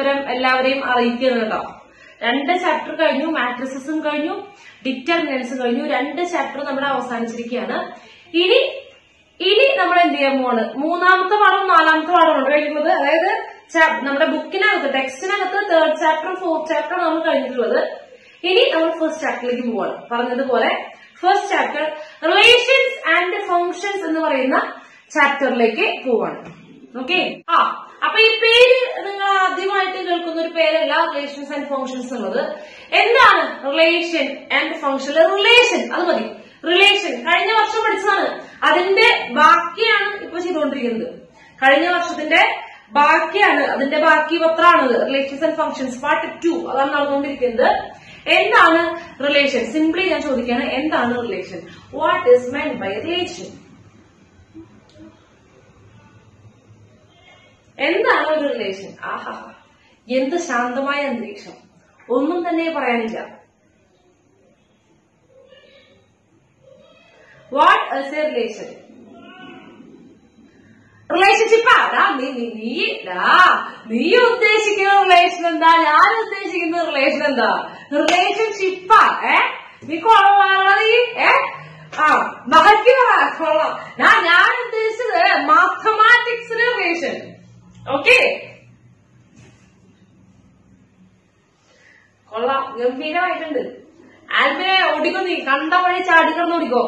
വിവരം എല്ലാവരെയും അറിയിക്കുന്നത് കേട്ടോ. 2 ചാപ്റ്റർ കഴിഞ്ഞു, മാട്രിസസും കഴിഞ്ഞു, ഡിറ്റർമിനൻസും കഴിഞ്ഞു. 2 ചാപ്റ്റർ നമ്മുടെ അവസാനിച്ചിരിക്കുകയാണ്. ഇനി നമ്മൾ എന്ത് ചെയ്യാൻ പോവാണ്? 3ാമത്തെ പാഠവും 4ാമത്തെ പാഠമാണ് കഴിയുന്നത്. അതായത് നമ്മുടെ ബുക്കിനകത്ത് ടെക്സ്റ്റിനകത്ത് 3rd ചാപ്റ്റർ 4th ചാപ്റ്റർ നമ്മൾ കഴിഞ്ഞിട്ടുള്ളത്. ഇനി നമ്മൾ ഫസ്റ്റ് ചാപ്റ്ററിലേക്ക് പോവാണ്. പറഞ്ഞതുപോലെ first chapter relations and functions എന്ന് പറയുന്ന ചാപ്റ്ററിലേക്ക് പോവാണ്. ഓക്കെ. അപ്പൊ ഈ പേര് നിങ്ങൾ ആദ്യമായിട്ട് കേൾക്കുന്ന ഒരു പേരല്ല റിലേഷൻസ് ആൻഡ് ഫങ്ഷൻസ് എന്നുള്ളത്. എന്താണ് റിലേഷൻ ആൻഡ് ഫങ്ഷൻ? റിലേഷൻ അത് മതി. റിലേഷൻ കഴിഞ്ഞ വർഷം പഠിച്ചതാണ്. അതിന്റെ ബാക്കിയാണ് ഇപ്പൊ ചെയ്തുകൊണ്ടിരിക്കുന്നത്. കഴിഞ്ഞ വർഷത്തിന്റെ ബാക്കിയാണ്, അതിന്റെ ബാക്കി പത്രമാണത്. റിലേഷൻസ് ആൻഡ് ഫങ്ഷൻസ് പാർട്ട് 2 അതാണ് നടന്നുകൊണ്ടിരിക്കുന്നത്. എന്താണ് റിലേഷൻ? സിംപ്ലി ഞാൻ ചോദിക്കുകയാണ്, എന്താണ് relation? What is meant by relation? എന്താണ് ഒരു റിലേഷൻ? ആഹാ, എന്ത് ശാന്തമായ അന്തരീക്ഷം, ഒന്നും തന്നെ പറയാനില്ല. What is a relation? റിലേഷൻഷിപ്പാ? നീ ഉദ്ദേശിക്കുന്ന റിലേഷൻ എന്താ? ഞാൻ ഉദ്ദേശിക്കുന്ന റിലേഷൻ എന്താ? റിലേഷൻഷിപ്പാ? നീ കൊള്ളാ നീ മഹക്ക് കൊള്ളാം. ഞാൻ ഉദ്ദേശിച്ചത് മാത്തമാറ്റിക്സിന് റിലേഷൻ. ഓക്കെ, കൊള്ളാം, ഗംഭീരമായിട്ടുണ്ട്. ആൽബിനെ ഓടിക്കോ, നീ കണ്ട വഴി ചാടിക്കടന്ന് ഓടിക്കോ.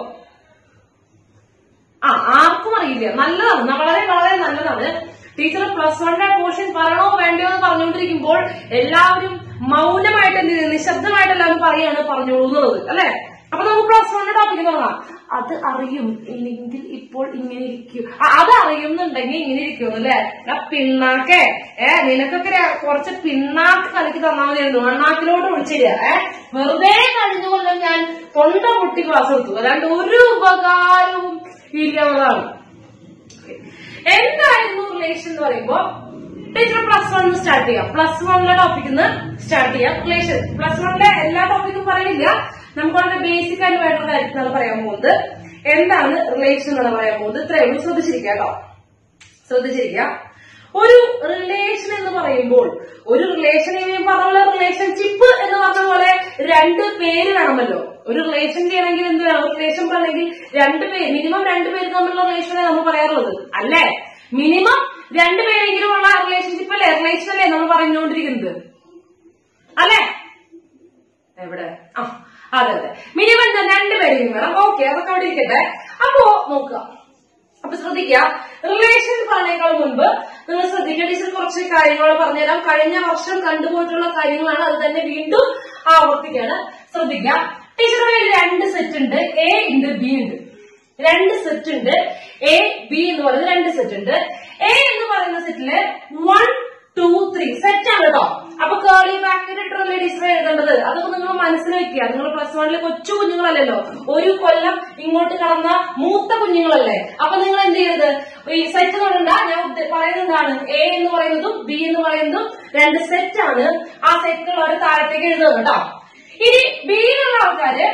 ആർക്കും അറിയില്ല. നല്ലതാണ്, വളരെ വളരെ നല്ലതാണ്. ടീച്ചർ +1 പോർഷൻ പറയണോ വേണ്ടയോ എന്ന് പറഞ്ഞുകൊണ്ടിരിക്കുമ്പോൾ എല്ലാവരും മൗനമായിട്ട് നിശബ്ദമായിട്ട് എല്ലാവരും പറയാണ് പറഞ്ഞോളുന്നത് അല്ലെ. അപ്പൊ നമുക്ക് +1 ടോപ്പിക്ക് തുടങ്ങാം. അത് അറിയും ഇല്ലെങ്കിൽ ഇപ്പോൾ ഇങ്ങനെ ഇരിക്കും, അത് അറിയുന്നുണ്ടെങ്കിൽ ഇങ്ങനെ ഇരിക്കും അല്ലെ. പിണ്ണാക്കെ നിനക്കൊക്കെ കുറച്ച് പിണ്ണാക്ക് കലക്കി തന്നാൽ മതിയായിരുന്നു. അണ്ണാക്കിലോട്ട് ഒഴിച്ചില്ല. വെറുതെ കഴിഞ്ഞ കൊല്ലം ഞാൻ തൊണ്ട പൊട്ടി ക്ലാസ് എടുത്തു, അല്ലാണ്ട് ഒരു ഉപകാരവും ഇല്ലാതാണ്. എന്തായിരുന്നു റിലേഷൻ എന്ന് പറയുമ്പോ ടീച്ചർ +1 സ്റ്റാർട്ട് ചെയ്യാം. +1 ടോപ്പിക്കിന്ന് സ്റ്റാർട്ട് ചെയ്യാം. റിലേഷൻ +1 എല്ലാ ടോപ്പിക്കും പറയുന്നില്ല, നമുക്ക് വളരെ ബേസിക് ആയിട്ടുള്ള കാര്യത്തിലാണ് പറയാൻ പോകുന്നത്. എന്താണ് റിലേഷൻ എന്നാണ് പറയാൻ പോകുന്നത്. ഇത്രയും ശ്രദ്ധിച്ചിരിക്കുക കേട്ടോ, ശ്രദ്ധിച്ചിരിക്കുക. ഒരു റിലേഷൻ എന്ന് പറയുമ്പോൾ, ഒരു റിലേഷൻ പറഞ്ഞ റിലേഷൻഷിപ്പ് എന്ന് പറഞ്ഞ പോലെ 2 പേര് വേണമല്ലോ. ഒരു റിലേഷൻ ചെയ്യണമെങ്കിൽ എന്ത് വേണം? റിലേഷൻ പറയണമെങ്കിൽ 2 പേര്, മിനിമം 2 പേര് തമ്മിലുള്ള റിലേഷനെ നമ്മൾ പറയാറുള്ളത് അല്ലേ. മിനിമം 2 പേരെങ്കിലും ഉള്ള റിലേഷൻഷിപ്പ് അല്ലേ, റിലേഷൻ അല്ലേ നമ്മൾ പറഞ്ഞുകൊണ്ടിരിക്കുന്നത് അല്ലെ. എവിടെ? അതെ, മിനിമം 2 പേരെങ്കിലും വേണം. ഓക്കെ, അതൊക്കെ അവിടെ ഇരിക്കട്ടെ. അപ്പോ നോക്കുക, അപ്പൊ ശ്രദ്ധിക്കുക. റിലേഷൻ പറഞ്ഞേക്കാൾ മുൻപ് നിങ്ങൾ ശ്രദ്ധിക്കുക. ടീച്ചർ കുറച്ച് കാര്യങ്ങൾ പറഞ്ഞുതരാം. കഴിഞ്ഞ വർഷം കണ്ടുപോയിട്ടുള്ള കാര്യങ്ങളാണ്, അത് തന്നെ വീണ്ടും ആവർത്തിക്കാണ്. ശ്രദ്ധിക്കുക. ടീച്ചറുടെ 2 സെറ്റ് ഉണ്ട്, എ ഉണ്ട്, ബി ഉണ്ട്. 2 സെറ്റ് ഉണ്ട്, എ ബി എന്ന് പറയുന്ന 2 സെറ്റ് ഉണ്ട്. എ എന്ന് പറയുന്ന സെറ്റില് 1 2 3 സെറ്റ് ആണ് കേട്ടോ. അപ്പൊ കേളി ബ്രാക്കറ്റ് ഇട്ടുള്ള ടീച്ചർ എഴുതേണ്ടത് അതൊക്കെ നിങ്ങൾ മനസ്സിൽ വെക്കുക. നിങ്ങൾ +1 കൊച്ചു കുഞ്ഞുങ്ങളല്ലല്ലോ, ഒരു കൊല്ലം ഇങ്ങോട്ട് കടന്ന മൂത്ത കുഞ്ഞുങ്ങളല്ലേ. അപ്പൊ നിങ്ങൾ എന്ത് ചെയ്യരുത്, ഈ സെറ്റ് തൊടണ്ട. ഞാൻ പറയുന്നതാണ്, എ എന്ന് പറയുന്നതും ബി എന്ന് പറയുന്നതും 2 സെറ്റ് ആണ്. ആ സെറ്റുള്ളവർ താഴത്തേക്ക് എഴുതുന്നത് കേട്ടോ. ഇനി ബിയിലുള്ള ആൾക്കാര്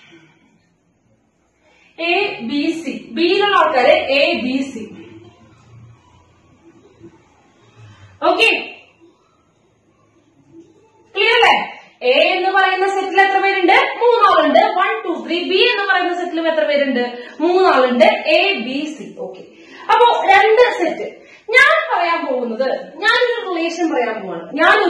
എ ബി സി, ബിയിലുള്ള ആൾക്കാര് A B C. Okay, clear അല്ലേ? എ എന്ന് പറയുന്ന സെറ്റിൽ എത്ര പേരുണ്ട്? 3 ആളുണ്ട്. 1 2 3. ബി എന്ന് പറയുന്ന സെറ്റിലും എത്ര പേരുണ്ട്? 3 ആളുണ്ട്. A B C. ഓക്കെ, അപ്പോ 2 സെറ്റ്. ഞാൻ പറയാൻ പോകുന്നത്, ഞാനൊരു റിലേഷൻ പറയാൻ പോവാണ്.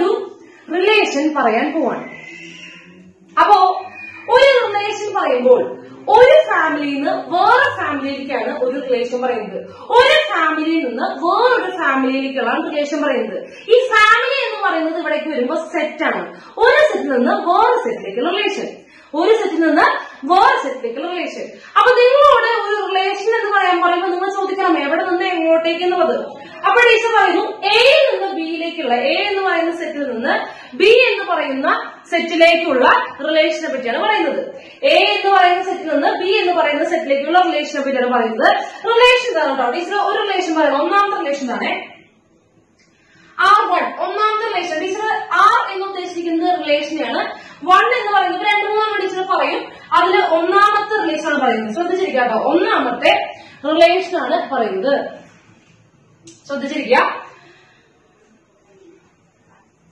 അപ്പോ ഒരു റിലേഷൻ പറയുമ്പോൾ ഒരു ഫാമിലിയിൽ നിന്ന് വേറെ ഫാമിലിയിലേക്കാണ് ഒരു റിലേഷൻ പറയുന്നത്. ഒരു ഫാമിലിയിൽ നിന്ന് വേറൊരു ഫാമിലിയിലേക്കാണ് റിലേഷൻ പറയുന്നത്. ഈ ഫാമിലി എന്ന് പറയുന്നത് ഇവിടേക്ക് വരുമ്പോൾ സെറ്റ് ആണ്. ഒരു സെറ്റിൽ നിന്ന് വേറെ സെറ്റിലേക്കുള്ള റിലേഷൻ, ഒരു സെറ്റിൽ നിന്ന് വേറെ സെറ്റിലേക്കുള്ള റിലേഷൻ. അപ്പൊ നിങ്ങളോട് ഒരു റിലേഷൻ എന്ന് പറയുമ്പോൾ നിങ്ങൾ ചോദിക്കണം എവിടെ നിന്ന് എങ്ങോട്ടേക്ക് എന്നുള്ളത്. അപ്പൊ ടീച്ചർ പറയുന്നു എയിൽ നിന്ന് ബിയിലേക്കുള്ള, എ എന്ന് പറയുന്ന സെറ്റിൽ നിന്ന് ബി എന്ന് പറയുന്ന സെറ്റിലേക്കുള്ള റിലേഷനെ പറ്റിയാണ് പറയുന്നത്. എ എന്ന് പറയുന്ന സെറ്റിൽ നിന്ന് ബി എന്ന് പറയുന്ന സെറ്റിലേക്കുള്ള റിലേഷനെ പറ്റിയാണ് പറയുന്നത്. റിലേഷൻ ആണ് കേട്ടോ. ടീച്ചർ ഒരു റിലേഷൻ പറയുന്നത്, ഒന്നാമത്തെ റിലേഷൻ ആണ് R1. ഒന്നാമത്തെ റിലേഷൻ ടീച്ചർ ആർ എന്ന് ഉദ്ദേശിക്കുന്നത് റിലേഷനെയാണ്. 1 എന്ന് പറയുന്നത് 2 3 ടീച്ചർ പറയും. അതിൽ ഒന്നാമത്തെ റിലേഷൻ ആണ് പറയുന്നത്. ശ്രദ്ധിച്ചിരിക്കുക കേട്ടോ, ഒന്നാമത്തെ റിലേഷൻ ആണ് പറയുന്നത്. ശ്രദ്ധിച്ചിരിക്കുക.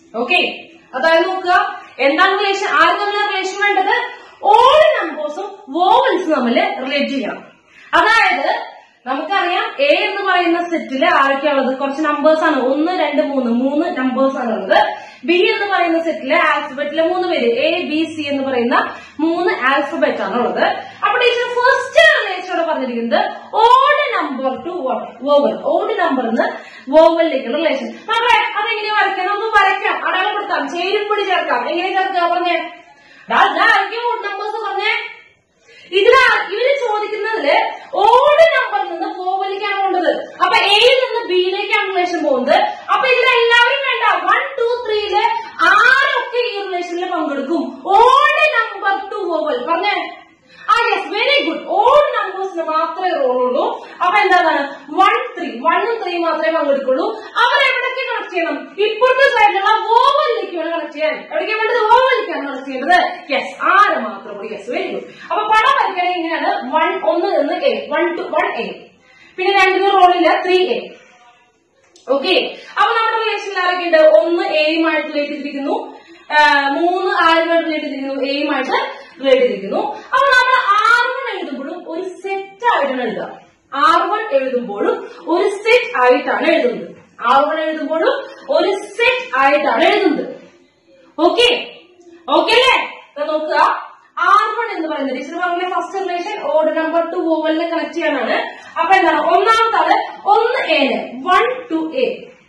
ഓക്കെ, അതായത് നോക്കുക എന്താണ് റിലേഷൻ, ആദ്യം നമ്മൾ റിലേഷൻ വേണ്ടത് ഓൾ നമ്പേഴ്സും വോവൽസും തമ്മിൽ റിലേറ്റ് ചെയ്യണം. അതായത് നമുക്കറിയാം എ എന്ന് പറയുന്ന സെറ്റില് ആരൊക്കെയാണുള്ളത്, കുറച്ച് നമ്പേഴ്സ് ആണ്, 1 2 3 നമ്പേഴ്സ് ആണ് ഉള്ളത്. ബി എന്ന് പറയുന്ന സെറ്റില് ആൽഫബറ്റിലെ 3 പേര് എ ബി സി എന്ന് പറയുന്ന 3 ആൽഫബറ്റ് ആണ് ഉള്ളത്. അപ്പൊ ടീച്ചർ ഫസ്റ്റ് റിലേഷനോട് പറഞ്ഞിരിക്കുന്നത് odd number to vowel, odd നമ്പറിന്ന് വോവലിലേക്കുള്ള റിലേഷൻ. മക്കളെ അതെങ്ങനെ വരയ്ക്കാം, നമുക്ക് വരയ്ക്കാം, അടയാളപ്പെടുത്താം, ചേരിപ്പൊടി ചേർക്കാം. എങ്ങനെ ചേർക്കുക പറഞ്ഞേ, ഓഡ് നമ്പേഴ്സ് പറഞ്ഞേ. ഇവര് ചോദിക്കുന്നതില് ഓഡ് നമ്പറിൽ നിന്ന് വോവലിലേക്കാണ് പോകേണ്ടത്. അപ്പൊ എയിൽ നിന്ന് ബിയിലേക്കാണ് റിലേഷൻ പോകുന്നത്. അപ്പൊ ഇതിലെല്ലാവരും വേണ്ട 1 2 3 ആരൊക്കെ ഈ റിലേഷനിൽ പങ്കെടുക്കും, ഓഡ് നമ്പർ ടു വോവൽ പറഞ്ഞേ. Yes, very good. ഓഡ് നമ്പേഴ്സിന് മാത്രമേ റോളുള്ളൂ. അപ്പൊ എന്താണ് 1 3 1 ഉം 3 മാത്രമേ പങ്കെടുക്കുള്ളൂ. അവരെവിടേക്ക് കണക്ട് ചെയ്യണം, ഇപ്പോഴത്തെ സൈഡിലുള്ള വോവലിലേക്ക് വേണം കണക്ട് ചെയ്യാൻ. എവിടേക്കാണ് വേണ്ടത്, വോവലിലേക്കാണ് കണക്ട് ചെയ്യേണ്ടത്. യെസ്, ആര് മാത്രം കൂടി. Yes, very good. അപ്പൊ പടം വരയ്ക്കണമെങ്കിൽ ഇങ്ങനെയാണ്, 1 നിന്ന് എ, 1 to 1 എ, പിന്നെ 2 റോളില്ല 3 എ. ഓക്കെ, അപ്പൊ നമ്മുടെ റിലേഷനിൽ ആരൊക്കെ ഉണ്ട്, 1 എയുമായിട്ട് റിലേറ്റ് ചെയ്തിരിക്കുന്നു, 3 ആരുമായിട്ട് റിലേറ്റ് ചെയ്തിരിക്കുന്നു, എയുമായിട്ട് റിലേറ്റ് ചെയ്തിരിക്കുന്നു. അപ്പൊ നമ്മൾ R1 എഴുതുമ്പോഴും ഒരു സെറ്റ് ആയിട്ടാണ് എഴുതുക. R1 എഴുതുമ്പോഴും ഒരു സെറ്റ് ആയിട്ടാണ് എഴുതുന്നത്. R1 എഴുതുമ്പോഴും ഒരു സെറ്റ് ആയിട്ടാണ് എഴുതുന്നത്. ഓക്കെ, ഓക്കെ അല്ലേ? നോക്കുക, R1 എന്ന് പറയുന്നത് ടീച്ചർ പറഞ്ഞ first relation odd number to വോവലിനെ കണക്ട് ചെയ്യാനാണ്. അപ്പൊ എന്താണ്, ഒന്നാമത്തെ ആള് 1 A, 1 to A,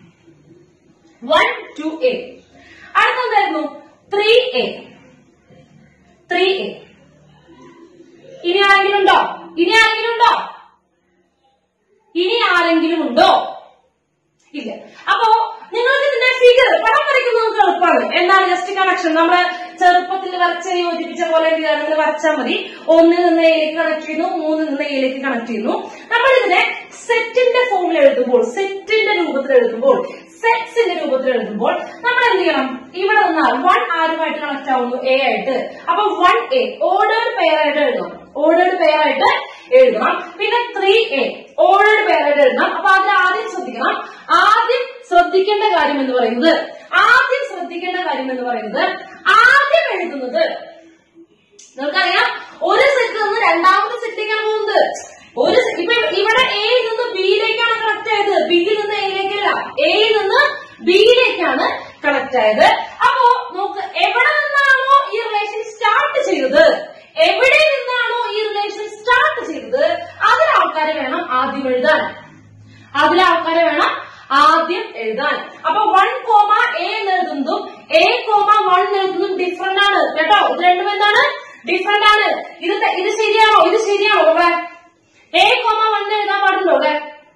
1 to A. അടുത്തെന്തായിരുന്നു 3A, 3A. ഇനി ആരെങ്കിലും ഉണ്ടോ, ഇനി ആരെങ്കിലും ഉണ്ടോ, ഇനി ആരെങ്കിലും ഉണ്ടോ, ഇല്ല. അപ്പോ നിങ്ങൾക്ക് ഇതിന്റെ ഫിഗർ പടം വരയ്ക്കുന്നത് നമുക്ക് എളുപ്പമാണ്. എന്താണ് ജസ്റ്റ് കണക്ഷൻ, നമ്മള് ചെറുപ്പത്തിൽ വരച്ച യോജിപ്പിച്ച പോലെ നിങ്ങൾ വരച്ചാൽ മതി. 1 നിന്ന് എയിലേക്ക് കണക്ട് ചെയ്യുന്നു, 3 നിന്ന് എയിലേക്ക് കണക്ട് ചെയ്യുന്നു. നമ്മൾ ഇതിനെ സെറ്റിന്റെ ഫോമിൽ എഴുതുമ്പോൾ, സെറ്റിന്റെ രൂപത്തിൽ എഴുതുമ്പോൾ, സെറ്റ്സിന്റെ രൂപത്തിൽ എഴുതുമ്പോൾ നമ്മൾ എന്ത് ചെയ്യണം, ഇവിടെ നിന്നാൽ 1 ആരുമായിട്ട് കണക്ട് ആവുന്നു, എ ആയിട്ട്. അപ്പൊ 1A ഓർഡേഡ് പെയർ ആയിട്ട് എഴുതണം, ഓർഡേഡ് പെയർ ആയിട്ട് എഴുതണം. പിന്നെ 3A ഓർഡേഡ് പെയർ ആയിട്ട് എഴുതണം. അപ്പൊ അതിൽ ആദ്യം ശ്രദ്ധിക്കണം, ആദ്യം ശ്രദ്ധിക്കേണ്ട കാര്യം എന്ന് പറയുന്നത്, ആദ്യം എഴുതുന്നത് നിങ്ങൾക്കറിയാം, ഒരു സെറ്റിൽ നിന്ന് രണ്ടാമത്തെ സെറ്റിലേക്കാണ് പോകുന്നത്. ഇപ്പൊ ഇവിടെ എയിൽ നിന്ന് ബിയിലേക്കാണ് കണക്ട് ആയത്, ബിയിൽ നിന്ന് എയിലേക്കല്ല, എയിൽ നിന്ന് ബിയിലേക്കാണ് കണക്ട് ആയത്. അപ്പോ നോക്ക്, എവിടെ നിന്നാണോ ഈ റിലേഷൻ സ്റ്റാർട്ട് ചെയ്തത്, എവിടെ നിന്നാണോ ഈ റിലേഷൻ സ്റ്റാർട്ട് ചെയ്തത്, അതിലെ ആൾക്കാരെ വേണം ആദ്യം എഴുതാൻ, അതിലെ ആൾക്കാരെ വേണം ആദ്യം എഴുതാൻ. അപ്പൊ 1, A എന്ന് എഴുതുന്നതും A, 1 എഴുതുന്നതും ഡിഫറെന്റ് ആണ് കേട്ടോ. ഇത് രണ്ടും എന്താണ്, ഡിഫറെന്റ് ആണ്. ഇത് ശരിയാണോ, ഇത് ശരിയാണോ ഇവിടെ? A, 1 എഴുതാൻ പാടുണ്ടോ ഇവിടെ?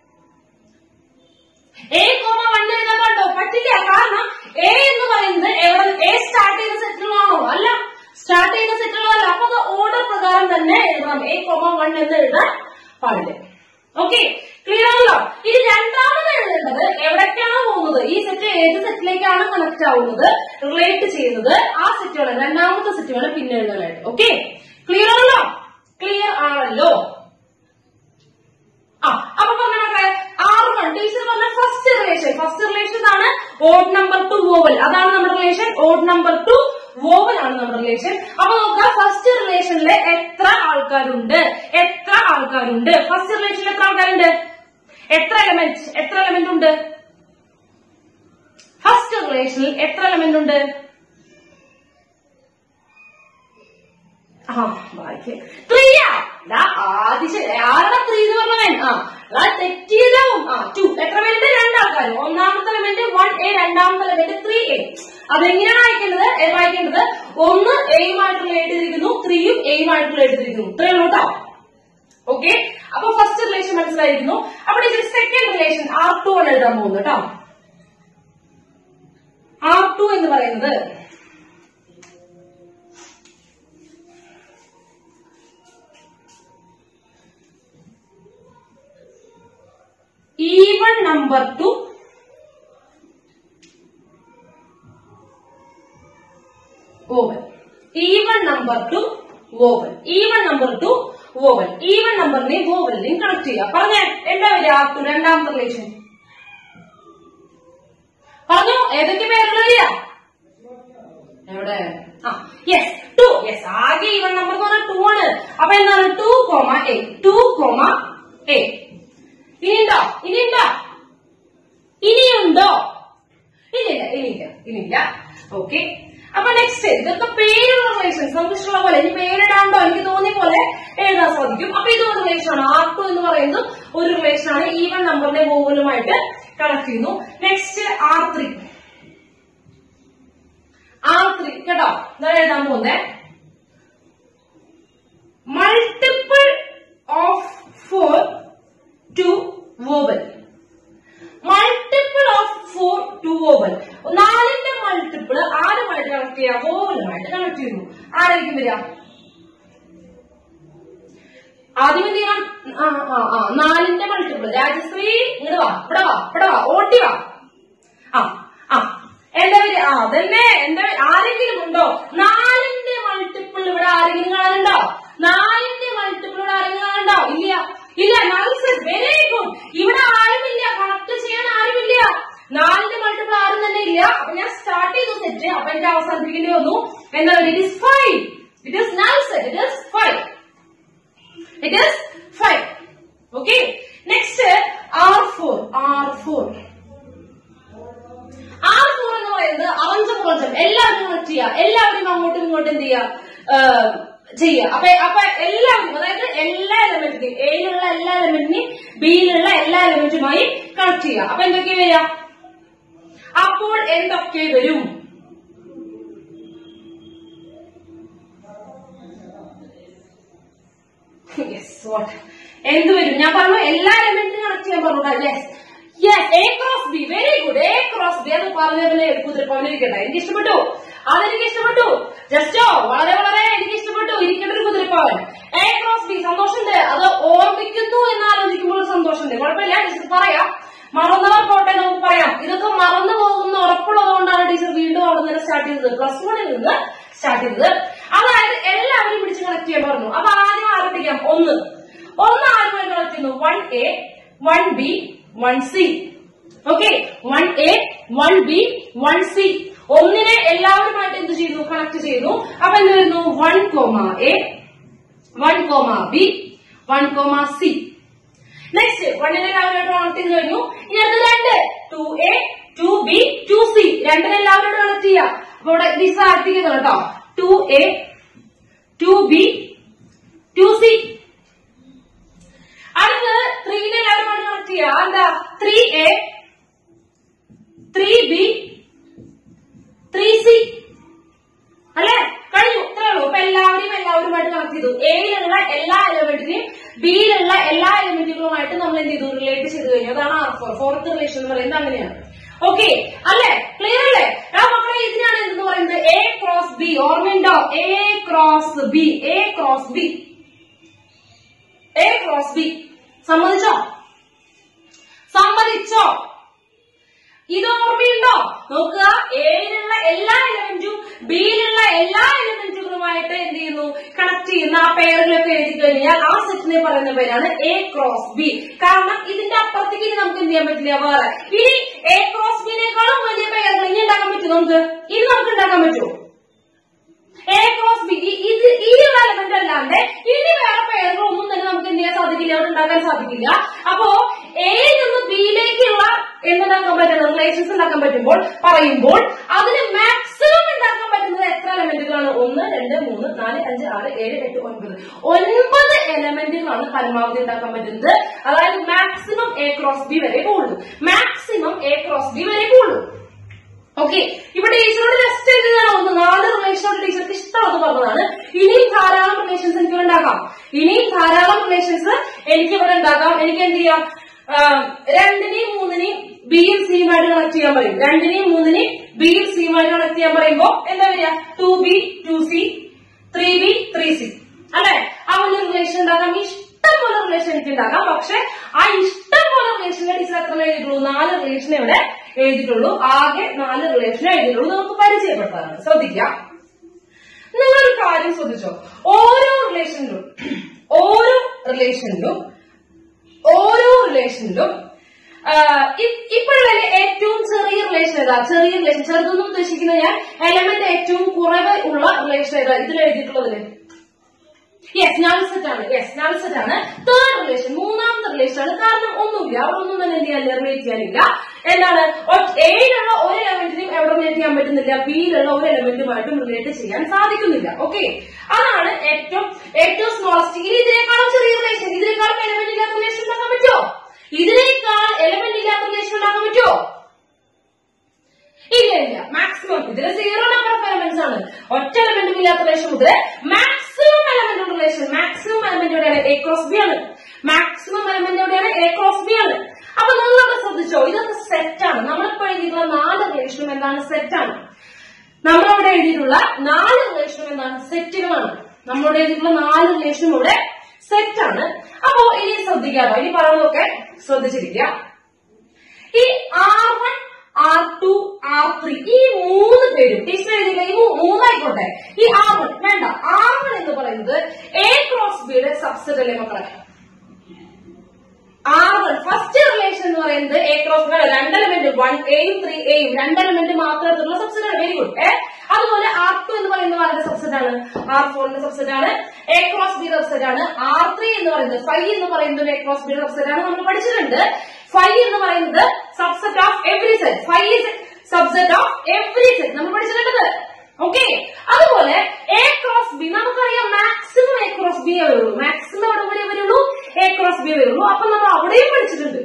A, 1 എഴുതാൻ പാടുണ്ടോ? പറ്റില്ല. കാരണം A എന്ന് പറയുന്നത് എവിടെ, A സ്റ്റാർട്ട് ചെയ്ത സെറ്റിലാണോ? അല്ല, സ്റ്റാർട്ട് ചെയ്ത സെറ്റിലല്ല. അപ്പൊ അത് ഓർഡർ പ്രകാരം തന്നെ എഴുതണം. A, 1 എന്ന് എഴുതാൻ പാടില്ല. ഓക്കെ, ക്ലിയർ ആണല്ലോ? ഇനി രണ്ടാമത് എഴുതേണ്ടത് എവിടേക്കാണ് പോകുന്നത്, ഈ സെറ്റ് ഏത് സെറ്റിലേക്കാണ് കണക്ട് ആവുന്നത്, റിലേറ്റ് ചെയ്യുന്നത്, ആ സെറ്റുകൾ, രണ്ടാമത്തെ സെറ്റുകൾ പിന്നെ എഴുതാനായിട്ട്. ഓക്കെ, ക്ലിയർ ആണല്ലോ? ക്ലിയർ ആണല്ലോ? അപ്പൊ പറഞ്ഞ R1 ടീച്ചർ പറഞ്ഞ ഫസ്റ്റ് റിലേഷൻ ആണ് ഓഡ് നമ്പർ ടു വോവൽ. അതാണ് നമ്മുടെ relation, odd number to vowel ആണ് നമ്മുടെ റിലേഷൻ. അപ്പൊ നോക്കുക, ഫസ്റ്റ് റിലേഷനിലെ എത്ര ആൾക്കാരുണ്ട്, ഫസ്റ്റ് റിലേഷനിൽ എത്ര ആൾക്കാരുണ്ട്, എത്ര എലമെന്റ് ഉണ്ട്, ഫസ്റ്റ് റിലേഷനിൽ എത്ര എലമെന്റ് ഉണ്ട്? ആരുടെ 3 എന്ന് പറഞ്ഞവൻ തെറ്റിയതാവും. 2 എത്ര പേരുണ്ട്, 2 ആൾക്കാർ. ഒന്നാമത്തെ എലമെന്റ് 1A, രണ്ടാമത്തെ എലമെന്റ് 3A. അതെങ്ങനെയാണ് വായിക്കേണ്ടത്, 1 എയുമായിട്ട് റിലേറ്റ് ചെയ്തിരിക്കുന്നു, 3 എയുമായിട്ട് റിലേറ്റ് ചെയ്തിരിക്കുന്നു. ഇത്രയേ ഉള്ളൂ കേട്ടോ. ഓക്കെ, അപ്പൊ ഫസ്റ്റ് റിലേഷൻ മനസ്സിലായിരിക്കുന്നു. അപ്പൊ ഇതിൽ സെക്കൻഡ് റിലേഷൻ R2 ആണ് എഴുതാൻ പോകുന്നത് കേട്ടോ. R2 എന്ന് പറയുന്നത് even number to vowel, even number to vowel, even നമ്പറിനെയും വോവലിനെയും കണക്ട് ചെയ്യുക. പറഞ്ഞേ, എന്താ വരിക? R2 രണ്ടാമത്തെ റിലേഷൻ പറഞ്ഞു. ഏതൊക്കെ പേരുകൾ വരിക? ഇവിടെ യെസ് 2. യെസ്, ആകെ ഈവൻ നമ്പർ എന്ന് പറഞ്ഞാൽ 2 ആണ്. അപ്പൊ എന്താണ് 2,a 2,a. ഇനിയുണ്ടോ? ഇനിയുണ്ടോ? ഇനിയില്ല. ഓക്കെ. അപ്പൊ നെക്സ്റ്റ് ഇതൊക്കെ പേരുള്ള റിലേഷൻസ്. നമുക്ക് ഇഷ്ടമുള്ള പോലെ ഇനി പേരിടാണ്ടോ എനിക്ക് തോന്നിയ പോലെ എഴുതാൻ സാധിക്കും. അപ്പൊ ഇതൊരു റിലേഷൻ ആണ്. R2 എന്ന് പറയുന്നത് ഒരു റിലേഷൻ ആണ്. ഈവൻ നമ്പറിനെ വോവലുമായിട്ട് കണക്ട് ചെയ്യുന്നു. നെക്സ്റ്റ് R3 കേട്ടോ. ഇതാണ് എഴുതാൻ പോകുന്നത്. Multiple of 4 to vowel. Multiple of 4 to vowel. 4ന്റെ മൾട്ടിപ്പിൾ ആരുമായിട്ട് കണക്ട് ചെയ്യാം? വോവലുമായിട്ട് കണക്ട് ചെയ്യുന്നു. ആരായിരിക്കും വരിക? ആദ്യം എന്ത് ചെയ്യണം? 4ന്റെ മൾട്ടിപ്പിൾ. രാജശ്രീ ഇങ്ങോട്ട് വാ, ഇവിടെ വാ, ഓട്ടി വാ. എന്താ വരിക? അതന്നെ. ആരെങ്കിലും ഉണ്ടോ? 4ന്റെ മൾട്ടിപ്പിൾ ഇവിടെ ആരെങ്കിലും കാണാനുണ്ടോ? 4ന്റെ മൾട്ടിപ്പിൾ ഇവിടെ ആരെങ്കിലും കാണാനുണ്ടോ? ഇല്ല. Nice, very good. ഇവിടെ ആരുമില്ല, കണക്ട് ചെയ്യാൻ ആരുമില്ല. 4ന്റെ മൾട്ടിപ്പിൾ ആരും തന്നെ ഇല്ല. അപ്പൊ ഞാൻ സ്റ്റാർട്ട് ചെയ്തു സെറ്റ്. അപ്പൊ എനിക്ക് അവസാനിപ്പിക്കേണ്ടി വന്നു. എന്താ പറയുക? It is 5. It is nice. It is 5. Okay. Next R4 എന്ന് പറയുന്നത് അറഞ്ച് എല്ലാവരും കണക്ട് ചെയ്യുക. എല്ലാവരും അങ്ങോട്ടും ഇങ്ങോട്ടും എന്ത് ചെയ്യുക. അപ്പൊ എല്ലാവരും, അതായത് എല്ലാ എലമെന്റിനെയും, എയിലുള്ള എല്ലാ എലമെന്റിനെയും ബിയിലുള്ള എല്ലാ എലമെന്റുമായി കണക്ട് ചെയ്യുക. അപ്പൊ എന്തൊക്കെ വരിക? അപ്പോൾ എന്തൊക്കെ വരും? എന്ത് വരും? ഞാൻ പറഞ്ഞു എല്ലാ എലമെന്റിനും കണക്ട് ചെയ്യാൻ പറഞ്ഞു. A cross B. Very good. A cross B. അത് പറഞ്ഞതിനെ കുതിരപ്പവനിരിക്കട്ടെ. എനിക്ക് ഇഷ്ടപ്പെട്ടു. ജസ്റ്റോ വളരെ എനിക്ക് ഇഷ്ടപ്പെട്ടു. ഇരിക്കേണ്ട ഒരു കുതിരപ്പവൻ. A cross B. സന്തോഷമുണ്ട്. അത് ഓർമ്മിക്കുന്നു എന്ന് ആലോചിക്കുമ്പോൾ സന്തോഷമുണ്ട്. കുഴപ്പമില്ല, ടീച്ചർ പറയാം. മറന്നവർ പോട്ടെ, നമുക്ക് പറയാം. ഇതൊക്കെ മറന്നു പോകുന്ന ഉറപ്പുള്ളതുകൊണ്ടാണ് ടീച്ചർ വീണ്ടും അവിടെ നിന്ന് സ്റ്റാർട്ട് ചെയ്തത്. +1 നിന്ന് സ്റ്റാർട്ട് ചെയ്തത്. അതായത് എല്ലാവരും പിടിച്ച് കണക്ട് ചെയ്യാൻ പറഞ്ഞു. അപ്പൊ ആദ്യം ആരംഭിക്കാം. ഒന്ന് ആരുമായി കണക്ട് ചെയ്യുന്നു? 1A 1B 1C. Okay. 1A 1B 1C. ഒന്നിനെ എല്ലാവരുമായിട്ട് എന്ത് ചെയ്തു? കണക്ട് ചെയ്തു. അപ്പൊ എന്ത് വരുന്നു? 1,A 1,B 1,C. നെക്സ്റ്റ് 1നെ എല്ലാവരുമായിട്ട് കണക്ട് ചെയ്ത് കഴിഞ്ഞു. ഇനി അത് 2A 2B 2C. 2നെ എല്ലാവരോടും കണക്ട് ചെയ്യാം. അപ്പൊ ഇവിടെ ദിസ് ആർട്ടിക്കുന്നത് കേട്ടോ. 2A 2B 2C. അടുത്ത് 3നെ എല്ലാവരുമായിട്ട് കണക്ട് ചെയ്യാം. എന്താ? 3A 3B 3C. അല്ലെ? കഴിഞ്ഞു. ഇത്രേ ഉള്ളൂ. അപ്പൊ എല്ലാവരുമായിട്ട് കണക്ട് ചെയ്തു. എയിലുള്ള എല്ലാ എലമെന്റിനെയും ബിയിലുള്ള എല്ലാ എലമെന്റുകളുമായിട്ട് നമ്മൾ എന്ത് ചെയ്തു? റിലേറ്റ് ചെയ്ത് കഴിഞ്ഞു. അതാണ് R4. ഫോർത്ത് റിലേഷൻ എന്ന് പറയുന്നത് അങ്ങനെയാണ്. ഓക്കെ അല്ലെ? ക്ലിയർ അല്ലേ? മക്കളെ ഇതിനാണ് എന്തെന്ന് പറയുന്നത്? A cross B. ഓർമ്മയുണ്ടോ? A cross B. സമ്മതിച്ചോ? ഇത് ഓർമ്മയുണ്ടോ? നോക്കുക. എയിലുള്ള എല്ലാ എലമെന്റും ബിയിലുള്ള എല്ലാ എലമെന്റുകളുമായിട്ട് എന്ത് ചെയ്യുന്നു? കണക്ട് ചെയ്യുന്ന ആ പേരുകളൊക്കെ എഴുതി കഴിഞ്ഞാൽ ആ സെറ്റിനെ പറയുന്ന പേരാണ് A cross B. കാരണം ഇതിന്റെ അപ്പുറത്തേക്ക് ഇനി നമുക്ക് എന്ത് ചെയ്യാൻ പറ്റില്ല. വേറെ ഇനി A cross B നെക്കാളും വലിയ പേരുകൾ ഇനി ഉണ്ടാക്കാൻ പറ്റും. നമുക്ക് ഉണ്ടാക്കാൻ പറ്റുമോ? A cross B ഈ എലമെന്റ് അല്ലാണ്ട് ഇനി വേറെ പേരുകളൊന്നും തന്നെ നമുക്ക് എന്ത് ചെയ്യാൻ സാധിക്കില്ല, അവിടെ ഉണ്ടാക്കാൻ സാധിക്കില്ല. അപ്പോ എയിൽ നിന്ന് ബിയിലേക്കുള്ള എന്തുണ്ടാക്കാൻ പറ്റുന്നത്? റിലേഷൻസ് ഉണ്ടാക്കാൻ പറയുമ്പോൾ അതിന് മാക്സിമം ഉണ്ടാക്കാൻ പറ്റുന്നത് എത്ര എലമെന്റുകളാണ്? 1 2 3 4 5 6 7 8 9 എലമെന്റുകളാണ് പരമാവധി ഉണ്ടാക്കാൻ പറ്റുന്നത്. അതായത് മാക്സിമം A cross B വരെ പോകുള്ളൂ. ഓക്കെ. ഇവിടെ ടീച്ചറോട് ജസ്റ്റ് എന്താണ് 4 റിലേഷനോട് ടീച്ചർക്ക് ഇഷ്ടമെന്ന് പറഞ്ഞതാണ്. ഇനിയും ധാരാളം റിലേഷൻസ് എനിക്ക് ഇവിടെ ഉണ്ടാക്കാം. എനിക്ക് എന്ത് ചെയ്യാം? 2നെയും 3നെയും ബിയും സിയുമായിട്ട് കണക്ട് ചെയ്യാൻ പറയും. 2നെയും 3നെയും ബിയും സിയുമായിട്ട് കണക്ട് ചെയ്യാൻ പറയുമ്പോ എന്താ വരിക? 2B 2C 3B 3C. അല്ലെ? ആ ഒരു റിലേഷൻ ഉണ്ടാക്കാം. ഇഷ്ടം പോലെ റിലേഷൻ എനിക്ക് ഉണ്ടാക്കാം. പക്ഷെ ആ ഇഷ്ടം പോലെ റിലേഷനെ ടീച്ചർ എത്ര എഴുതിയിട്ടുള്ളൂ? 4 റിലേഷനെ ഇവിടെ എഴുതിയിട്ടുള്ളൂ. ആകെ 4 റിലേഷനെ എഴുതിയിട്ടുള്ളൂ. നമുക്ക് പരിചയപ്പെടുത്താറാണ്. ശ്രദ്ധിക്കുക. നിങ്ങളൊരു കാര്യം ശ്രദ്ധിച്ചോ? ഓരോ റിലേഷനിലും ഇപ്പോഴുള്ള ഏറ്റവും ചെറിയ റിലേഷൻ ഏതാ? ചെറിയ റിലേഷൻ, ചെറുതെന്ന് ഉദ്ദേശിക്കുന്നത് ഞാൻ എലമെന്റ് ഏറ്റവും കുറവ് ഉള്ള റിലേഷൻ ഏതാ ഇതിൽ എഴുതിയിട്ടുള്ളതില്? യെസ്, നൾ സെറ്റ് ആണ്. യെസ്, നൾ സെറ്റ് ആണ്. തേർഡ് റിലേഷൻ, മൂന്നാമത്തെ റിലേഷൻ ആണ്. കാരണം ഒന്നുമില്ല, അവിടെ ഒന്നും തന്നെ എന്ത് ചെയ്യാനില്ല, റിലേറ്റ് ചെയ്യാനില്ല. എന്താണ്? എയിലുള്ള ഒരു എലമെന്റിനും എവിടെ റിലേറ്റ് ചെയ്യാൻ പറ്റുന്നില്ല, ബിയിലുള്ള ഒരു എലമെന്റുമായിട്ടും റിലേറ്റ് ചെയ്യാൻ സാധിക്കുന്നില്ല. ഓക്കെ, അതാണ് ഏറ്റവും സ്മോളസ്റ്റ്. ഇനി ഇതിനേക്കാളും ചെറിയ റിലേഷൻ, ഇതിനേക്കാളും എലമെന്റ് ഇല്ലാത്ത റിലേഷൻ ഉണ്ടാക്കാൻ പറ്റുമോ? ഇതിനേക്കാൾ എലമെന്റ് ഇല്ലാത്ത റിലേഷൻ ഉണ്ടാക്കാൻ പറ്റുമോ? ഇല്ല ഇല്ല. മാക്സിമം ഇതിൽ 0 നമ്പർ ഓഫ് എലമെന്റ്സ് ആണ്. ഒറ്റ എലമെന്റും ഇല്ലാത്ത റിലേഷൻ മുതൽ maximum element relation. Maximum element എവിടെയാണ്? എ ക്രോസ് ബി ആണ്. മാക്സിമം എലമെന്റ് എവിടെയാണ്? എ ക്രോസ് ബി ആണ്. അപ്പൊ നിങ്ങളവിടെ ശ്രദ്ധിച്ചോ, ഇതൊക്കെ സെറ്റ് ആണ്. നമ്മളിപ്പോ എഴുതിയിട്ടുള്ള 4 റിലേഷനും എന്താണ്? സെറ്റ് ആണ്. നമ്മളവിടെ എഴുതിയിട്ടുള്ള 4 റിലേഷനും എന്താണ്? സെറ്റുകളാണ്. നമ്മളോട് എഴുതിയിട്ടുള്ള 4 റിലേഷനും ഇവിടെ സെറ്റ് ആണ്. അപ്പോ ഇനി ശ്രദ്ധിക്കാട്ടോ, ഇനി പറയുന്നതൊക്കെ ശ്രദ്ധിച്ചിരിക്കുക. ഈ R1, R2, R3 ഈ 3 പേരും ടീച്ചർ എഴുതിയില്ല, ഈ 3 ആയിക്കോട്ടെ. ഈ R1 വേണ്ട, R1 എന്ന് പറയുന്നത് എ ക്രോസ് ബിയുടെ സബ്സെറ്റ് അല്ലേ മക്കളെ? R1 ഫസ്റ്റ് റിലേഷൻ എന്ന് പറയുന്നത് എ ക്രോസ് ബി, 2 എലമെന്റ് 1Aയും 3Aയും 2 എലമെന്റ് മാത്രം എടുത്തുള്ള സബ്സെറ്റ് ആണ്. Very good. അതുപോലെ R2 എന്ന് പറയുന്നത് ആരുടെ സബ്സെറ്റ് ആണ്? R4ന്റെ സബ്സെറ്റ് ആണ്. എ ക്രോസ് ബി സബ്സെറ്റ് ആണ്. R3 എന്ന് പറയുന്നത് 5 എന്ന് പറയുന്നത് എ ക്രോസ് ബിയുടെ സബ്സെറ്റ് ആണ്. നമ്മൾ പഠിച്ചിട്ടുണ്ട് 5 എന്ന് പറയുന്നത് subset of every set. 5 is subset of every set നമ്മൾ പഠിച്ചിട്ടുണ്ട്. ഓക്കെ, അതുപോലെ എ ക്രോസ് ബി നമുക്കറിയാം, മാക്സിമം എ ക്രോസ് ബി വരുള്ളൂ. മാക്സിമം എവിടെ വരെ വരുള്ളൂ? എ ക്രോസ് ബി വരുള്ളൂ. അപ്പൊ നമ്മൾ അവിടെയും പഠിച്ചിട്ടുണ്ട്.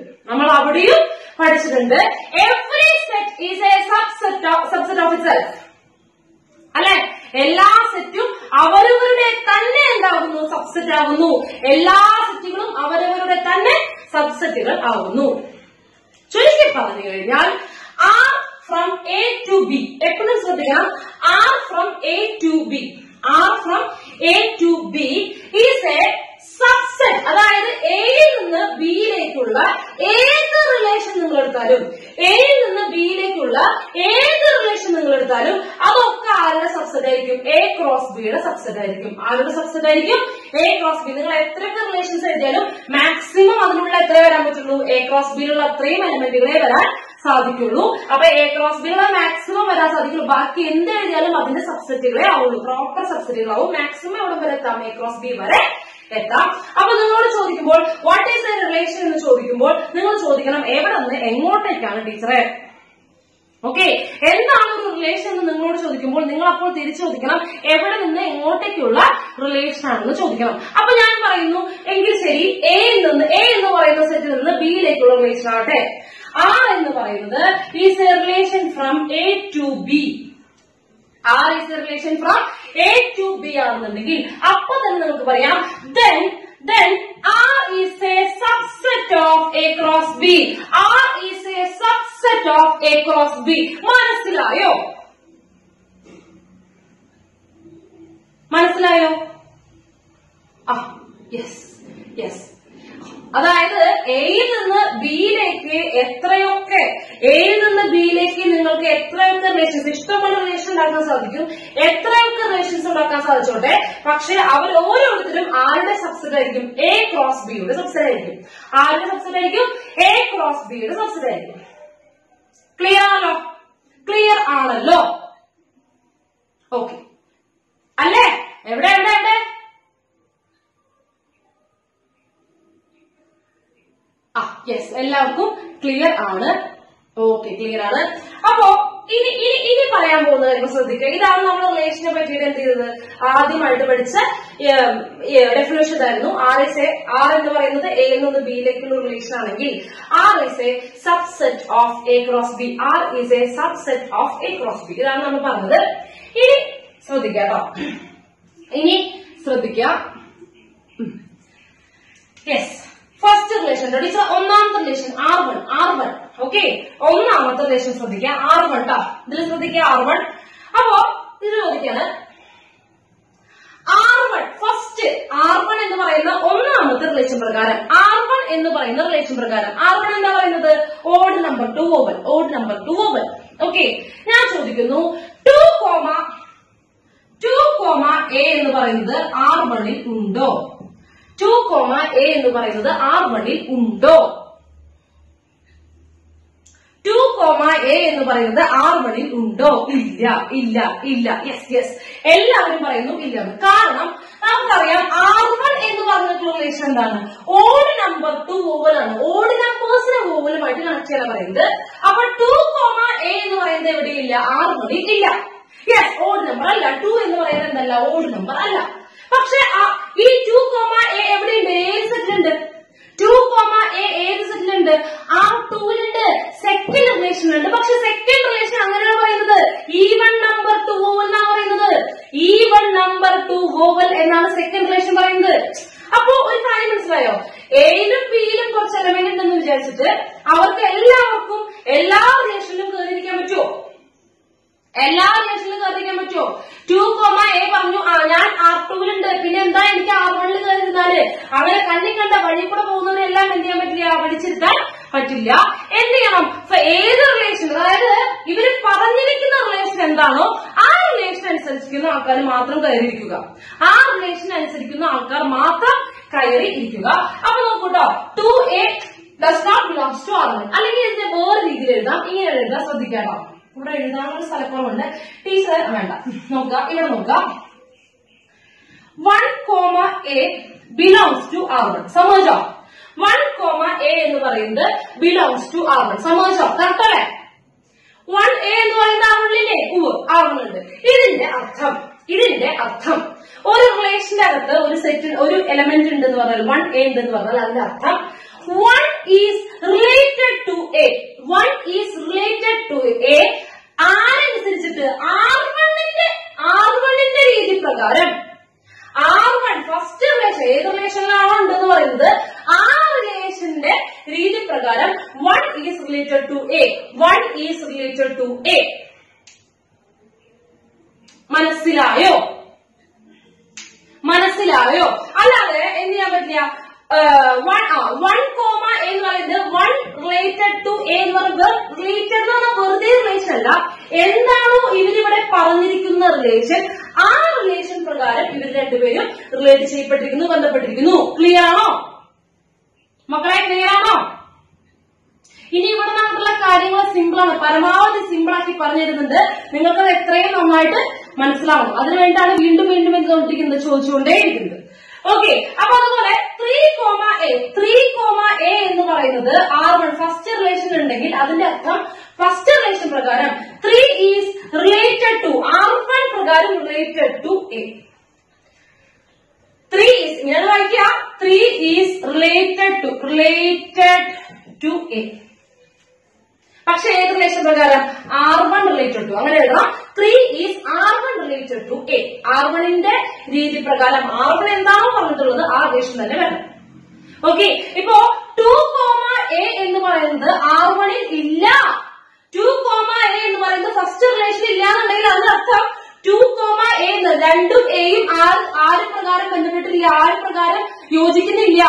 Every set is a subset of itself അല്ലെ? എല്ലാ സെറ്റും അവരവരുടെ തന്നെ എന്താകുന്നു? സബ്സെറ്റ് ആകുന്നു. എല്ലാ സെറ്റുകളും അവരവരുടെ തന്നെ സബ്സെറ്റുകൾ ആകുന്നു. ചുരുക്കി പറഞ്ഞു കഴിഞ്ഞാൽ R from A to B, എപ്പോഴും ശ്രദ്ധിക്കണം, R from A to B, R from A to B is a subset. അതായത് എയിൽ നിന്ന് ബിയിലേക്കുള്ള ഏത് റിലേഷൻ നിങ്ങൾ എടുത്താലും, എയിൽ നിന്ന് ബിയിലേക്കുള്ള ഏത് റിലേഷൻ നിങ്ങൾ എടുത്താലും അതൊക്കെ ആരുടെ സബ്സെറ്റ് ആയിരിക്കും? എ ക്രോസ് ബിയുടെ സബ്സെറ്റ് ആയിരിക്കും. ആരുടെ സബ്സെറ്റ് ആയിരിക്കും? A cross B. നിങ്ങൾ എത്രയൊക്കെ റിലേഷൻസ് എഴുതിയാലും മാക്സിമം അതിനുള്ള എത്ര വരാൻ പറ്റുള്ളൂ? എ ക്രോസ് ബിയിലുള്ള അത്രയും എലമെന്റുകളെ വരാൻ സാധിക്കുള്ളൂ. അപ്പൊ എ ക്രോസ് ബിയിലുള്ള മാക്സിമം വരാൻ സാധിക്കുള്ളൂ. ബാക്കി എന്ത് എഴുതിയാലും അതിന്റെ സബ്സെറ്റുകളെ ആവുള്ളൂ, പ്രോപ്പർ സബ്സെറ്റുകളാവും. മാക്സിമം എവിടെ വരെ എത്താം? എ ക്രോസ് ബി വരെ എത്താം. അപ്പൊ നിങ്ങളോട് ചോദിക്കുമ്പോൾ വാട്ട് ഈസ് എ റിലേഷൻ എന്ന് ചോദിക്കുമ്പോൾ നിങ്ങൾ ചോദിക്കണം എവിടെ നിന്ന് എങ്ങോട്ടേക്കാണ് ടീച്ചറെ? ഓക്കെ, എന്താണ് ഒരു റിലേഷൻ എന്ന് നിങ്ങളോട് ചോദിക്കുമ്പോൾ നിങ്ങൾ അപ്പോൾ തിരിച്ചു ചോദിക്കണം എവിടെ നിന്ന് എങ്ങോട്ടേക്കുള്ള റിലേഷൻ ആണെന്ന് ചോദിക്കണം. അപ്പൊ ഞാൻ പറയുന്നു എങ്കിൽ ശരി, എ എന്ന് പറയുന്ന സെറ്റിൽ നിന്ന് ബിയിലേക്കുള്ള റിലേഷൻ ആകട്ടെ. R എന്ന് പറയുന്നത് is a relation from A to B. R is a relation from A to B ആണെന്നുണ്ടെങ്കിൽ അപ്പൊ തന്നെ നമുക്ക് പറയാം then R is a subset of A cross B. R is a subset of A cross B. മനസ്സിലായോ? Yes. അതായത് എയിൽ നിന്ന് ബിയിലേക്ക് നിങ്ങൾക്ക് എത്രയൊക്കെ റിലേഷൻസ്, ഇഷ്ടമുള്ള റിലേഷൻ ഉണ്ടാക്കാൻ സാധിക്കും, എത്രയൊക്കെ റിലേഷൻസ് ഉണ്ടാക്കാൻ സാധിച്ചോട്ടെ. പക്ഷെ അവർ ഓരോരുത്തരും ആരുടെ സബ്സെറ്റ് ആയിരിക്കും? എ ക്രോസ് ബിയുടെ സബ്സെറ്റ് ആയിരിക്കും. ആരുടെ സബ്സെറ്റ് ആയിരിക്കും? എ ക്രോസ് ബിയുടെ സബ്സെറ്റ് ആയിരിക്കും. ക്ലിയർ ആണല്ലോ? ഓക്കെ അല്ലേ? എവിടെ യെസ്, എല്ലാവർക്കും ക്ലിയർ ആണ്. ഓക്കെ, ക്ലിയർ ആണ്. അപ്പോ ഇനി പറയാൻ പോകുന്ന കാര്യം ശ്രദ്ധിക്കുക. ഇതാണ് നമ്മൾ റിലേഷനെ പറ്റിയിട്ട് എന്ത് ചെയ്തത്? ആദ്യമായിട്ട് പഠിച്ച ഡെഫിനേഷൻ ആയിരുന്നു. ആർ എന്ന് പറയുന്നത് എയിൽ നിന്ന് ബിയിലേക്കുള്ള റിലേഷൻ ആണെങ്കിൽ R is a subset of A cross B. R is a subset of A cross B. ഇതാണ് നമ്മൾ പറഞ്ഞത്. ഇനി ശ്രദ്ധിക്കാം. യെസ്, ഫസ്റ്റ് റിലേഷൻ ടീച്ചർ, ഒന്നാമത്തെ റിലേഷൻ R1. ഓക്കെ, ഒന്നാമത്തെ റിലേഷൻ ശ്രദ്ധിക്കുക. R1 ട്ടോ, ഇതിൽ ശ്രദ്ധിക്കുക R1. അപ്പോ ഇത് ചോദിക്കാണ് R1 ഫസ്റ്റ്. R1 എന്ന് പറയുന്ന ഒന്നാമത്തെ റിലേഷൻ പ്രകാരം, R1 എന്ന് പറയുന്ന റിലേഷൻ പ്രകാരം R1 എന്താ പറയുന്നത്? Odd number 2 oval. ഓക്കെ, ഞാൻ ചോദിക്കുന്നു 2, A എന്ന് പറയുന്നത് R1ൽ ഉണ്ടോ? 2, A എന്ന് പറയുന്നത് R1ൽ ഉണ്ടോ? 2, A എന്ന് പറയുന്നത് R1 ഉണ്ടോ? ഇല്ല ഇല്ല ഇല്ല. യെസ് യെസ്, എല്ലാവരും പറയുന്നു ഇല്ല. കാരണം നമുക്കറിയാം R1 എന്ന് പറഞ്ഞിട്ടുള്ള റിലേഷൻ എന്താണ്? ഓഡ് നമ്പർ ടു വോവൽ ആണ്. ഓഡ് നമ്പേഴ്സിനെ വോവലുമായിട്ട് കണക്ട് ചെയ്യാൻ പറയുന്നത്. അപ്പൊ 2, A എന്ന് പറയുന്നത് എവിടെയില്ല? R1 ഇല്ല. യെസ്, ഓഡ് നമ്പർ അല്ല. 2 എന്ന് പറയുന്നത് എന്തല്ല? ഓഡ് നമ്പർ അല്ല. പക്ഷെ ഈ 2, A എവിടെയുണ്ട്? ഏത് സെറ്റിലുണ്ട്? 2, A ഏത് സെറ്റിലുണ്ട്? R2ലുണ്ട്. സെക്കൻഡ് റിലേഷനിലുണ്ട്. പക്ഷെ സെക്കൻഡ് റിലേഷൻ അങ്ങനെയാണ് പറയുന്നത്. ഈവൺ നമ്പർ ടു വോവൽ എന്നാണ് പറയുന്നത്. ഈവൺ നമ്പർ ടു വോവൽ എന്നാണ് സെക്കൻഡ് റിലേഷൻ പറയുന്നത്. അപ്പോ ഒരു കാര്യം മനസ്സിലായോ? എയിലും ബിയിലും കുറച്ച് എലമെന്റ് ഉണ്ടെന്ന് വിചാരിച്ചിട്ട് അവർക്ക് എല്ലാവർക്കും എല്ലാ റിലേഷനിലും കയറിയിരിക്കാൻ പറ്റുമോ? എല്ലാ റിലേഷനിലും കയറിയിരിക്കാൻ പറ്റുമോ? 2, A പറഞ്ഞു ഞാൻ R2ലുണ്ട്, പിന്നെ എന്താ എനിക്ക് R1ൽ കയറിയിരുന്നാല്? അങ്ങനെ കണ്ണി കണ്ട വഴി കൂടെ പോകുന്നവരെല്ലാം എന്ത് ചെയ്യാൻ പറ്റില്ല? വിളിച്ചിരുത്താൻ പറ്റില്ല. എന്ത് ചെയ്യണം? ഏത് റിലേഷൻ, അതായത് ഇവര് പറഞ്ഞിരിക്കുന്ന റിലേഷൻ എന്താണോ ആ റിലേഷൻ അനുസരിച്ചിരിക്കുന്ന ആൾക്കാർ മാത്രം കയറിയിരിക്കുക. ആ റിലേഷൻ അനുസരിക്കുന്ന ആൾക്കാർ മാത്രം കയറി ഇരിക്കുക. അപ്പൊ നോക്കൂട്ടോ, 2A does not belongs to R1. അല്ലെങ്കിൽ ഇതിന്റെ വേറെ രീതിയിൽ എഴുതാം. ഇങ്ങനെ എഴുതാൻ ശ്രദ്ധിക്കാട്ടോ. ഇവിടെ എഴുതാനുള്ള സ്ഥലക്കുറവുണ്ട്. ടീച്ചർ വേണ്ട, നോക്കാം. ഇവിടെ നോക്കാം. 1, A belongs to R1. സമോജോ? 1, A എന്ന് പറയുന്നത് belongs to R1. സമോജോ? കറക്റ്റ് അല്ലേ? 1A എന്ന് പറയുന്നത് R1ലില്ലേ? R1 ഉണ്ട്. ഇതിന്റെ അർത്ഥം ഒരു റിലേഷന്റെ അകത്ത് ഒരു സെറ്റ് ഒരു എലമെന്റ് ഉണ്ടെന്ന് പറഞ്ഞാൽ 1A ഉണ്ടെന്ന് പറഞ്ഞാൽ അതിന്റെ അർത്ഥം 1 is related to A. 1 is related to A ആരനുസരിച്ചിട്ട്? R1ന്റെ രീതി പ്രകാരം. R1 ഫസ്റ്റ് റിലേഷൻ ഏത് റിലേഷനിലാണോ ഉണ്ടെന്ന് പറയുന്നത് ആ റിലേഷന്റെ രീതി പ്രകാരം 1 is related to A. 1 is related to A. മനസ്സിലായോ? അല്ലാതെ എന്ത് ചെയ്യാൻ പറ്റില്ല? 1, A എന്ന് പറയുന്നത് 1 related to A എന്ന് പറയുന്നത് റിലേറ്റഡ് എന്ന് പറഞ്ഞാൽ വെറുതെ റിലേഷൻ അല്ല. എന്താണോ ഇവരിവിടെ പറഞ്ഞിരിക്കുന്ന റിലേഷൻ ആ റിലേഷൻ പ്രകാരം ഇവർ രണ്ടുപേരും റിലേറ്റ് ചെയ്യപ്പെട്ടിരിക്കുന്നു, ബന്ധപ്പെട്ടിരിക്കുന്നു. ക്ലിയർ ആണോ മക്കളെ? ക്ലിയർ ആണോ? ഇനി ഇവിടെ നമുക്കുള്ള കാര്യങ്ങൾ സിമ്പിൾ ആണ്. പരമാവധി സിമ്പിൾ ആക്കി പറഞ്ഞു തരുന്നുണ്ട്. നിങ്ങൾക്കത് എത്രയും നന്നായിട്ട് മനസ്സിലാവും. അതിനുവേണ്ടിയാണ് വീണ്ടും വീണ്ടും എന്ത് നോട്ടിക്കുന്നത്, ചോദിച്ചുകൊണ്ടേയിരിക്കുന്നത്. ഓക്കെ, അപ്പൊ അതുപോലെ 3, A എന്ന് പറയുന്നത് R1 ഫസ്റ്റ് റിലേഷൻ ഉണ്ടെങ്കിൽ അതിന്റെ അർത്ഥം ഫസ്റ്റ് റിലേഷൻ പ്രകാരം 3 ഈസ് റിലേറ്റഡ് ടു R1 പ്രകാരം റിലേറ്റഡ് ടു A. 3 ഈസ് ഇങ്ങനെ വായിക്കുക. 3 ഈസ് റിലേറ്റഡ് ടു A. പക്ഷെ ഏത് റിലേഷൻ പ്രകാരം? R1 related to. അങ്ങനെ എഴുതാം. 3 is R1 related to A. R1ന്റെ രീതി പ്രകാരം R1 എന്താണോ പറഞ്ഞിട്ടുള്ളത് ആ റിലേഷൻ തന്നെ വേണം. ഓക്കെ, ഇപ്പോ 2, A എന്ന് പറയുന്നത് R1ൽ ഇല്ല. 2, A എന്ന് പറയുന്നത് ഫസ്റ്റ് റിലേഷൻ ഇല്ലാന്നുണ്ടെങ്കിൽ അതിനർത്ഥം 2, A എന്ന് രണ്ടും എയും ആര് പ്രകാരം ബന്ധപ്പെട്ടില്ല? ആര് പ്രകാരം യോജിക്കുന്നില്ല?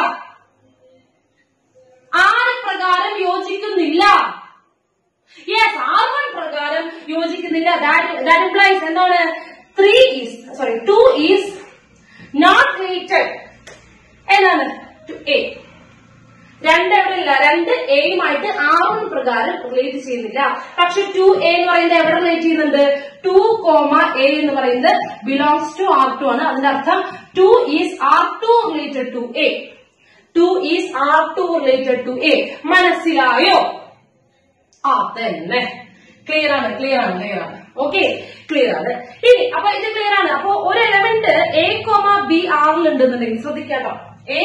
യെസ്, R1 പ്രകാരം യോജിക്കുന്നില്ല. That implies എന്താണ്? 2 is not related എന്താണ് to A. രണ്ട് എവിടെ ഇല്ല? രണ്ട് എയുമായിട്ട് R1 പ്രകാരം റിലേറ്റ് ചെയ്യുന്നില്ല. പക്ഷെ 2A എന്ന് പറയുന്നത് എവിടെ റിലേറ്റ് ചെയ്യുന്നുണ്ട്? 2, A എന്ന് പറയുന്നത് ബിലോങ്സ് ടു R2 ആണ്. അതിന്റെ അർത്ഥം 2 is R2 related to A. 2 is R2 related to A. മനസ്സിലായോ? തന്നെ. ക്ലിയർ ആണ്. ഓക്കെ, ക്ലിയർ ആണ്. ഇനി അപ്പൊ ഇത് ക്ലിയർ ആണ്. അപ്പൊ ഒരു എലമെന്റ് A, B ആറിലുണ്ടെന്നുണ്ടെങ്കിൽ ശ്രദ്ധിക്കാട്ടോ. A,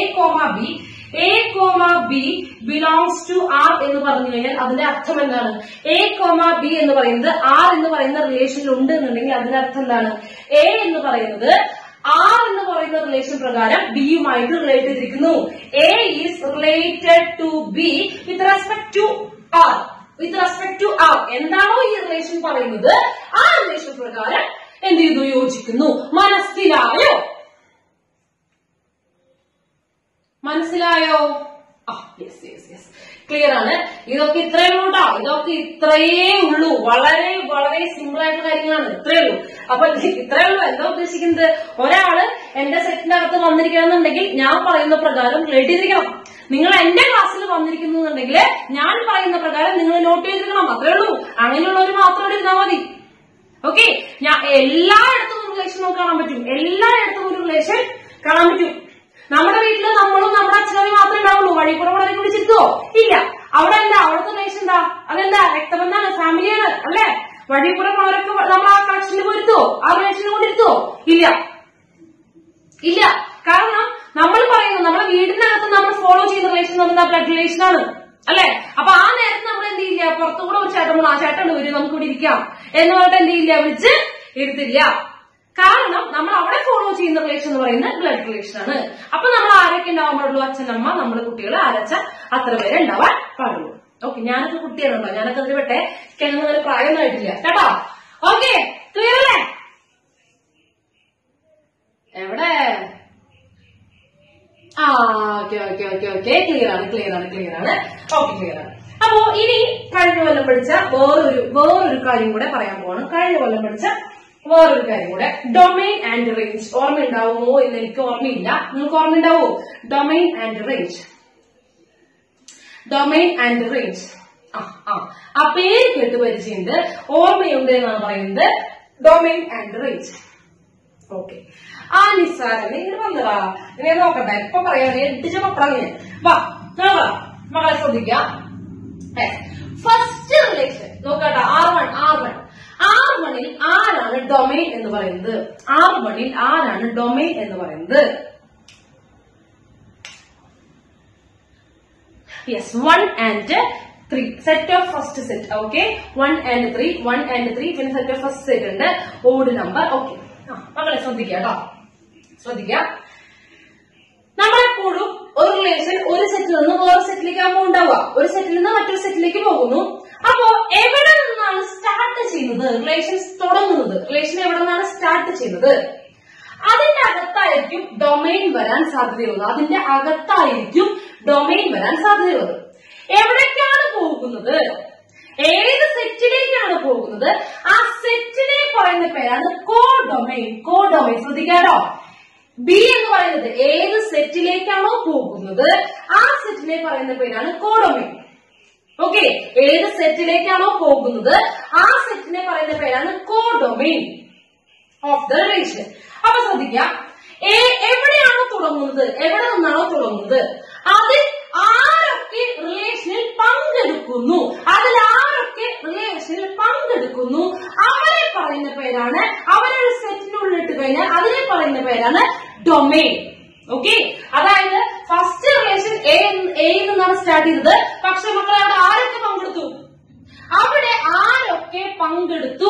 B belongs to R എന്ന് പറഞ്ഞു കഴിഞ്ഞാൽ അതിന്റെ അർത്ഥം എന്താണ്? A, B എന്ന് പറയുന്നത് R എന്ന് പറയുന്ന റിലേഷനിൽ ഉണ്ട് എന്നുണ്ടെങ്കിൽ അതിന്റെ അർത്ഥം എന്താണ്? A എന്ന് പറയുന്നത് R എന്ന് പറയുന്ന റിലേഷൻ പ്രകാരം B യുമായിട്ട് റിലേറ്റ് ചെയ്തിരിക്കുന്നു. A is related to B with respect to R. എന്താണോ ഈ റിലേഷൻ പറയുന്നത് ആ റിലേഷൻ പ്രകാരം എന്ത് ചെയ്തു? യോജിക്കുന്നു. മനസ്സിലായോ? യെസ്, ക്ലിയർ ആണ്. ഇതൊക്കെ ഇത്രയേ ഉള്ളൂ കേട്ടോ. ഇത്രയേ ഉള്ളൂ. വളരെ വളരെ സിമ്പിൾ ആയിട്ടുള്ള കാര്യങ്ങളാണ്. ഇത്രയേ ഉള്ളൂ. അപ്പൊ ഇത്രയേ ഉള്ളൂ. എന്താ ഉദ്ദേശിക്കുന്നത്? ഒരാള് എന്റെ സെറ്റിന്റെ അകത്ത് വന്നിരിക്കണമെന്നുണ്ടെങ്കിൽ ഞാൻ പറയുന്ന പ്രകാരം റിലേറ്റ് ചെയ്തിരിക്കണം. നിങ്ങൾ എന്റെ ക്ലാസ്സിൽ വന്നിരിക്കുന്നുണ്ടെങ്കിൽ ഞാൻ പറയുന്ന പ്രകാരം നിങ്ങൾ നോട്ട് ചെയ്തിരിക്കണം, അത്രേ ഉള്ളൂ. അങ്ങനെയുള്ളവർ മാത്രം ഇരുന്നാൽ മതി. ഓക്കെ, ഞാൻ എല്ലായിടത്തും ഒരു റിലേഷൻ നമുക്ക് കാണാൻ പറ്റും, എല്ലായിടത്തും ഒരു റിലേഷൻ കാണാൻ പറ്റും. നമ്മുടെ വീട്ടില് നമ്മളും നമ്മുടെ അച്ഛനും മാത്രമേ ഉണ്ടാവുള്ളൂ. വഴി കൂടെ വളരെ കുടിച്ചിരുത്തോ? ഇല്ല. അവിടെ അല്ല, അവിടുത്തെ റിലേഷൻ എന്താ? അതെന്താ? രക്തബന്ധാണ്, ഫാമിലിയാണ്, അല്ലെ? വഴി കൂടെ പോലൊക്കെ നമ്മൾ ആ കണക്ഷനിൽ പോയിരുത്തോ? ആ റിലേഷനിൽ കൊണ്ടിരുത്തോ? ഇല്ല, ഇല്ല. കാരണം നമ്മൾ പറയുന്നു നമ്മുടെ വീടിനകത്ത് നമ്മൾ ഫോളോ ചെയ്യുന്ന റിലേഷൻ എന്താ? ബ്ലഡ് റിലേഷൻ ആണ്, അല്ലെ? അപ്പൊ ആ നേരത്ത് നമ്മൾ എന്ത് ചെയ്യില്ല? പുറത്തുകൂടെ ഒരു ചേട്ടൻ ആ ചേട്ടൻ വരും, നമുക്ക് ഇവിടെ ഇരിക്കാം എന്ന് പറഞ്ഞിട്ട് എന്ത് ചെയ്യില്ല? വിളിച്ച് ഇരുത്തില്ല. കാരണം നമ്മൾ അവിടെ ഫോളോ ചെയ്യുന്ന റിലേഷൻ എന്ന് പറയുന്നത് ബ്ലഡ് റിലേഷൻ ആണ്. അപ്പൊ നമ്മൾ ആരൊക്കെ ഉണ്ടാവാൻ പാടുള്ളൂ? അച്ഛനമ്മ, നമ്മുടെ കുട്ടികൾ, ആരച്ച, അത്ര പേരെ ഉണ്ടാവാൻ പാടുള്ളൂ. ഓക്കെ, ഞാനൊക്കെ കുട്ടികളുണ്ടോ? ഞാനൊക്കെ അതിൽ പെട്ടെ കിണങ്ങുന്ന പ്രായമൊന്നും ആയിട്ടില്ല കേട്ടോ. ഓക്കെ, ക്ലിയർ അല്ലേ? എവിടെ? ആ, okay okay okay okay, clear ആണ്, ക്ലിയർ ആണ്, ക്ലിയർ ആണ്. ഓക്കെ, ക്ലിയർ ആണ്. അപ്പോ ഇനി കഴിഞ്ഞ കൊല്ലം പഠിച്ച വേറൊരു കാര്യം കൂടെ പറയാൻ പോവാണ്. കഴിഞ്ഞ കൊല്ലം പഠിച്ച വേറൊരു കാര്യം കൂടെ, ഡൊമൈൻ ആൻഡ് റേഞ്ച്. ഓർമ്മ ഉണ്ടാവുമോ എന്ന് എനിക്ക് ഓർമ്മയില്ല, നിങ്ങൾക്ക് ഓർമ്മ ഉണ്ടാവോ? Domain and range, domain and range. ആ പേര് കേട്ട് പരിചയമുണ്ട്, ഓർമ്മയുണ്ട് എന്നാണ് പറയുന്നത്. Domain and range. ഓക്കെ, ആ നിസ്സാരം ഇങ്ങനെ വന്നതാ. ഇങ്ങനെ നോക്കട്ടെ, ഇപ്പൊ പറയാ എട്ടിച്ച പപ്പടം. വാ മകളെ ശ്രദ്ധിക്കാം. ഫസ്റ്റ് റിലേഷൻ നോക്കട്ടെ, R1ൽ ആരാണ് ഡൊമൈൻ എന്ന് പറയുന്നത്? R1ൽ ആരാണ് ഡൊമൈൻ എന്ന് പറയുന്നത്? Yes, 1 and 3 set of first set. Okay, 1 and 3 പിന്നെ സെറ്റ് ഓഫ് ഫസ്റ്റ് സെറ്റ് ഉണ്ട്, ഓഡ് നമ്പർ. ഓക്കെ, മകളെ ശ്രദ്ധിക്കുക കേട്ടോ, ശ്രദ്ധിക്കുക. നമ്മളെപ്പോഴും ഒരു റിലേഷൻ ഒരു സെറ്റിൽ നിന്ന് വേറെ സെറ്റിലേക്കാകുമ്പോൾ ഉണ്ടാവുക. ഒരു സെറ്റിൽ നിന്ന് മറ്റൊരു സെറ്റിലേക്ക് പോകുന്നു. അപ്പോ എവിടെ നിന്നാണ് സ്റ്റാർട്ട് ചെയ്യുന്നത്? റിലേഷൻസ് തുടങ്ങുന്നത്, റിലേഷൻ എവിടെ നിന്നാണ് സ്റ്റാർട്ട് ചെയ്യുന്നത്? അതിന്റെ അകത്തായിരിക്കും ഡൊമൈൻ വരാൻ സാധ്യതയുള്ളത്. അതിന്റെ അകത്തായിരിക്കും ഡൊമൈൻ വരാൻ സാധ്യതയുള്ളത്. എവിടേക്കാണ് പോകുന്നത്? ഏത് സെറ്റിലേക്കാണ് പോകുന്നത്? ആ സെറ്റിനെ പറയുന്ന പേരാണ് കോഡൊമൈൻ. കോഡൊമൈൻ ശ്രദ്ധിക്കാറോ? ബി എന്ന് പറയുന്നത് ഏത് സെറ്റിലേക്കാണോ പോകുന്നത് ആ സെറ്റിനെ പറയുന്ന പേരാണ് കോഡൊമൈൻ. ഓക്കെ, ഏത് സെറ്റിലേക്കാണോ പോകുന്നത് ആ സെറ്റിനെ പറയുന്ന പേരാണ് കോഡൊമൈൻ ഓഫ് ദ റിലേഷൻ. അപ്പൊ ശ്രദ്ധിക്കാം, എവിടെയാണോ തുടങ്ങുന്നത്, എവിടെ നിന്നാണോ തുടങ്ങുന്നത്, അതിൽ ആരൊക്കെ റിലേഷനിൽ പങ്കെടുക്കുന്നു, അവരെ പറയുന്ന പേരാണ്, അവരൊരു സെറ്റിനുള്ളിട്ട് കഴിഞ്ഞാൽ അതിനെ പറയുന്ന പേരാണ് ഡൊമൈൻ. ഓക്കെ, അതായത് ഫസ്റ്റ് റിലേഷൻ എയിൽ നിന്നാണ് സ്റ്റാർട്ട് ചെയ്തത്. പക്ഷെ മക്കളെ അവിടെ ആരൊക്കെ പങ്കെടുത്തു? അവിടെ ആരൊക്കെ പങ്കെടുത്തു?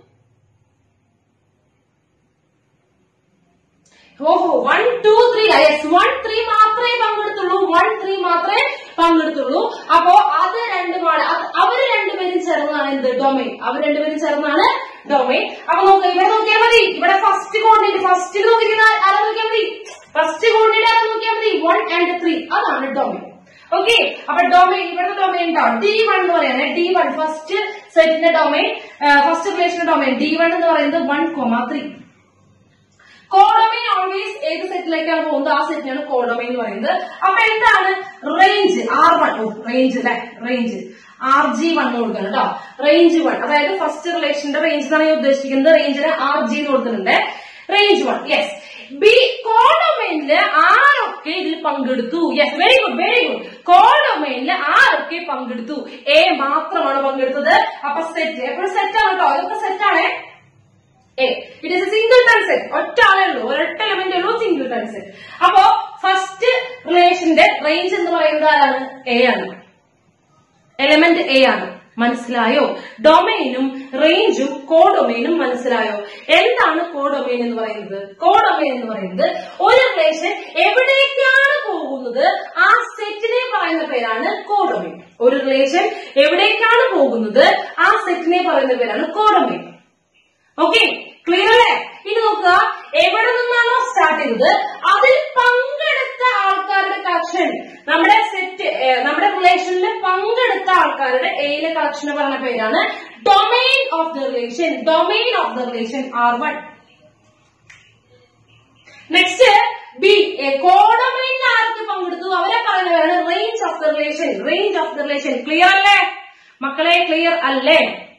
ഓഹോ, 1, 2, 3. യെസ്, 1, 3 മാത്രമേ പങ്കെടുത്തുള്ളൂ. അപ്പോ അത് അവര് രണ്ടുപേരും ചേർന്നാണ് എന്ത്? ഡൊമൈൻ. അവർ രണ്ടുപേരും ചേർന്നാണ് ഡൊമൈൻ. അപ്പൊ നോക്കുക, ഇവിടെ നോക്കിയാൽ മതി. ഇവിടെ ഫസ്റ്റ് കോർഡിനേറ്റ്, ഫസ്റ്റിൽ നോക്കിയാൽ ആരെ നോക്കിയാൽ മതി? ഫസ്റ്റ് കോർഡിനേറ്റ് ആരെ നോക്കിയാൽ മതി? 1 and 3, അതാണ് ഡൊമൈൻ. ഓക്കെ, അപ്പൊ ഡൊമൈൻ, ഇവിടുത്തെ ഡൊമൈൻ ഉണ്ടാവും D1 എന്ന് പറയുന്നത്. D1 ഫസ്റ്റ് സെറ്റിന്റെ ഡൊമൈൻ, ഫസ്റ്റ് റിലേഷന്റെ ഡൊമൈൻ D1 എന്ന് പറയുന്നത് 1, 3. കോഡൊമൈൻ ഓൾവേസ് ഏത് സെറ്റിലേക്കാണ് പോകുന്നത് ആ സെറ്റിനാണ് കോഡൊമൈൻ എന്ന് പറയുന്നത്. അപ്പൊ എന്താണ് റേഞ്ച്? R1, റേഞ്ച് അല്ലെ, റേഞ്ച് RG1 കൊടുക്കണം കേട്ടോ. റേഞ്ച് 1 അതായത് ഫസ്റ്റ് റിലേഷന്റെ റേഞ്ച് എന്നാണ് ഞാൻ ഉദ്ദേശിക്കുന്നത്. റേഞ്ചിന് RG എന്ന് കൊടുത്തിട്ടുണ്ട്. റേഞ്ച് 1. യെസ്, ബി കോഡൊമൈനില് ആരൊക്കെ ഇതിൽ പങ്കെടുത്തു? Yes, very good, very good. കോഡൊമൈനില് ആരൊക്കെ പങ്കെടുത്തു? എ മാത്രമാണ് പങ്കെടുത്തത്. അപ്പൊ സെറ്റ് എപ്പോഴും സെറ്റാണ് കേട്ടോ, ഇതൊക്കെ സെറ്റാണ്. It is a singleton set. ഒറ്റ ആളേ ഉള്ളൂ, ഒരൊറ്റ എലമെന്റ് ഉള്ളൂ, സിംഗിൾ ടൺ സെറ്റ്. അപ്പോ ഫസ്റ്റ് റിലേഷന്റെ റേഞ്ച് എന്ന് പറയുന്നത് ആരാണ്? എ ആണ്, എലമെന്റ് എ ആണ്. മനസ്സിലായോ? ഡൊമൈനും റേഞ്ചും കോഡൊമൈനും മനസ്സിലായോ? എന്താണ് കോഡൊമൈൻ എന്ന് പറയുന്നത്? കോഡൊമൈൻ എന്ന് പറയുന്നത് ഒരു റിലേഷൻ എവിടേക്കാണ് പോകുന്നത് ആ സെറ്റിനെ പറയുന്ന പേരാണ് കോഡൊമൈൻ. ഒരു റിലേഷൻ എവിടേക്കാണ് പോകുന്നത് ആ സെറ്റിനെ പറയുന്ന പേരാണ് കോഡൊമൈൻ. ഓക്കെ, ക്ലിയർ അല്ലേ? ഇനി നോക്കുക, എവിടെ നിന്നാണോ സ്റ്റാർട്ട് ചെയ്തത് അതിൽ പങ്കെടുത്ത ആൾക്കാരുടെ കളക്ഷൻ, നമ്മുടെ സെറ്റ്, നമ്മുടെ റിലേഷനിൽ പങ്കെടുത്ത ആൾക്കാരുടെ എയിലെ കളക്ഷന് പറഞ്ഞ പേരാണ് domain of the relation. Domain of the relation R1. Next B, കോഡൊമൈനിൽ ആരൊക്കെ പങ്കെടുത്തു അവരെ പറയുന്നതാണ് range of the relation. Range of the relation clear അല്ലേ മക്കളെ? ക്ലിയർ അല്ലേ?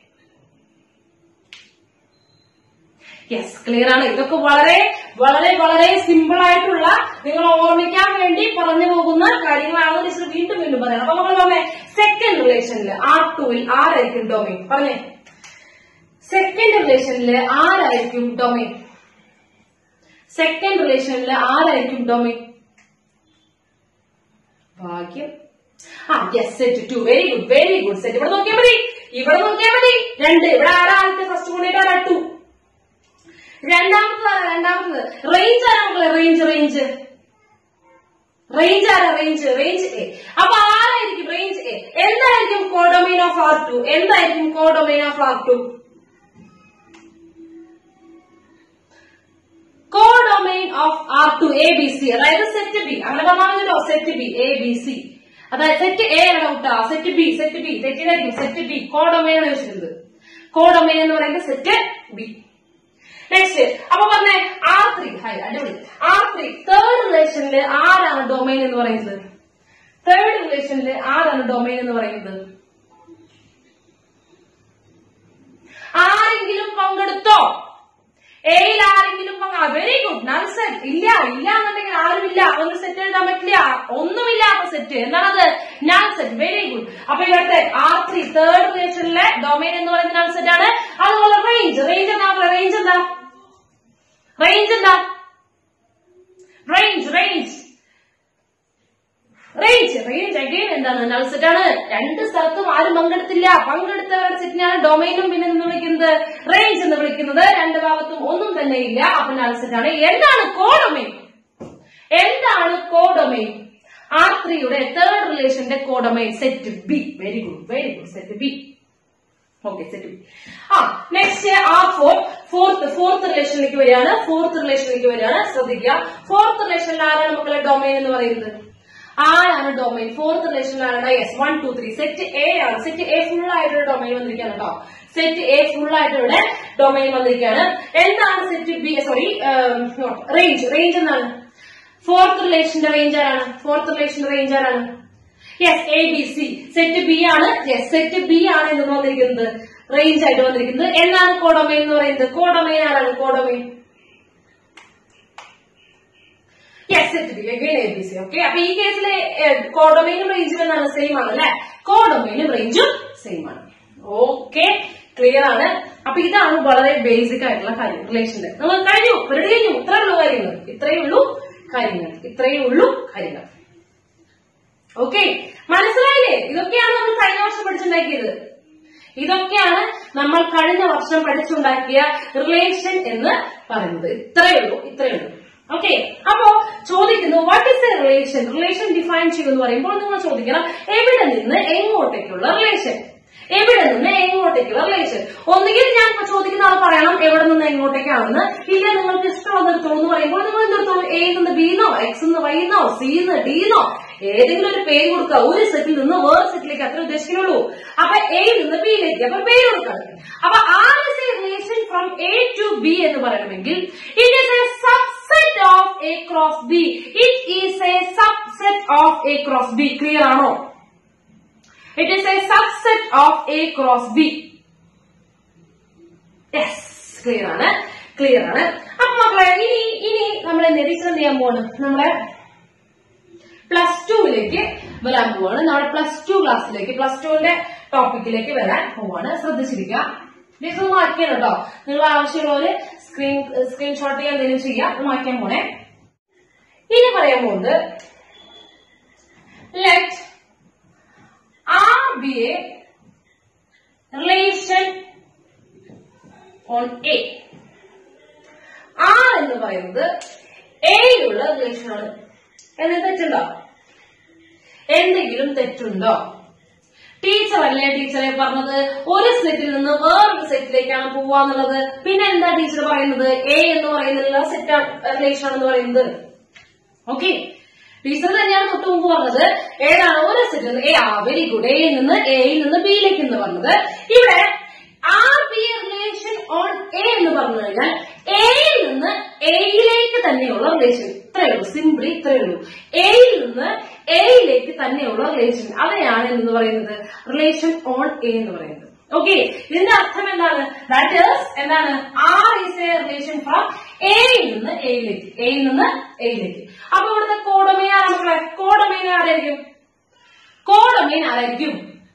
യെസ്, ക്ലിയർ ആണ്. ഇതൊക്കെ വളരെ വളരെ വളരെ സിമ്പിൾ ആയിട്ടുള്ള നിങ്ങൾ ഓർമ്മിക്കാൻ വേണ്ടി പറഞ്ഞു പോകുന്ന കാര്യങ്ങളാണ്. ടീച്ചർ വീണ്ടും വീണ്ടും പറയാം. അപ്പൊ നമ്മൾ പറഞ്ഞേ സെക്കൻഡ് റിലേഷനിൽ R2-ൽ ആരായിരിക്കും ഡൊമൈൻ? പറഞ്ഞേ, സെക്കൻഡ് റിലേഷനിൽ ആരായിരിക്കും ഡൊമൈൻ? സെക്കൻഡ് റിലേഷനിൽ ആരായിരിക്കും ഡൊമൈൻ? ഭാഗ്യം. Yes, set 2. Very good, very good. Set ഇവിടെ നോക്കിയാൽ മതി, ഇവിടെ നോക്കിയാൽ മതി. 2 ഇവിടെ ആരാദ്യത്തെ ഫസ്റ്റ് കൊണ്ടിട്ട് 2. രണ്ടാമത്തത് റേഞ്ച് ആരാ മക്കളെ? റേഞ്ച് റേഞ്ച് റേഞ്ച് ആരാ? Range range A. അപ്പൊ ആരായിരിക്കും റേഞ്ച് എ? എന്തായിരിക്കും കോഡൊമൈൻ ഓഫ് R2? എന്തായിരിക്കും codomain of R2? Codomain of R2 ABC, അതായത് സെറ്റ് ബി. അങ്ങനെ പറഞ്ഞാലോ, സെറ്റ് ബി ABC, അതായത് സെറ്റ് എ ഡൗട്ടാ, സെറ്റ് ബി തെറ്റിലായിരിക്കും. സെറ്റ് ബി കോഡൊമൈൻ ആണ് ചോദിച്ചിരുന്നത്. കോഡൊമൈൻ എന്ന് പറയുന്നത് സെറ്റ് ബി. നെക്സ്റ്റ് അപ്പൊ പറഞ്ഞേ R3. അടിപൊളി. R3 തേർഡ് റിലേഷനിൽ ആരാണ് ഡൊമൈൻ എന്ന് പറയുന്നത്? തേർഡ് റിലേഷനിൽ ആരാണ് ഡൊമൈൻ എന്ന് പറയുന്നത്? ആരെങ്കിലും പങ്കെടുത്തോ? എയിൽ ആരെങ്കിലും വെരി ഗുഡ്. None set. ഇല്ല എന്നുണ്ടെങ്കിൽ ആരുമില്ല. അങ്ങനെ സെറ്റ് എഴുതാൻ പറ്റില്ല. ഒന്നുമില്ലാത്ത സെറ്റ്. എന്താണത്? None set. Very good. അപ്പൊ ഇവിടുത്തെ R3 തേർഡ് റിലേഷനിലെ ഡൊമൈൻ എന്ന് പറയുന്നത് നൺ സെറ്റ് ആണ്. അതുപോലെ റേഞ്ച് എന്താ? റേഞ്ച് എന്താ? റേഞ്ച് എന്താ? റേഞ്ച് അഗെയിൻ എന്താണ്? നൾ സെറ്റ് ആണ്. രണ്ട് സ്ഥലത്തും ആരും പങ്കെടുത്തില്ല. പങ്കെടുത്തവരുടെ സെറ്റിനാണ് ഡൊമൈനും പിന്നെ എന്ന് വിളിക്കുന്നത് റേഞ്ച് എന്ന് വിളിക്കുന്നത്. രണ്ട് ഭാഗത്തും ഒന്നും തന്നെ ഇല്ല. അപ്പൊ നൾ സെറ്റ് ആണ്. എന്താണ് കോഡൊമൈൻ? R3-യുടെ തേർഡ് റിലേഷന്റെ codomain set B. Very good. Set B. Okay, set B. Next R4 fourth റിലേഷനിലേക്ക് വരികയാണ്. ശ്രദ്ധിക്കുക. ഫോർത്ത് റിലേഷനിൽ ആരാണ് മക്കളെ ഡൊമൈൻ എന്ന് പറയുന്നത്? ആരാണ് ഡൊമൈൻ? ഫോർത്ത് റിലേഷനിൽ ആരാണ്? യെസ്, 1 2 3 സെറ്റ് എ ആണ്. സെറ്റ് എ ഫുൾ ആയിട്ട് ഡൊമൈൻ വന്നിരിക്കുകയാണ് കേട്ടോ. സെറ്റ് എ ഫുൾ ആയിട്ട് ഇവിടെ ഡൊമൈൻ വന്നിരിക്കുകയാണ്. എന്താണ് സെറ്റ് ബി? സോറി, റേഞ്ച് എന്താണ്? ഫോർത്ത് റിലേഷന്റെ റേഞ്ച് ആരാണ്? Yes, ABC. സെറ്റ് ബി ആണ്. യെസ്, സെറ്റ് ബി ആണ് എന്ന് വന്നിരിക്കുന്നത്, റേഞ്ച് ആയിട്ട് വന്നിരിക്കുന്നത്. എന്താണ് കോഡൊമൈൻ എന്ന് പറയുന്നത്? കോഡൊമൈൻ ആരാണ്? Codomain yes, set B again ABC. Okay, അപ്പൊ ഈ കേസിലെ കോഡൊമൈനും റേഞ്ചും എന്നാണ്? സെയിം ആണ് അല്ലെ? കോഡൊമൈനും റേഞ്ചും സെയിം ആണ്. ഓക്കെ, ക്ലിയർ ആണ്. അപ്പൊ ഇതാണ് വളരെ ബേസിക് ആയിട്ടുള്ള കാര്യം റിലേഷന്റെ. നമ്മൾ കഴിഞ്ഞു. ഇത്രയേ ഉള്ളൂ കാര്യങ്ങൾ. ഓക്കെ, മനസ്സിലായില്ലേ? ഇതൊക്കെയാണ് നമ്മൾ കഴിഞ്ഞ വർഷം പഠിച്ചുണ്ടാക്കിയത്. ഇതൊക്കെയാണ് നമ്മൾ കഴിഞ്ഞ വർഷം പഠിച്ചുണ്ടാക്കിയ റിലേഷൻ എന്ന് പറയുന്നത്. ഇത്രയേ ഉള്ളൂ. ഓക്കെ, അപ്പോ ചോദിക്കുന്നു what is a relation define ചെയ്യുമെന്ന് പറയുമ്പോൾ നിങ്ങൾ ചോദിക്കണം എവിടെ നിന്ന് എങ്ങോട്ടേക്കുള്ള റിലേഷൻ. ഒന്നുകിൽ ഞാൻ ചോദിക്കുന്ന ആൾ പറയണം എവിടെ നിന്ന് എങ്ങോട്ടേക്കാണെന്ന്. ഇല്ല നിങ്ങൾക്ക് ഇഷ്ടമുള്ളതെടുത്തോളൂ എന്ന് പറയുമ്പോൾ നിങ്ങൾ എന്തെടുത്തോളൂ? എയിൽ നിന്ന് ബിന്നോ, എക്സ് നിന്ന് വൈന്നോ, സി നിന്ന് ഡിന്നോ ഏതെങ്കിലും ഒരു പേര് കൊടുക്കുക. ഒരു സെറ്റിൽ നിന്ന് വേറെ സെറ്റിലേക്ക് അത്ര ഉദ്ദേശിക്കുള്ളൂ. അപ്പൊ എയിൽ നിന്ന് ബിയിലേക്ക് അപ്പൊ പേര് കൊടുക്കണം. അപ്പൊ R is a relation from A to B എന്ന് പറയണമെങ്കിൽ it is a subset of A cross B. Clear ആണോ? It is a subset of A cross B. Yes, clear ആണ്. അപ്പൊ മക്കളെ ഇനി നമ്മളെ നിരീക്ഷണം ചെയ്യാൻ പോവാണ്. നമ്മളെ +2ലേക്ക് വരാൻ പോവാണ്. നമ്മുടെ +2 ക്ലാസ്സിലേക്ക്, +2ന്റെ ടോപ്പിക്കിലേക്ക് വരാൻ പോവാണ്. ശ്രദ്ധിച്ചിരിക്കുക. ഇത് മാറ്റിയാണ് കേട്ടോ. നിങ്ങൾ ആവശ്യമുള്ളവര് സ്ക്രീൻഷോട്ട് ചെയ്യാൻ എന്തെങ്കിലും ചെയ്യാം. മാറ്റാൻ പോണേ. ഇനി പറയാൻ പോകുന്നത് let R be a relation on A. R എന്ന് പറയുന്നത് എയിലുള്ള റിലേഷൻ ആണ്. എന്തെങ്കിലും തെറ്റുണ്ടോ? ടീച്ചറല്ലേ ടീച്ചറെ പറഞ്ഞത് ഒരു സെറ്റിൽ നിന്ന് വേറൊരു സെറ്റിലേക്കാണ് പോവാന്നുള്ളത്. പിന്നെ എന്താ ടീച്ചർ പറയുന്നത്? എ എന്ന് പറയുന്നുള്ള സെറ്റ് റിലേഷൻ എന്ന് പറയുന്നത്. ഓക്കെ, ടീച്ചർ തന്നെയാണ് തൊട്ട് മുമ്പ് പറഞ്ഞത്. ഏതാണ്? ഒരു സെറ്റിൽ നിന്ന് വെരി ഗുഡ്. എയിൽ നിന്ന് ബിയിലേക്ക് എന്ന് പറഞ്ഞത്. ഇവിടെ R be relation on A എന്ന് പറഞ്ഞു കഴിഞ്ഞാൽ എയിൽ നിന്ന് എയിലേക്ക് തന്നെ തന്നെയുള്ള റിലേഷൻ. ഇത്രയേ ഉള്ളൂ, സിംപ്ലി ഇത്രയേ ഉള്ളൂ. എയിൽ നിന്ന് എയിലേക്ക് തന്നെയുള്ള റിലേഷൻ, അതിനെയാണ് എന്ന് പറയുന്നത് റിലേഷൻ ഓൺ എ എന്ന് പറയുന്നത്. ഓക്കെ, ഇതിന്റെ അർത്ഥം എന്താണ്? ദാറ്റ് ഈസ് എന്താണ്? R is a relation from എയിൽ നിന്ന് എയിലേക്ക്, എയിൽ നിന്ന് എയിലേക്ക്. അപ്പൊ ഇവിടുത്തെ കോഡൊമൈൻ ആണ് മക്കളെ. കോഡൊമൈൻ ആരായിരിക്കും? കോഡൊമൈൻ ആരായിരിക്കും?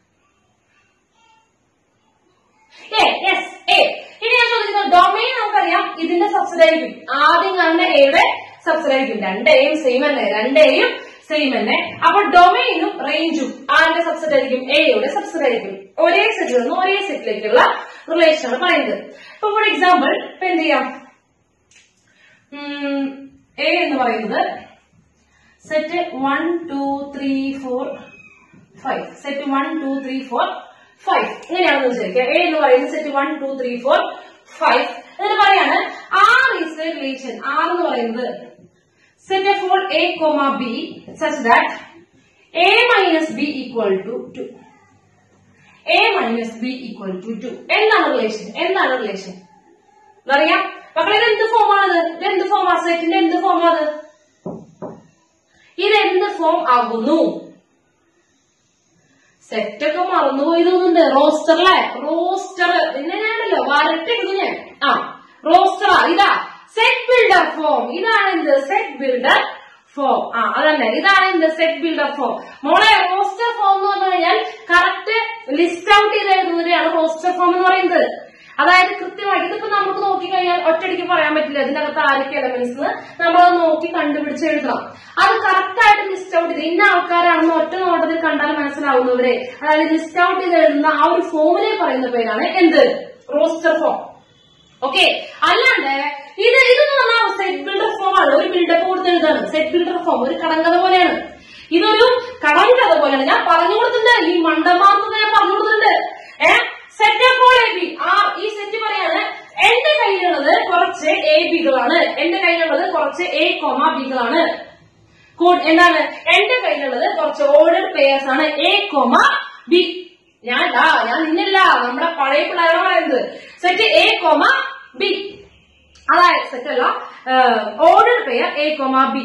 ഇനി ഞാൻ ചോദിക്കുന്നത് ഡൊമൈൻ നമുക്കറിയാം, ഇതിന്റെ സബ്സെറ്റ് ആയിരിക്കും. ആദ്യം കാണുന്ന എയുടെ സബ്സെറ്റ് ആയിരിക്കും. രണ്ടേയും സെയിം അല്ലേ? രണ്ടേയും സെയിം തന്നെ. അപ്പൊ ഡൊമൈനും റേഞ്ചും ആരുടെ സബ്സെറ്റ് ആയിരിക്കും? എയുടെ സബ്സെറ്റ് ആയിരിക്കും. ഒരേ സെറ്റിൽ നിന്ന് ഒരേ സെറ്റിലേക്കുള്ള റിലേഷൻ ആണ് പറയുന്നത്. ഇപ്പൊ ഫോർ എക്സാമ്പിൾ ഇപ്പൊ എന്ത് ചെയ്യാം? എ എന്ന് പറയുന്നത് സെറ്റ് 1 2 3 4 5, സെറ്റ് 1 2 3 4 5 ഇങ്ങനെയാണെന്ന് വിചാരിക്കുക. എ എന്ന് പറയുന്നത് സെറ്റ് 1 2 3 4 5. എന്നിട്ട് പറയാണ് R is a relation. R എന്ന് പറയുന്നത് set of all a comma b such that a minus b equal to 2. a minus b equal to 2. എന്താണ് റിലേഷൻ? എന്താണ് റിലേഷൻ അറിയാം മക്കളെ? ഇതെന്ത് ഫോമാണ്? ഇതെന്ത് ഫോമാ? സെറ്റിന്റെ എന്ത് ഫോമാണ്? ഇതെന്ത് ഫോം ആകുന്നു? സെറ്റൊക്കെ മറന്നുപോയി തോന്നുന്നുണ്ട്. റോസ്റ്ററല്ലേ? റോസ്റ്റർ പിന്നെ ഞാനല്ലോ വരട്ടെടുത്തു ഞാൻ. റോസ്റ്ററാ. ഇതാ സെറ്റ് ബിൽഡർ ഫോം. ഇതാണ് എന്ത്? Set builder form. അതന്നെ, ഇതാണ് എന്ത്? Set builder form. മോളെ റോസ്റ്റർ ഫോം എന്ന് പറഞ്ഞു കഴിഞ്ഞാൽ കറക്റ്റ് ലിസ്റ്റ് ഔട്ട് ചെയ്ത് എഴുതുന്നതിനെയാണ് റോസ്റ്റർ ഫോം എന്ന് പറയുന്നത്. അതായത് കൃത്യമായിട്ട് ഇതിപ്പോ നമുക്ക് നോക്കിക്കഴിഞ്ഞാൽ ഒറ്റയടിക്ക് പറയാൻ പറ്റില്ല ഇതിനകത്ത് ആരൊക്കെ എലമെന്റ്സ് നമ്മളത് നോക്കി കണ്ടുപിടിച്ച് എഴുതണം. അത് കറക്റ്റ് ആയിട്ട് ലിസ്റ്റ് ഔട്ട് ചെയ്ത് ഇന്ന ആൾക്കാരാണെന്ന് ഒറ്റ നോട്ടത്തിൽ കണ്ടാൽ മനസ്സിലാവുന്നവരെ, അതായത് ലിസ്റ്റ് ഔട്ട് ചെയ്ത് എഴുതുന്ന ആ ഒരു ഫോമിനെ പറയുന്ന പേരാണ് എന്ത്? Roster form. ഓക്കെ, അല്ലാണ്ട് ഇതെന്ന് പറഞ്ഞാൽ സെറ്റ് ബിൽഡർ ഫോം ആണ്. ഒരു ബിൽഡപ്പ് കൊടുത്ത് എഴുതാണ് സെറ്റ് ബിൽഡർ ഫോം. ഒരു കടങ്കഥ പോലെയാണ്. ഇതൊരു കടങ്കഥ പോലെയാണ്. ഞാൻ പറഞ്ഞു കൊടുത്തിട്ടുണ്ട്, ഈ മണ്ടന്മാർക്ക് ഞാൻ പറഞ്ഞു കൊടുത്തിട്ടുണ്ട്. Set of all A B. ഈ സെറ്റ് പറയാണ് എന്റെ കയ്യിലുള്ളത് കുറച്ച് എ ബികളാണ്, എന്റെ കയ്യിലുള്ളത് കുറച്ച് എ കോമ ബികളാണ്. എന്താണ്? എന്റെ കയ്യിലുള്ളത് കുറച്ച് ഓർഡേഡ് പെയർസ് ആണ് എ കോമ ബി. ഞാൻ നിന്നില്ല, നമ്മുടെ പഴയ പിള്ളേരാണ് പറയുന്നത്. സെറ്റ് എ കോമ ബി, അതായത് സെറ്റ് അല്ല, ordered pair A comma B.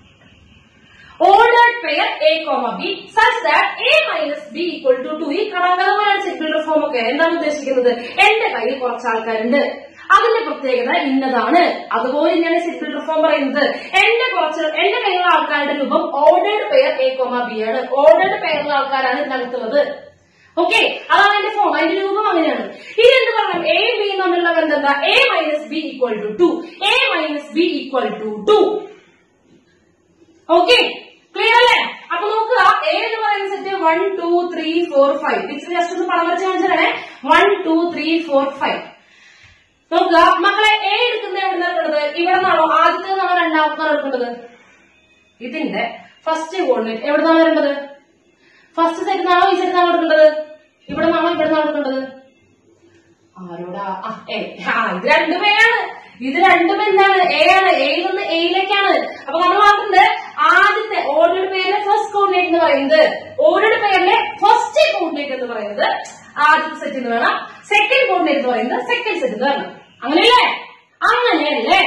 Ordered pair A comma B such that A minus B equal to 2. ഈ കടങ്കഥമാണ് സെറ്റ് ബിൽഡർ ഫോം ഒക്കെ. എന്താണ് ഉദ്ദേശിക്കുന്നത്? എന്റെ കയ്യിൽ കുറച്ച് ആൾക്കാരുണ്ട്, അതിന്റെ പ്രത്യേകത ഇന്നതാണ്. അതുപോലെ തന്നെയാണ് സെറ്റ് ബിൽഡർ ഫോം പറയുന്നത്. എന്റെ കയ്യിലുള്ള ആൾക്കാരുടെ രൂപം ordered pair A comma B ആണ്. ഓർഡേഡ് പെയറുള്ള ആൾക്കാരാണ് ഇതിനകത്തുള്ളത്. ഓക്കെ, അതാണ് അതിന്റെ ഫോം. അതിന്റെ രൂപം അങ്ങനെയാണ്. ഇത് എന്ത് പറഞ്ഞു? എ ബി തമ്മിലുള്ള ബന്ധം എന്താ? A minus B equal to 2. A minus B equal to 2. Okay, clear അല്ലേ? അപ്പൊ നോക്കുക, എ എന്ന് പറയുന്ന സെറ്റ് 1 2 3 4 5. ഇത് ജസ്റ്റ് ഒന്ന് പടം വരച്ച് കാണിച്ചാലേ 1 2 3 4 5. നോക്കുക മക്കളെ, എ എടുക്കുന്നത് എവിടുന്നാണ് എടുക്കുന്നത്? ഇവിടെ നിന്നാണോ? ആദ്യത്തെ നിന്നാണോ രണ്ടാമത്തെ എടുക്കേണ്ടത്? ഇതിന്റെ ഫസ്റ്റ് കോർഡിനേറ്റ് എവിടുന്നാണ് വരേണ്ടത്? ഫസ്റ്റ് സെറ്റിനാണോ ഈ സെറ്റിനാണോ എടുക്കേണ്ടത്? ഇവിടെ നിന്നാണോ ഇവിടെ നിന്നാണോ എടുക്കേണ്ടത്? ആരോടാ? ഇത് രണ്ടും എ ആണ്. ഇത് രണ്ടും എന്താണ്? എ ആണ്. എയിൽ നിന്ന് എയിലേക്കാണ്. അപ്പൊ നമ്മൾ പറഞ്ഞിട്ടുണ്ട് ആദ്യത്തെ ഓർഡേഡ് പെയറിന്റെ ഫസ്റ്റ് കോർഡിനേറ്റ് എന്ന് പറയുന്നത്, ഓർഡേഡ് പെയറിന്റെ ഫസ്റ്റ് കോർഡിനേറ്റ് എന്ന് പറയുന്നത് ആദ്യത്തെ സെറ്റ് എന്ന് വേണം. സെക്കൻഡ് കോർഡിനേറ്റ് എന്ന് പറയുന്നത് സെക്കൻഡ് സെറ്റ് എന്ന് വേണം. അങ്ങനെയല്ലേ? അങ്ങനെയല്ലേ?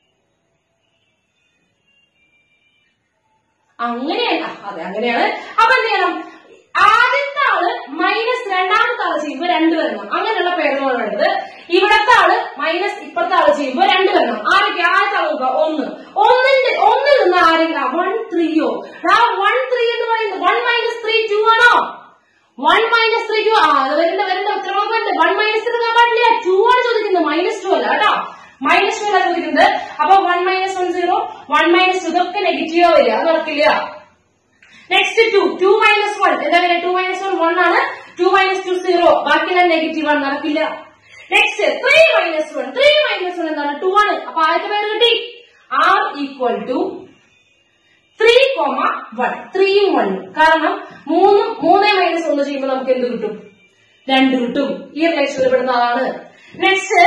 അങ്ങനെയല്ല. അതെ, അങ്ങനെയാണ്. അപ്പൊ എന്ത് ചെയ്യണം? ആദ്യത്തെ ആള് മൈനസ് രണ്ടാമത്തെ ആള് ചെയ്യുമ്പോൾ 2 വരണം. അങ്ങനെയുള്ള പേരുകളാണ് വേണ്ടത്. ഇവിടത്തെ ആള് മൈനസ് ഇപ്പുറത്തെ ആള് ചെയ്യുമ്പോൾ 2 വരണം. ആരൊക്കെ? ആദ്യത്തെ ആൾ നോക്കുക 1. ഒന്നിൽ നിന്ന് ആരെങ്കിലും 1 3യോ? 1 3 എന്ന് പറയുന്നത് 1 മൈനസ് 3 2 ആണോ? 1 മൈനസ് 3 2. അത് വരണ്ട ഉത്തരവാദിത്തം വേണ്ട. 1 മൈനസ് എടുക്കാൻ പാടില്ല. 2 ആണ് ചോദിക്കുന്നത്, -2 അല്ല കേട്ടോ. -2 അല്ല ചോദിക്കുന്നത്. അപ്പൊ 1 മൈനസ് 1 0, 1 മൈനസ് 2 ഇതൊക്കെ നെഗറ്റീവാ വരിക. അത് നടക്കില്ല. നെക്സ്റ്റ് 2 മൈനസ് 1 എന്താ വരിക? 2 മൈനസ് 1 1 ആണ്. 2 മൈനസ് 2 0, ബാക്കിയെല്ലാം നെഗറ്റീവ് ആണ്, നടക്കില്ല. നെക്സ്റ്റ് 3 മൈനസ് 1 എന്താണ്? 2 ആണ്. അപ്പൊ ആദ്യത്തെ പേര് കിട്ടി. R equal to 3, 1. 3യും 1. കാരണം 3 മൈനസ് 1 ചെയ്യുമ്പോൾ നമുക്ക് എന്ത് കിട്ടും? 2 കിട്ടും. ഈ റിലേഷനിൽ പെടുന്ന ആളാണ്. നെക്സ്റ്റ്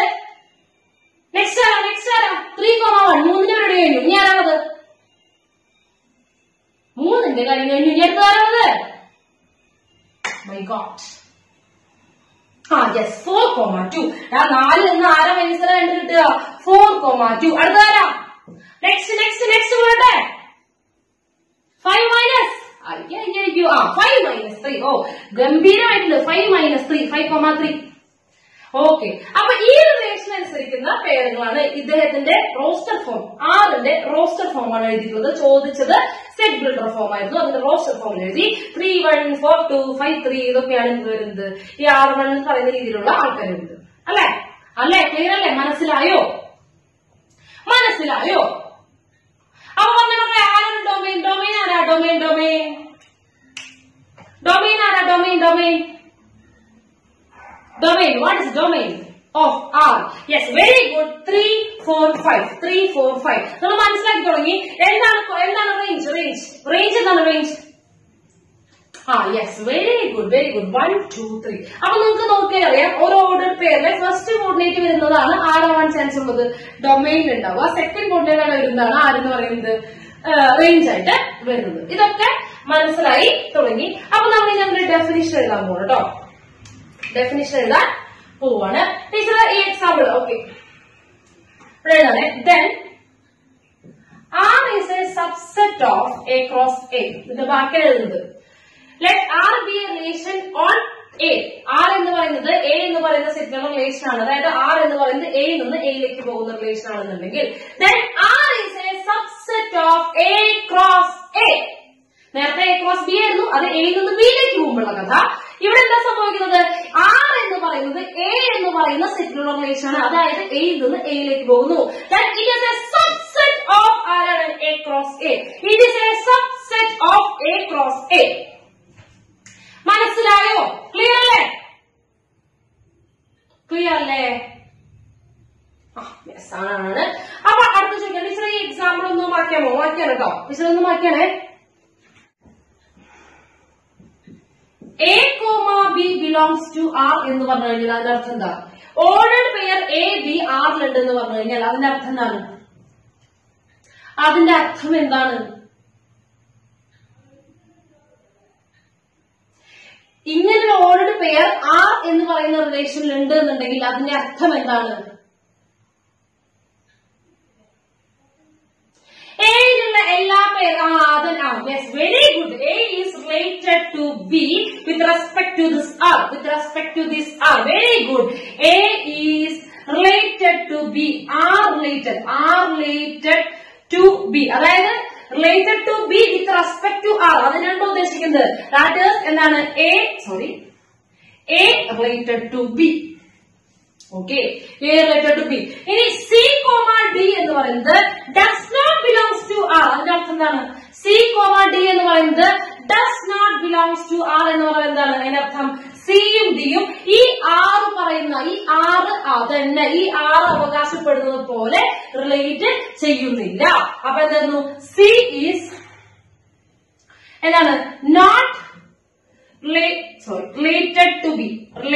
3, 1. 3ന്റെ പേര് കഴിഞ്ഞു. ഇനി ആരാണത്? 3ന്റെ കാര്യം കഴിഞ്ഞു. ഇനി അടുത്ത ആരാണത്? My God. യെസ്, 4, 2. 4 നിന്ന് ആരാ മൈനസ് 2 കിട്ടുക? 4, 2. അടുത്ത ആരാ? നെക്സ്റ്റ് വേണ്ടേ? 5 മൈനസ് 5 മൈനസ് 3. ഓ ഗംഭീരമായിട്ടുണ്ട്. 5 മൈനസ് 3 5,3. ഓക്കെ, അപ്പൊ ഈ റിലേഷൻ അനുസരിക്കുന്ന പേരുകളാണ് ഇദ്ദേഹത്തിന്റെ റോസ്റ്റർ ഫോം. ആറിന്റെ റോസ്റ്റർ ഫോം ആണ് എഴുതിയിട്ടുള്ളത്. ചോദിച്ചത് സെറ്റ് ബിൽഡർ ഫോം ആയിരുന്നു. അതിന്റെ റോസ്റ്റർ ഫോം എഴുതി 3 1 4 2 5 3 ഇതൊക്കെയാണ് എന്ത് വരുന്നത്, ഈ 6 1 എന്ന് പറയുന്ന രീതിയിലുള്ള ആൾക്കാരുണ്ട്. അല്ലെ? ക്ലിയർ അല്ലേ? മനസ്സിലായോ? അപ്പൊ പറഞ്ഞ ആരാണ് ഡൊമൈൻ? ഡൊമൈൻ ആരാ? Domain. What is domain of R? Yes, very good. 3 4 5. 3 4 5. നമ്മൾ മനസ്സിലാക്കി തുടങ്ങി. എന്താണ് റേഞ്ച് എന്താണ് റേഞ്ച്? Yes, very good 1 2 3. അപ്പൊ നിങ്ങൾക്ക് നോക്കിയാൽ അറിയാം, ഒരു ഓർഡർ പേരിലെ ഫസ്റ്റ് കോർഡിനേറ്റ് വരുന്നതാണ് ആരാവാൻ ചാൻസ് ഉള്ളത്, ഡൊമൈൻ ഉണ്ടാവുക. സെക്കൻഡ് കോർഡിനേറ്റ് വരുന്നതാണ് ആരെന്ന് പറയുന്നത്, റേഞ്ച് ആയിട്ട് വരുന്നത്. ഇതൊക്കെ മനസ്സിലായി തുടങ്ങി. അപ്പൊ നമ്മൾ ഞങ്ങളുടെ ഡെഫിനിഷൻ എഴുതാൻ പോകും കേട്ടോ. ഡെഫിനിഷൻ എഴുതാൻ പോവാണ്. ടീച്ചർ ഈ എക്സാമ്പിൾ ഓക്കെ എഴുതാണേ. Then R is a subset of A cross A. ഇതിന്റെ ബാക്കി എഴുതുന്നത് let R be a relation on A. R എന്ന് പറയുന്നത് A എന്ന് പറയുന്ന സെറ്റിലുള്ള റിലേഷൻ ആണ്. അതായത് R എന്ന് പറയുന്നത് A നിന്ന് A യിലേക്ക് പോകുന്ന റിലേഷൻ ആണെന്നുണ്ടെങ്കിൽ then R is a subset of A cross A. നേരത്തെ A cross B ആയിരുന്നു, അത് A നിന്ന് B യിലേക്ക് പോകുമ്പോഴുള്ള കഥ. ഇവിടെ എന്താ സംഭവിക്കുന്നത്, R എന്ന് പറയുന്നത് A എന്ന് പറയുന്ന സെറ്റിലുള്ള റിലേഷൻ ആണ്. അതായത് A നിന്ന് A യിലേക്ക് പോകുന്നു. Then it is a subset of A cross A. It is a subset of A cross A. മനസ്സിലായോ? ക്ലിയർ അല്ലേ? യെസ് ആണ്. അപ്പൊ അടുത്ത ചോദിക്കാം, ടീച്ചർ ഈ എക്സാമ്പിൾ ഒന്ന് മാറ്റിയാണോ? മാറ്റിയാണ് കേട്ടോ ടീച്ചർ, ഒന്ന് മാറ്റിയാണേ. A, B belongs to R എന്ന് പറഞ്ഞു കഴിഞ്ഞാൽ അതിന്റെ അർത്ഥം എന്താ? ഓർഡേർഡ് പെയർ A, B ആറിലുണ്ട് എന്ന് പറഞ്ഞു കഴിഞ്ഞാൽ അതിന്റെ അർത്ഥം എന്താണ്? അതിന്റെ അർത്ഥം എന്താണ്? ഇങ്ങനെ ഓർഡേർഡ് പെയർ R എന്ന് പറയുന്ന റിലേഷനിൽ ഉണ്ട് എന്നുണ്ടെങ്കിൽ അതിന്റെ അർത്ഥം എന്താണ്? A-യിലുള്ള എല്ലാ പേരും yes, very good. A is related to B with respect to this R. Very good. A is related to B. R related to B. അതായത് related to B with respect to R. അതിനാണ് ഉദ്ദേശിക്കുന്നത്. That is എന്താണ്? A related to B. Okay, A related to B. ഇനി C, D എന്ന് പറയുന്നത് does not belongs to R. അതിന്റെ അർത്ഥം എന്താണ്? C, D എന്ന് പറയുന്നത് does not belongs to R എന്ന് പറയുന്നത് എന്താണ്? അതിന്റെ അർത്ഥം സിയും ഡിയും ഈ R പറയുന്ന ഈ R അതന്നെ ഈ R അവകാശപ്പെടുന്നത് പോലെ റിലേറ്റ് ചെയ്യുന്നില്ല. അപ്പൊ എന്തായിരുന്നു? C is എന്താണ്? not related to B.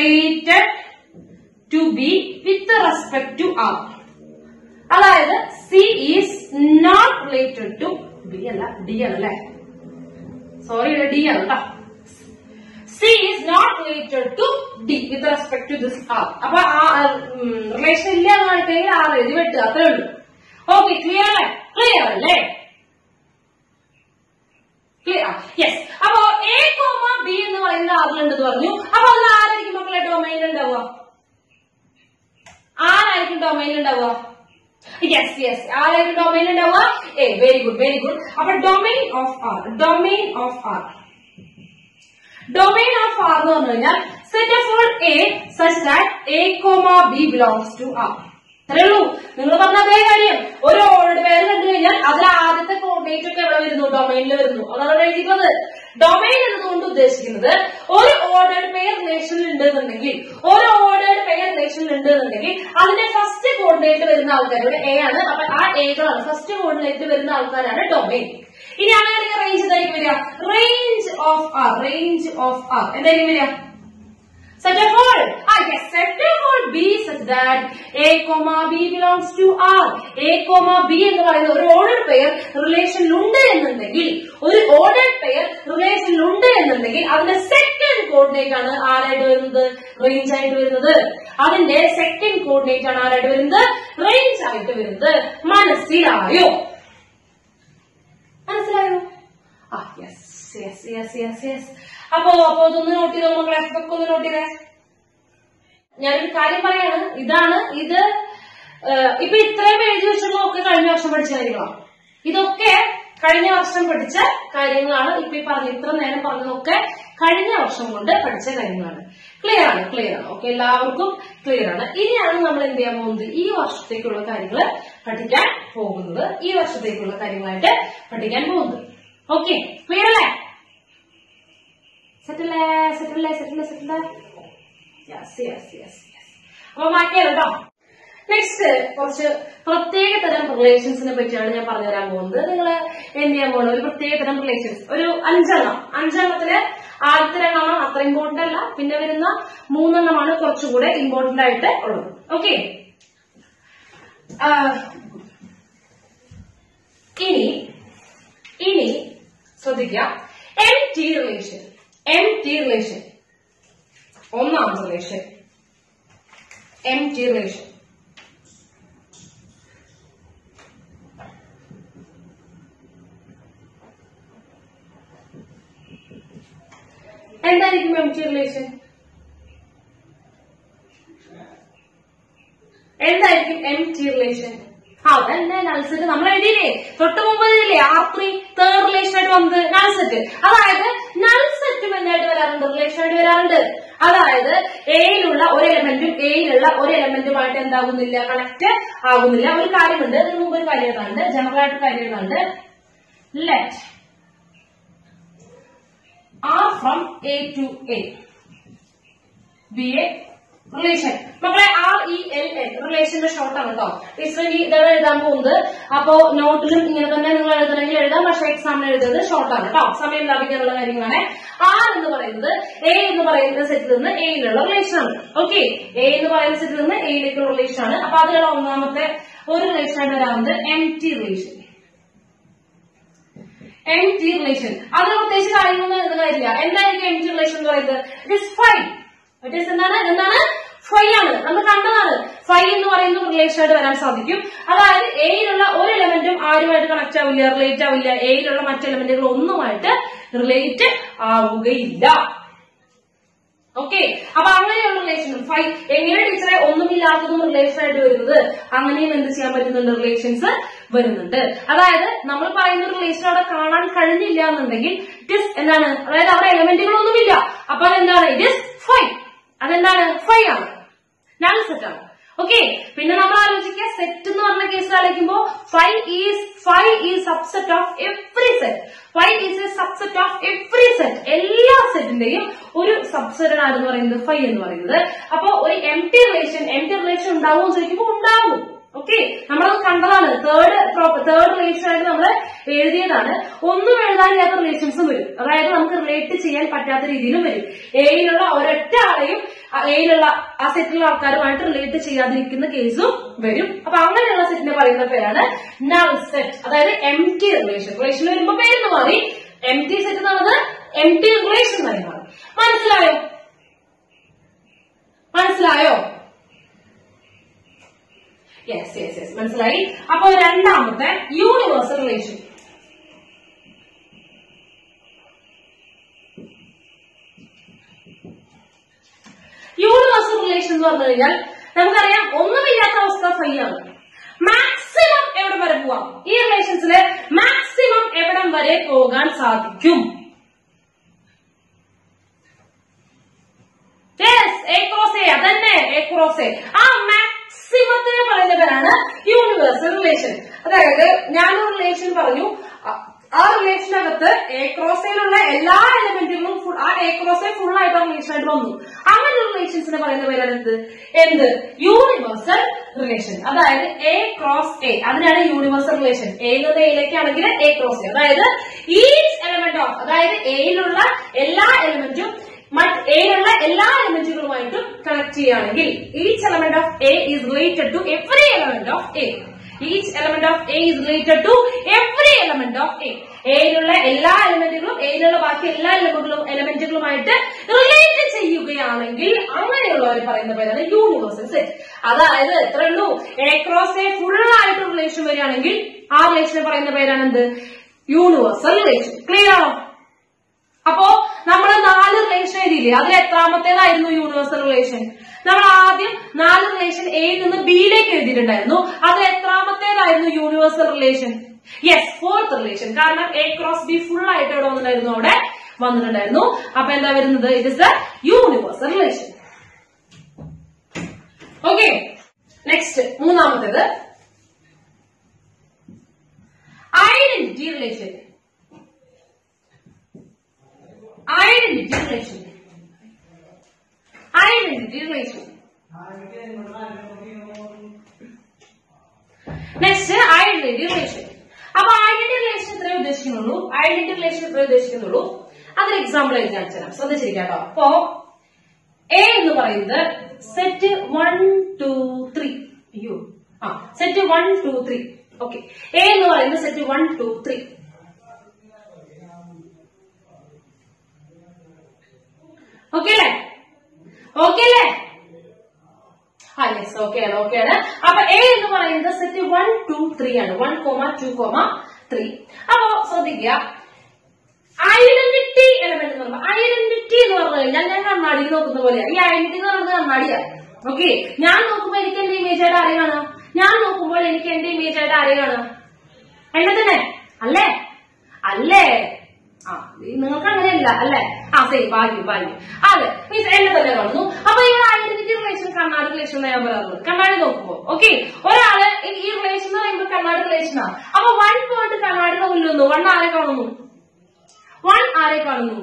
To be with respect to R. അതായത് C is not related to B. അല്ല D ആണല്ലേ, സോറി D ആണ് കേട്ടോ. C is not related to D with respect to this R. അപ്പൊ ആ relation ഇല്ല എന്ന് പറഞ്ഞിട്ടെങ്കിൽ R എഴുതി വെട്ടുക, അത്രേ ഉള്ളൂ. ഓക്കെ, ക്ലിയർ അല്ലേ? യെസ്. അപ്പൊ A, B എന്ന് പറയുന്ന ആറിലുണ്ടെന്ന് പറഞ്ഞു. അപ്പൊ അത് ആരായിരിക്കും മക്കളെ ഡൊമൈൻ ഉണ്ടാവുക? ആരായിരിക്കും ഡൊമൈൻ ഉണ്ടാവുക? യെസ്, ആരായിരിക്കും ഡൊമൈൻ ഉണ്ടാവുക? A. Very good. അപ്പൊ ഡൊമൈൻ ഓഫ് R എന്ന് പറഞ്ഞു കഴിഞ്ഞാൽ set of all A such that A, B belongs to R. അത്രേ ഉള്ളൂ. നിങ്ങൾ പറഞ്ഞ അതേ കാര്യം. ഒരു ഓൾഡ് പേര് കണ്ടു കഴിഞ്ഞാൽ അതിൽ ആദ്യത്തെ കോർഡിനേറ്റ് ഒക്കെ എവിടെ വരുന്നു? ഡൊമൈനിൽ വരുന്നു. അതാണ് എഴുതിക്കുന്നത്. ഡൊമൈൻ എന്നതുകൊണ്ട് ഉദ്ദേശിക്കുന്നത് ഒരു ഓർഡേർഡ് പെയർ റിലേഷനിൽ ഉണ്ടെന്നുണ്ടെങ്കിൽ അതിന്റെ ഫസ്റ്റ് കോർഡിനേറ്റ് വരുന്ന ആൾക്കാരുടെ A ആണ്. അപ്പൊ ആ Aകളാണ് ഫസ്റ്റ് കോർഡിനേറ്റ് വരുന്ന ആൾക്കാരാണ് ഡൊമൈൻ. ഇനി അങ്ങനെയാണെങ്കിൽ റേഞ്ച് എന്തായിരിക്കും വരിക? റേഞ്ച് ഓഫ് R എന്തായിരിക്കും വരിക? Set of all. Yes, set of all B such that A, B belongs to R. A, B എന്ന് പറയുന്ന ഒരു ഓർഡേഡ് പെയർ റിലേഷനിലുണ്ട് എന്നുണ്ടെങ്കിൽ, ഒരു ഓർഡേഡ് പെയർ റിലേഷനിലുണ്ട് എന്നുണ്ടെങ്കിൽ അതിന്റെ സെക്കൻഡ് കോർഡിനേറ്റ് ആണ് ആരായിട്ട് വരുന്നത്? റേഞ്ച് ആയിട്ട് വരുന്നത്. അതിന്റെ സെക്കൻഡ് കോർഡിനേറ്റ് ആണ് ആരായിട്ട് വരുന്നത്? റേഞ്ച് ആയിട്ട് വരുന്നത്. മനസ്സിലായോ? മനസ്സിലായോ? യെസ്. അപ്പോ ഇതൊന്ന് നോട്ട് ചെയ്തോ മക്കളെ, ഇതൊക്കെ ഒന്ന് നോട്ട് ചെയ്തേ. ഞാനൊരു കാര്യം പറയാണ്, ഇത് ഇപ്പൊ ഇത്രയും എഴുതി വെച്ചതൊക്കെ കഴിഞ്ഞ വർഷം പഠിച്ച കാര്യങ്ങളാണ്. ഇതൊക്കെ കഴിഞ്ഞ വർഷം പഠിച്ച കാര്യങ്ങളാണ്. ഇപ്പൊ ഈ ഇത്ര നേരം പറഞ്ഞതൊക്കെ കഴിഞ്ഞ വർഷം കൊണ്ട് പഠിച്ച കാര്യങ്ങളാണ്. ക്ലിയർ ആണ്? ഓക്കെ, എല്ലാവർക്കും ക്ലിയർ ആണ്. ഇനിയാണ് നമ്മൾ എന്ത് ചെയ്യാൻ പോകുന്നത്? ഈ വർഷത്തേക്കുള്ള കാര്യങ്ങൾ പഠിക്കാൻ പോകുന്നത്. ഈ വർഷത്തേക്കുള്ള കാര്യങ്ങളായിട്ട് പഠിക്കാൻ പോകുന്നത്. ഓക്കെ, ക്ലിയർ അല്ലേ? സെറ്റിലേ? യെസ്. അപ്പൊ മാറ്റിയാലോ കേട്ടോ. നെക്സ്റ്റ് കുറച്ച് പ്രത്യേക തരം റിലേഷൻസിനെ പറ്റിയാണ് ഞാൻ പറഞ്ഞുതരാൻ പോകുന്നത്. നിങ്ങൾ എന്ത് ചെയ്യാൻ പോകുന്നത്? ഒരു പ്രത്യേക തരം റിലേഷൻസ്, ഒരു 5 അഞ്ചെണ്ണത്തില് ആദ്യത്തെ 2 അത്ര ഇമ്പോർട്ടന്റ് അല്ല, പിന്നെ വരുന്ന 3 കുറച്ചുകൂടെ ഇമ്പോർട്ടന്റ് ആയിട്ട് ഉള്ളത്. ഓക്കെ, ഇനി ശ്രദ്ധിക്കുക. empty relation ഒന്നാമത്തെ റിലേഷൻ. empty relation എന്തായിരിക്കും? empty relation എന്തായിരിക്കും? empty relation അതന്നെ നൾസെറ്റ് നമ്മൾ എഴുതിയില്ലേ, തൊട്ട് മുമ്പ് എഴുതിയില്ലേ? R3 തേർഡ് റിലേഷൻ ആയിട്ട് വന്നത് നൾസെറ്റ്. അതായത് നൾസെറ്റും എന്തായിട്ട് വരാറുണ്ട്? റിലേഷൻ ആയിട്ട് വരാറുണ്ട്. അതായത് എയിലുള്ള ഒരു എലമെന്റുമായിട്ട് എന്താകുന്നില്ല? കണക്ട് ആകുന്നില്ല. ഒരു കാര്യമുണ്ട്, ഇതിനു മുമ്പ് ഒരു കാര്യം എഴുതാറുണ്ട്, ജനറൽ ആയിട്ട് കാര്യം എഴുതാറുണ്ട്. Let R from A to A be a relation. മക്കളെ RELN റിലേഷന്റെ ഷോർട്ട് ആണ് കേട്ടോ. ടീച്ചർ ഇതാണ് എഴുതാൻ പോകുന്നത്. അപ്പോ നോട്ടിലും ഇങ്ങനെ തന്നെ നിങ്ങൾ എഴുതണമെങ്കിൽ എഴുതാം, പക്ഷേ എക്സാമിന് എഴുതുന്നത് ഷോർട്ട് ആണ് കേട്ടോ. സമയം ലാഭിക്കാനുള്ള കാര്യങ്ങളാണ്. R എന്ന് പറയുന്നത് A എന്ന് പറയുന്ന സെറ്റിൽ നിന്ന് എയിലുള്ള റിലേഷൻ ആണ്. ഓക്കെ, A എന്ന് പറയുന്ന സെറ്റിൽ നിന്ന് എയിലേക്കുള്ള റിലേഷൻ ആണ്. അപ്പൊ അതിലുള്ള ഒന്നാമത്തെ ഒരു റിലേഷൻ ആയിട്ട് വരാറുണ്ട് empty relation. അതിന് പ്രത്യേകിച്ച് കാര്യങ്ങളൊന്നും എഴുതുന്ന കാര്യമില്ല. എന്തായിരിക്കും empty relation എന്ന് പറയുന്നത്? It is fine. എന്താണ്? ഫൈ ആണ്. നമ്മൾ കണ്ടതാണ്. ഫൈ എന്ന് പറയുന്ന റിലേഷൻ ആയിട്ട് വരാൻ സാധിക്കും. അതായത് എയിലുള്ള ഒരു എലമെന്റും ആരുമായിട്ട് കണക്ട് ആവില്ല, റിലേറ്റ് ആവില്ല. എയിലുള്ള മറ്റു എലമെന്റുകൾ ഒന്നുമായിട്ട് റിലേറ്റ് ആവുകയില്ല. ഓക്കെ, അപ്പൊ അങ്ങനെയുള്ള റിലേഷൻ ഫൈ. എങ്ങനെ ടീച്ചറെ ഒന്നുമില്ലാത്തതും റിലേഷൻ ആയിട്ട് വരുന്നത്? അങ്ങനെയും എന്ത് ചെയ്യാൻ പറ്റുന്നുണ്ട്? റിലേഷൻസ് വരുന്നുണ്ട്. അതായത് നമ്മൾ പറയുന്ന റിലേഷൻ അവിടെ കാണാൻ കഴിഞ്ഞില്ല എന്നുണ്ടെങ്കിൽ ഇറ്റ് ഇസ് എന്താണ്? അതായത് അവിടെ എലമെന്റുകളൊന്നുമില്ല. അപ്പൊ അതെന്താണ്? It is phi. അതെന്താണ്? ഫൈ ആണ്, നൾ സെറ്റ് ആണ്. ഓക്കെ, പിന്നെ നമ്മൾ ആലോചിക്കുക, സെറ്റ് എന്ന് പറഞ്ഞ കേസിൽ ആലോചിക്കുമ്പോൾ phi is subset of every set. Phi is a subset of every set. എല്ലാ സെറ്റിന്റെയും ഒരു സബ്സെറ്റ് ആണെന്ന് പറയുന്നത് ഫൈ എന്ന് പറയുന്നത്. അപ്പൊ ഒരു empty relation ഉണ്ടാവും ചോദിക്കുമ്പോൾ ഉണ്ടാവും. ഓക്കെ, നമ്മളത് കണ്ടതാണ്. തേർഡ് റിലേഷൻ ആയിട്ട് നമ്മൾ എഴുതിയതാണ്. ഒന്നും എഴുതാനില്ലാത്ത റിലേഷൻസും വരും. അതായത് നമുക്ക് റിലേറ്റ് ചെയ്യാൻ പറ്റാത്ത രീതിയിലും വരും. എയിലുള്ള ഒരൊറ്റ ആളെയും എയിലുള്ള ആ സെറ്റിലുള്ള ആൾക്കാരുമായിട്ട് റിലേറ്റ് ചെയ്യാതിരിക്കുന്ന കേസും വരും. അപ്പൊ അങ്ങനെയുള്ള സെറ്റിനെ പറയുന്ന പേരാണ് നൾ സെറ്റ്. അതായത് empty relation. റിലേഷൻ വരുമ്പോ പേരെന്ന് മാറി. empty സെറ്റ് എന്നുള്ളത് empty relation ആയി മാറി. മനസ്സിലായോ? യെസ്, മനസ്സിലായി. അപ്പോ രണ്ടാമത്തെ യൂണിവേഴ്സൽ റിലേഷൻ. യൂണിവേഴ്സൽ റിലേഷൻ എന്ന് പറഞ്ഞു കഴിഞ്ഞാൽ നമുക്കറിയാം ഒന്നുമില്ലാത്ത അവസ്ഥ ഫൈ ആണ്. മാക്സിമം എവിടെ വരെ പോവാം? ഈ റിലേഷൻസില് മാക്സിമം എവിടം വരെ പോകാൻ സാധിക്കും? A cross A, അതന്നെ A cross A. ആ മാക്സിമത്തിനെ പറയുന്ന പേരാണ് യൂണിവേഴ്സൽ റിലേഷൻ. അതായത് ഞാനൊരു റിലേഷൻ പറഞ്ഞു, ആ റിലേഷനകത്ത് A cross Aയിലുള്ള എല്ലാ എലമെന്റുകളും ആ A cross A ഫുൾ ആയിട്ട് റിലേഷൻ ആയിട്ട് വന്നു. അങ്ങനെ റിലേഷൻസിനെ പറയുന്ന പേരാണ് എന്ത്? Universal relation. അതായത് A cross A, അതിനാണ് യൂണിവേഴ്സൽ റിലേഷൻ. A എന്നത് എയിലേക്കാണെങ്കിൽ A cross A, അതായത് ഈച്ച് എലമെന്റ് ഓഫ്, അതായത് എയിലുള്ള എല്ലാ എലമെന്റും എയിലുള്ള എല്ലാ എലമെന്റുകളുമായിട്ടും കണക്ട് ചെയ്യുകയാണെങ്കിൽ each element of A is related to every element of A. Each element of A is related to every element of A. എയിലുള്ള എല്ലാ എലമെന്റുകളും എയിലുള്ള ബാക്കി എല്ലാ എലമെന്റുകളുമായിട്ട് റിലേറ്റ് ചെയ്യുകയാണെങ്കിൽ അങ്ങനെയുള്ളവർ പറയുന്ന പേരാണ് യൂണിവേഴ്സൽ സെറ്റ്. അതായത് എത്ര ഉള്ളൂ, എ ക്രോസ് എ ഫുൾ ആയിട്ട് റിലേഷൻ വരികയാണെങ്കിൽ ആ റിലേഷനെ പറയുന്ന പേരാണ് എന്ത്, യൂണിവേഴ്സൽ റിലേഷൻ. ക്ലിയർ ആണോ? അപ്പോ നമ്മൾ 4 റിലേഷൻ എഴുതിയില്ലേ, അതിൽ എത്രാമത്തേതായിരുന്നു യൂണിവേഴ്സൽ റിലേഷൻ? നമ്മൾ ആദ്യം 4 റിലേഷൻ എയിൽ നിന്ന് ബിയിലേക്ക് എഴുതിയിട്ടുണ്ടായിരുന്നു. അതിൽ എത്രാമത്തേതായിരുന്നു universal relation? Yes, 4th relation. കാരണം എ ക്രോസ് ബി ഫുൾ ആയിട്ട് എവിടെ വന്നിട്ടുണ്ടായിരുന്നു, അവിടെ വന്നിട്ടുണ്ടായിരുന്നു. അപ്പൊ എന്താ വരുന്നത്, it is the universal relation. Okay, next മൂന്നാമത്തേത് identity relation. Identity relation. Identity relation. Next, identity relation. അപ്പൊ ഐഡന്റിറ്റി റിലേഷൻ എത്ര ഉദ്ദേശിക്കുന്നുള്ളൂ, ഐഡന്റിറ്റി റിലേഷൻ എത്ര ഉദ്ദേശിക്കുന്നുള്ളൂ, അതൊരു എക്സാമ്പിൾ ആയിട്ട് കാണിച്ചു തരാം. ശ്രദ്ധിച്ചിരിക്കാട്ടോ. അപ്പോ എ എന്ന് പറയുന്നത് സെറ്റ് 1 2 3. അയ്യോ, സെറ്റ് 1 2 3. ഓക്കെ, എ എന്ന് പറയുന്നത് സെറ്റ് 1 2 3. ഓക്കെ അല്ലേ? ഓക്കെ അല്ലേ? യെസ്, ഓക്കെ ആണ്, ഓക്കെ ആണ്. അപ്പൊ എ എന്ന് പറയുന്നത് സെറ്റ് 1 2 3 ആണ്. 1, 2, 3. അപ്പൊ ശ്രദ്ധിക്കുക, ഐഡന്റിറ്റി എലമെന്റ് എന്ന് പറയുമ്പോൾ ഐഡന്റിറ്റി എന്ന് പറഞ്ഞു കഴിഞ്ഞാൽ ഞാൻ കണ്ണാടിയിൽ നോക്കുന്ന പോലെയാണ്. ഈ ഐഡന്റിറ്റി എന്ന് പറയുന്നത് കണ്ണാടിയാണ്. ഓക്കെ, ഞാൻ നോക്കുമ്പോൾ എനിക്ക് എന്റെ ഇമേജ് ആയിട്ട് ആരെയും കാണാം, ഞാൻ നോക്കുമ്പോൾ എനിക്ക് എന്റെ ഇമേജ് ആയിട്ട് ആരെയും കാണാം, എന്നെ തന്നെ അല്ലേ? അല്ലേ? നിങ്ങൾക്ക് അങ്ങനെയല്ല അല്ലെ? സെയിം, ഭാഗ്യം. അതെ, മീൻസ് എന്നെ തന്നെ കാണുന്നു. അപ്പൊ ഈ ഐഡന്റിറ്റി റിലേഷൻ കണ്ണാടി റിലേഷൻ ഞാൻ പറയുന്നത്. കണ്ണാടി നോക്കുമ്പോ ഓക്കെ, ഒരാള് ഈ റിലേഷൻ എന്ന് പറയുമ്പോൾ കണ്ണാടി റിലേഷനാണ്. അപ്പൊ 1 പോയിട്ട് കണ്ണാടിയുടെ മുന്നിൽ വന്നു, 1 ആരെ കാണുന്നു, 1 ആരെ കാണുന്നു,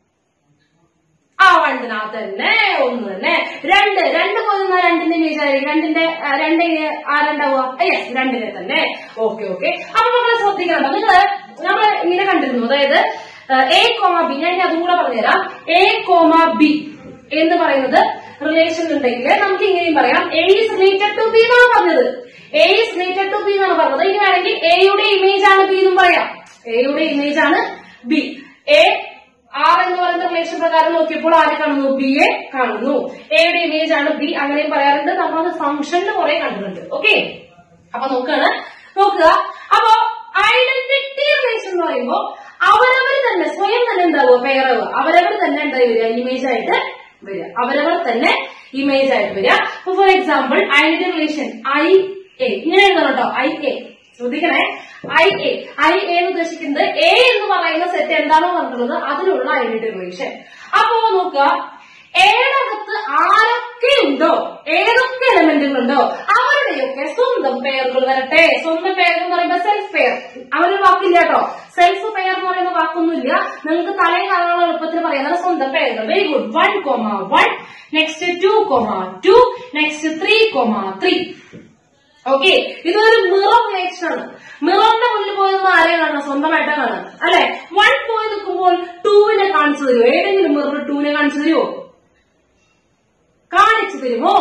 1 തന്നെ, 1 തന്നെ. 2 പോയി 2ന്റെ ഇമേജ് ആയിരിക്കും, 2 ആരുണ്ടാവുക, യെസ് 2നെ തന്നെ. ഓക്കെ. അപ്പൊ നമ്മളെ ശ്രദ്ധിക്കണം, നമ്മൾ ഇങ്ങനെ കണ്ടിരുന്നു, അതായത് എ കോമ ബി. ഞാൻ അതും കൂടെ പറഞ്ഞുതരാം. എ കോമ ബി എന്ന് പറയുന്നത് റിലേഷൻ ഉണ്ടെങ്കിൽ നമുക്ക് ഇങ്ങനെയും പറയാം, A is related to B എന്നാണ് പറഞ്ഞത്. A is related to B എന്നാണ് പറഞ്ഞത്. ഇനി വേണമെങ്കിൽ എയുടെ ഇമേജ് ആണ് ബി എന്നും പറയാം. എയുടെ ഇമേജ് ആണ് ബി. എ ആർ എന്ന് പറയുന്ന റിലേഷൻ പ്രകാരം നോക്കിയപ്പോൾ ആരെ കാണുന്നു, ബി എ കാണുന്നു. എയുടെ ഇമേജ് ആണ് ബി, അങ്ങനെയും പറയാറുണ്ട്. നമ്മളത് ഫംഗ്ഷനിൽ കുറെ കണ്ടിട്ടുണ്ട്. ഓക്കെ, അപ്പൊ നോക്കുക. അപ്പോ ഐഡന്റിറ്റി റിലേഷൻ എന്ന് പറയുമ്പോൾ അവരവർ തന്നെ സ്വയം തന്നെ എന്താവുക, പെയറാവുക. അവരവർ തന്നെ എന്തായി വരിക, ഇമേജ് ആയിട്ട് വരിക. അവരവർ തന്നെ ഇമേജ് ആയിട്ട് വരിക. For example identity relation I A, ഇങ്ങനെ എഴുതണം കേട്ടോ. ഐ എ, ശ്രദ്ധിക്കണേ. ഐ എ എന്ന് ഉദ്ദേശിക്കുന്നത് എ എന്ന് പറയുന്ന സെറ്റ് എന്താണോ പറഞ്ഞിട്ടുള്ളത് അതിലുള്ള ഐഡന്റിറ്റി റിലേഷൻ. അപ്പോ നോക്കുക, ഏതകത്ത് ആരൊക്കെ ഉണ്ടോ, ഏതൊക്കെ എലമെന്റുകളുണ്ടോ അവരുടെയൊക്കെ സ്വന്തം പേരുകൾ വരട്ടെ. സ്വന്തം പേര് എന്ന് പറയുമ്പോൾ സെൽഫ് പെയർ, അവരൊരു വാക്കില്ല കേട്ടോ. സെൽഫ് പെയർ എന്ന് പറയുന്ന വാക്കൊന്നുമില്ല, നിങ്ങൾക്ക് തലയും കാണാനുള്ള എളുപ്പത്തിൽ പറയുന്നത് സ്വന്തം പേരുകൾ. Very good. 1, 1, next 2, 2, next 3, 3. Okay, ഇതൊരു മിറർ റിലേഷൻ ആണ്. മിററിന്റെ മുന്നിൽ പോയി നിന്ന് ആരെയും കാണാം, സ്വന്തമായിട്ടാണ് കാണാം അല്ലെ? 1 പോയി നിൽക്കുമ്പോൾ 2നെ കാണിച്ചു തരുമോ? ഏതെങ്കിലും മിറർ 2നെ കാണിച്ചു തരുമോ? കാണിച്ചു തരുമോ?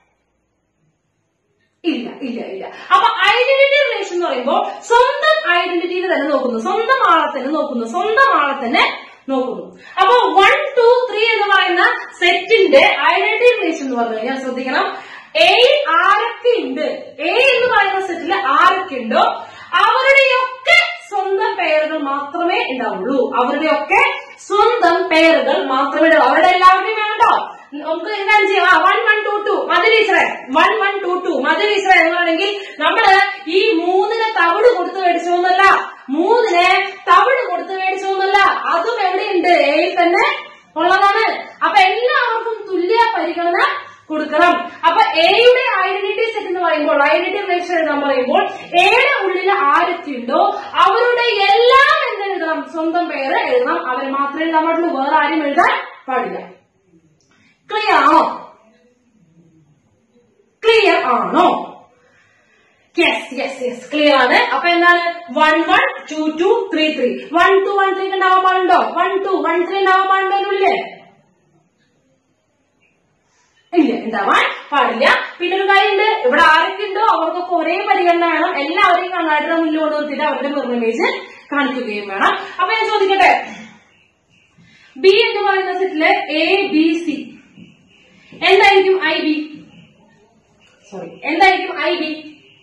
ഇല്ല. അപ്പൊ ഐഡന്റിറ്റി റിലേഷൻ എന്ന് പറയുമ്പോൾ സ്വന്തം ഐഡന്റിറ്റിയിൽ തന്നെ നോക്കുന്നു, സ്വന്തം ആളെ തന്നെ നോക്കുന്നു. അപ്പൊ 1, 2, 3 എന്ന് പറയുന്ന സെറ്റിന്റെ ഐഡന്റിറ്റി റിലേഷൻ എന്ന് പറഞ്ഞു കഴിഞ്ഞാൽ ശ്രദ്ധിക്കണം, എ ആരൊക്കെ ഉണ്ട്, എ എന്ന് പറയുന്ന സെറ്റിൽ ആരൊക്കെ ഉണ്ടോ അവരുടെയൊക്കെ സ്വന്തം പേരുകൾ മാത്രമേ ഉണ്ടാവുള്ളൂ. അവരുടെ എല്ലാവരുടെയും വേണ്ടോ? നമുക്ക് എന്താണ് ചെയ്യാം, 1, 1, 2, 2 മതി ടീച്ചറെ, 1, 1, 2, 2 മതി ടീച്ചറെ എന്നാണെങ്കിൽ നമ്മള് ഈ 3നെ തവിട് കൊടുത്ത് മേടിച്ചോന്നല്ല, 3നെ തവിട് കൊടുത്ത് മേടിച്ചോന്നല്ല, അതും എവിടെയുണ്ട്, എയിൽ തന്നെ ഉള്ളതാണ്. അപ്പൊ എല്ലാവർക്കും തുല്യ പരിഗണന കൊടുക്കണം. അപ്പൊ എയുടെ ഐഡന്റിറ്റി സെറ്റ് എന്ന് പറയുമ്പോൾ, ഐഡന്റിറ്റി റിലേഷൻ എഴുതാൻ പറയുമ്പോൾ എയുടെ ഉള്ളിൽ ആരൊക്കെയുണ്ടോ അവരുടെ എല്ലാം എന്തെഴുതണം, സ്വന്തം പേര് എഴുതണം. അവർ മാത്രമേ എഴുതാൻ പാടുള്ളൂ, വേറെ ആരും എഴുതാൻ പാടില്ല. ക്ലിയർ ആണോ? യെസ് ക്ലിയർ ആണ്. അപ്പൊ എന്താണ് 1, 1, 2, 2, 3, 3. 1, 2, 1, 3 ഉണ്ടാവാൻ പാടുണ്ടോ? 1, 2, 1, 3 ഉണ്ടാവാൻ പാടുണ്ടോ? ഇല്ല, ഉണ്ടാവാൻ പാടില്ല. പിന്നെ ഒരു കാര്യമുണ്ട്, ഇവിടെ ആരൊക്കെ ഉണ്ടോ അവർക്കൊക്കെ ഒരേ പരിഗണന വേണം. എല്ലാവരെയും കണ്ണാടിയുടെ മുന്നിൽ കൊണ്ട് നിർത്തിയിട്ട് അവരുടെ മിറർ ഇമേജ് കാണിക്കുകയും വേണം. അപ്പൊ ഞാൻ ചോദിക്കട്ടെ, ബി എന്ന് പറയുന്ന സെറ്റില് എ ബി സി എന്തായിരിക്കും ഐ ബി? എന്തായിരിക്കും I B?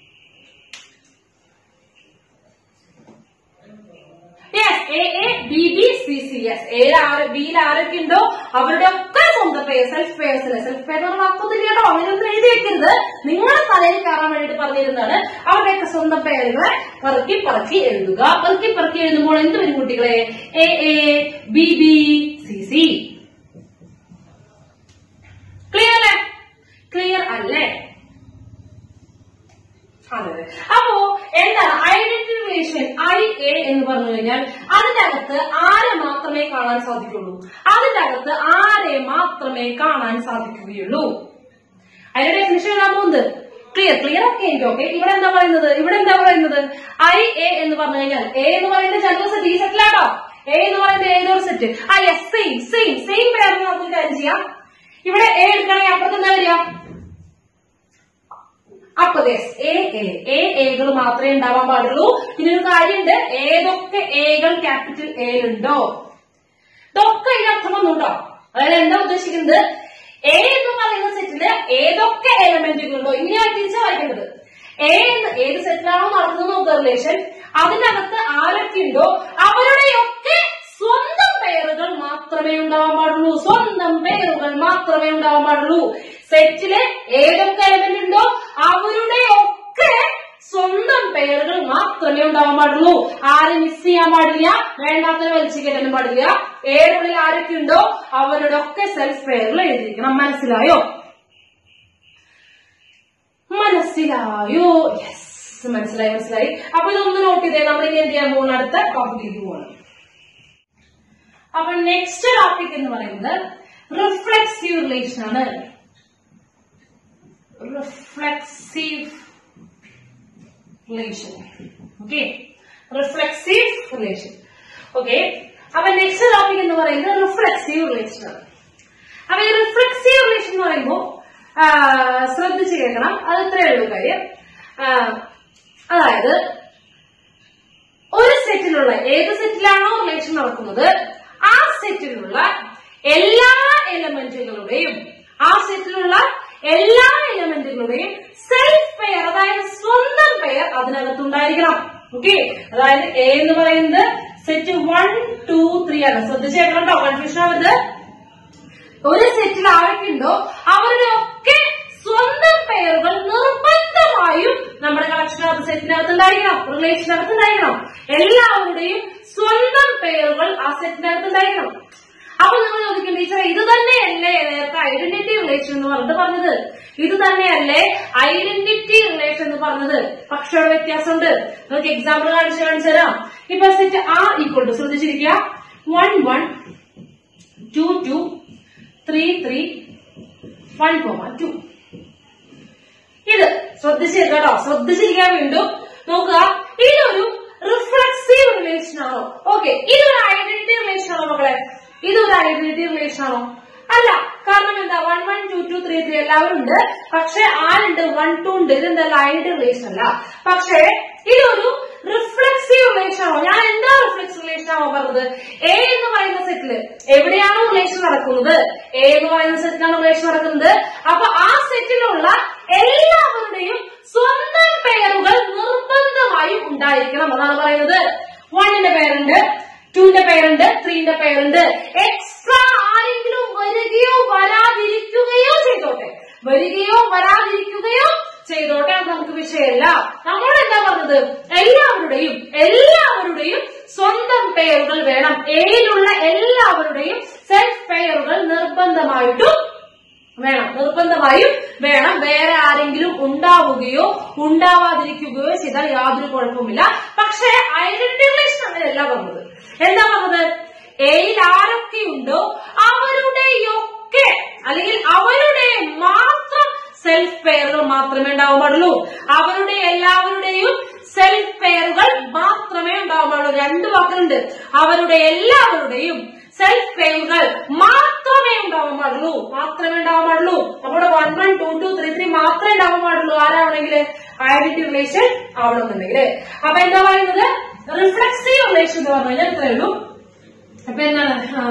Yes, A A B B C C. Yes, ബിയിൽ ആരൊക്കെ ഉണ്ടോ അവരുടെ ഒക്കെ സ്വന്തം പേര്, സെൽഫ് പേഴ്സിന്. സെൽഫ് പേര് എന്ന് പറഞ്ഞാൽ അപ്പത്തില്ല കേട്ടോ, അങ്ങനെയൊന്നും എഴുതി വെക്കരുത്. നിങ്ങളുടെ തലയിൽ കയറാൻ വേണ്ടിട്ട് പറഞ്ഞിരുന്നതാണ്. അവരുടെയൊക്കെ സ്വന്തം പേരുകളെ പറക്കി പറക്കി എഴുതുക. പറക്കി പറക്കി എഴുതുമ്പോൾ എന്ത് വരും കുട്ടികളെ? A A B B C C. Clear അല്ലേ? ക്ലിയർ അല്ലേ? അതെ. അപ്പോ എന്താണ് ഐഡന്റിറ്റി റിലേഷൻ ഐ എ എന്ന് പറഞ്ഞു കഴിഞ്ഞാൽ അതിന്റെ അകത്ത് ആരെ മാത്രമേ കാണാൻ സാധിക്കുള്ളൂ? അതിന്റെ അകത്ത് ആരെ മാത്രമേ കാണാൻ സാധിക്കുകയുള്ളൂ? അതിന്റെ ഡെഫിനിഷൻ എഴുതാൻ പോകുന്നത് ക്ലിയർ ഒക്കെ ഓക്കെ. ഇവിടെ എന്താ പറയുന്നത്? ഐ എ എന്ന് പറഞ്ഞു കഴിഞ്ഞാൽ എ എന്ന് പറയുന്നത് ജനറൽ സെറ്റ്, ഈ സെറ്റിലാണോ? എ എന്ന് പറയുന്നത് ഏതൊരു സെറ്റ്? സെയിം പേരിന് നമുക്ക് കാര്യം ചെയ്യാം. ഇവിടെ എ എടുക്കണമെങ്കിൽ അപ്പുറത്ത് എന്താ വരിക? അപ്പൊ എകൾ മാത്രമേ ഉണ്ടാവാൻ പാടുള്ളൂ. ഇതിനൊരു കാര്യമുണ്ട്, ഏതൊക്കെ എകൾ ക്യാപിറ്റൽ എയിലുണ്ടോ ഇതൊക്കെ ഇതിനർത്ഥം ഒന്നുണ്ടോ? അതായത് എന്താ ഉദ്ദേശിക്കുന്നത്? എ എന്ന് പറയുന്ന സെറ്റില് ഏതൊക്കെ എലമെന്റുകളുണ്ടോ, ഇനിയാണ് തിരിച്ചു വായിക്കേണ്ടത്. ഏത് സെറ്റിലാണോ നടത്തുന്നത് റിലേഷൻ, അതിനകത്ത് ആരൊക്കെ ഉണ്ടോ അവരുടെയൊക്കെ സ്വന്തം പേരുകൾ മാത്രമേ ഉണ്ടാവാൻ പാടുള്ളൂ. സ്വന്തം പേരുകൾ മാത്രമേ ഉണ്ടാവാൻ പാടുള്ളൂ. സെറ്റില് ഏതൊക്കെ എലമെന്റ് ഉണ്ടോ അവരുടെ ഒക്കെ സ്വന്തം പേരുകൾ മാത്രമേ ഉണ്ടാവാൻ പാടുള്ളൂ. ആരും മിസ് ചെയ്യാൻ പാടില്ല, വേണ്ടാത്തവരെ വലിച്ചു കയറ്റാനും പാടില്ല. ഏഴുള്ളിൽ ആരൊക്കെ ഉണ്ടോ അവരുടെ ഒക്കെ സെൽഫ് പേരുകൾ എഴുതിയിരിക്കണം. മനസ്സിലായോ? യെസ്, മനസ്സിലായി. അപ്പൊ ഇതൊന്ന് നോട്ട് ചെയ്തേ. നമ്മളിനി എന്ത് ചെയ്യാൻ പോകുന്ന അടുത്ത ടോപ്പിക്കിലേക്ക് പോകണം. അപ്പൊ നെക്സ്റ്റ് ടോപ്പിക് എന്ന് പറയുന്നത് റിഫ്ലെക്സീവ് റിലേഷൻ ആണ്. Reflexive relation. ഓക്കെ. അപ്പൊ നെക്സ്റ്റ് ടോപ്പിക് എന്ന് പറയുന്നത് റിഫ്ലെക്സീവ് റിലേഷൻ ആണ്. അപ്പൊ ഈ റിഫ്ലെക്സീവ് റിലേഷൻ എന്ന് പറയുമ്പോൾ ശ്രദ്ധിച്ചു കേൾക്കണം. അത് ഇത്രയേ ഉള്ളൂ കാര്യം. അതായത് ഒരു സെറ്റിലുള്ള ഏത് സെറ്റിലാണോ റിലേഷൻ നടക്കുന്നത് ആ സെറ്റിലുള്ള എല്ലാ എലമെന്റുകളുടെയും സെൽഫ് പെയർ, അതായത് സ്വന്തം പെയർ അതിനകത്തുണ്ടായിരിക്കണം. ഓക്കെ. അതായത് എ എന്ന് പറയുന്നത് സെറ്റ് 1, 2, 3 ആണ്. ശ്രദ്ധിച്ചേക്കണം കേട്ടോ, കൺഫ്യൂഷൻ ആവരുത്. ഒരു സെറ്റിൽ ആരൊക്കെ ഉണ്ടോ അവരുടെ ഒക്കെ സ്വന്തം പേരുകൾ നിർബന്ധമായും നമ്മുടെ കളക്ഷനകത്ത് സെറ്റിനകത്ത് ഉണ്ടായിരിക്കണം, റിലേഷനകത്ത് ഉണ്ടായിരിക്കണം. എല്ലാവരുടെയും സ്വന്തം പേരുകൾ ആ സെറ്റിനകത്ത് ഉണ്ടായിരിക്കണം. അപ്പൊ നിങ്ങൾ ചോദിക്കും, ടീച്ചർ ഇത് തന്നെയല്ലേ നേരത്തെ ഐഡന്റിറ്റി റിലേഷൻ എന്ന് പറഞ്ഞത്? ഇത് തന്നെയല്ലേ ഐഡന്റിറ്റി റിലേഷൻ എന്ന് പറഞ്ഞത്? പക്ഷെ അവിടെ വ്യത്യാസമുണ്ട്. നിങ്ങൾക്ക് എക്സാമ്പിൾ കാണിച്ചു തരാം. ഇപ്പൊ സെറ്റ് ആർ ഈക്വൽ ടു, ശ്രദ്ധിച്ചിരിക്കുക, 1, 1, 2, 2, 3, 3, 1, 2. ഇത് ശ്രദ്ധിച്ചിരിക്കട്ടോ, ശ്രദ്ധിച്ചിരിക്കാൻ വീണ്ടും നോക്കുക. ഇതൊരു റിഫ്ലെക്സീവ് റിലേഷൻ ആണോ? ഓക്കെ. ഇതൊരു ഐഡന്റിറ്റി റിലേഷൻ ആണോ മക്കളെ? ഇതൊരു ഐഡന്റിറ്റി റിലേഷൻ ആണോ? അല്ല. കാരണം എന്താ? 1, 1, 2, 2, 3, 3 എല്ലാവരും ഉണ്ട്. പക്ഷെ ആരുണ്ട്? 1, 2 ഉണ്ട്. ഇതെന്താ? ഐഡന്റിറ്റി റിലേഷൻ അല്ല. പക്ഷേ ഇതൊരു റിഫ്ലെക്സീവ് റിലേഷൻ ആണോ? ഞാൻ എന്താ റിഫ്ലെക്സീവ് റിലേഷൻ ആണോ പറഞ്ഞത്? എ എന്ന് പറയുന്ന സെറ്റില് എവിടെയാണോ റിലേഷൻ നടക്കുന്നത്? എ എന്ന് പറയുന്ന സെറ്റിലാണ് റിലേഷൻ നടക്കുന്നത്. അപ്പൊ ആ സെറ്റിലുള്ള എല്ലാവരുടെയും സ്വന്തം പേരുകൾ നിർബന്ധമായും ഉണ്ടായിരിക്കണം. അതാണ് പറയുന്നത്. 1ന്റെ പേരുണ്ട്, 2ന്റെ പേരുണ്ട്, 3ന്റെ പേരുണ്ട്. എക്സ്ട്രാ ആരെങ്കിലും വരികയോ വരാതിരിക്കുകയോ ചെയ്തോട്ടെ, അത് നമുക്ക് വിഷയമല്ല. നമ്മളോട് എന്താ പറഞ്ഞത്? എല്ലാവരുടെയും സ്വന്തം പേരുകൾ വേണം. എയിലുള്ള എല്ലാവരുടെയും സെൽഫ് പേരുകൾ നിർബന്ധമായും വേണം. വേറെ ആരെങ്കിലും ഉണ്ടാവുകയോ ഉണ്ടാവാതിരിക്കുകയോ ചെയ്താൽ യാതൊരു കുഴപ്പമില്ല. പക്ഷെ ഐഡന്റിറ്റി റിലേഷൻ അങ്ങനെയല്ല പറഞ്ഞത്. എന്താ പറഞ്ഞത്? എയിൽ ആരൊക്കെയുണ്ടോ അവരുടെയൊക്കെ അല്ലെങ്കിൽ അവരുടെ മാത്രം സെൽഫ് പെയറുകൾ മാത്രമേ ഉണ്ടാവാൻ പാടുള്ളൂ. അവരുടെ എല്ലാവരുടെയും സെൽഫ് പെയറുകൾ മാത്രമേ ഉണ്ടാവാൻ പാടുള്ളൂ. 2 വാക്കുകളുണ്ട്. അവരുടെ എല്ലാവരുടെയും സെൽഫ് ക്ലെയിമുകൾ മാത്രമേ ഉണ്ടാവാൻ പാടുള്ളൂ. നമ്മുടെ 1 1 2 2 3 3 മാത്രമേ ഉണ്ടാവാൻ പാടുള്ളൂ. ആരാവണമെങ്കിൽ ഐഡന്റിറ്റി റിലേഷൻ ആവണമെന്നുണ്ടെങ്കിൽ. അപ്പൊ എന്താ പറയുന്നത്, റിഫ്ലെക്സീവ് റിലേഷൻ എന്ന് പറഞ്ഞു കഴിഞ്ഞാൽ ഇത്രയേ ഉള്ളൂ. അപ്പൊ എന്താണ്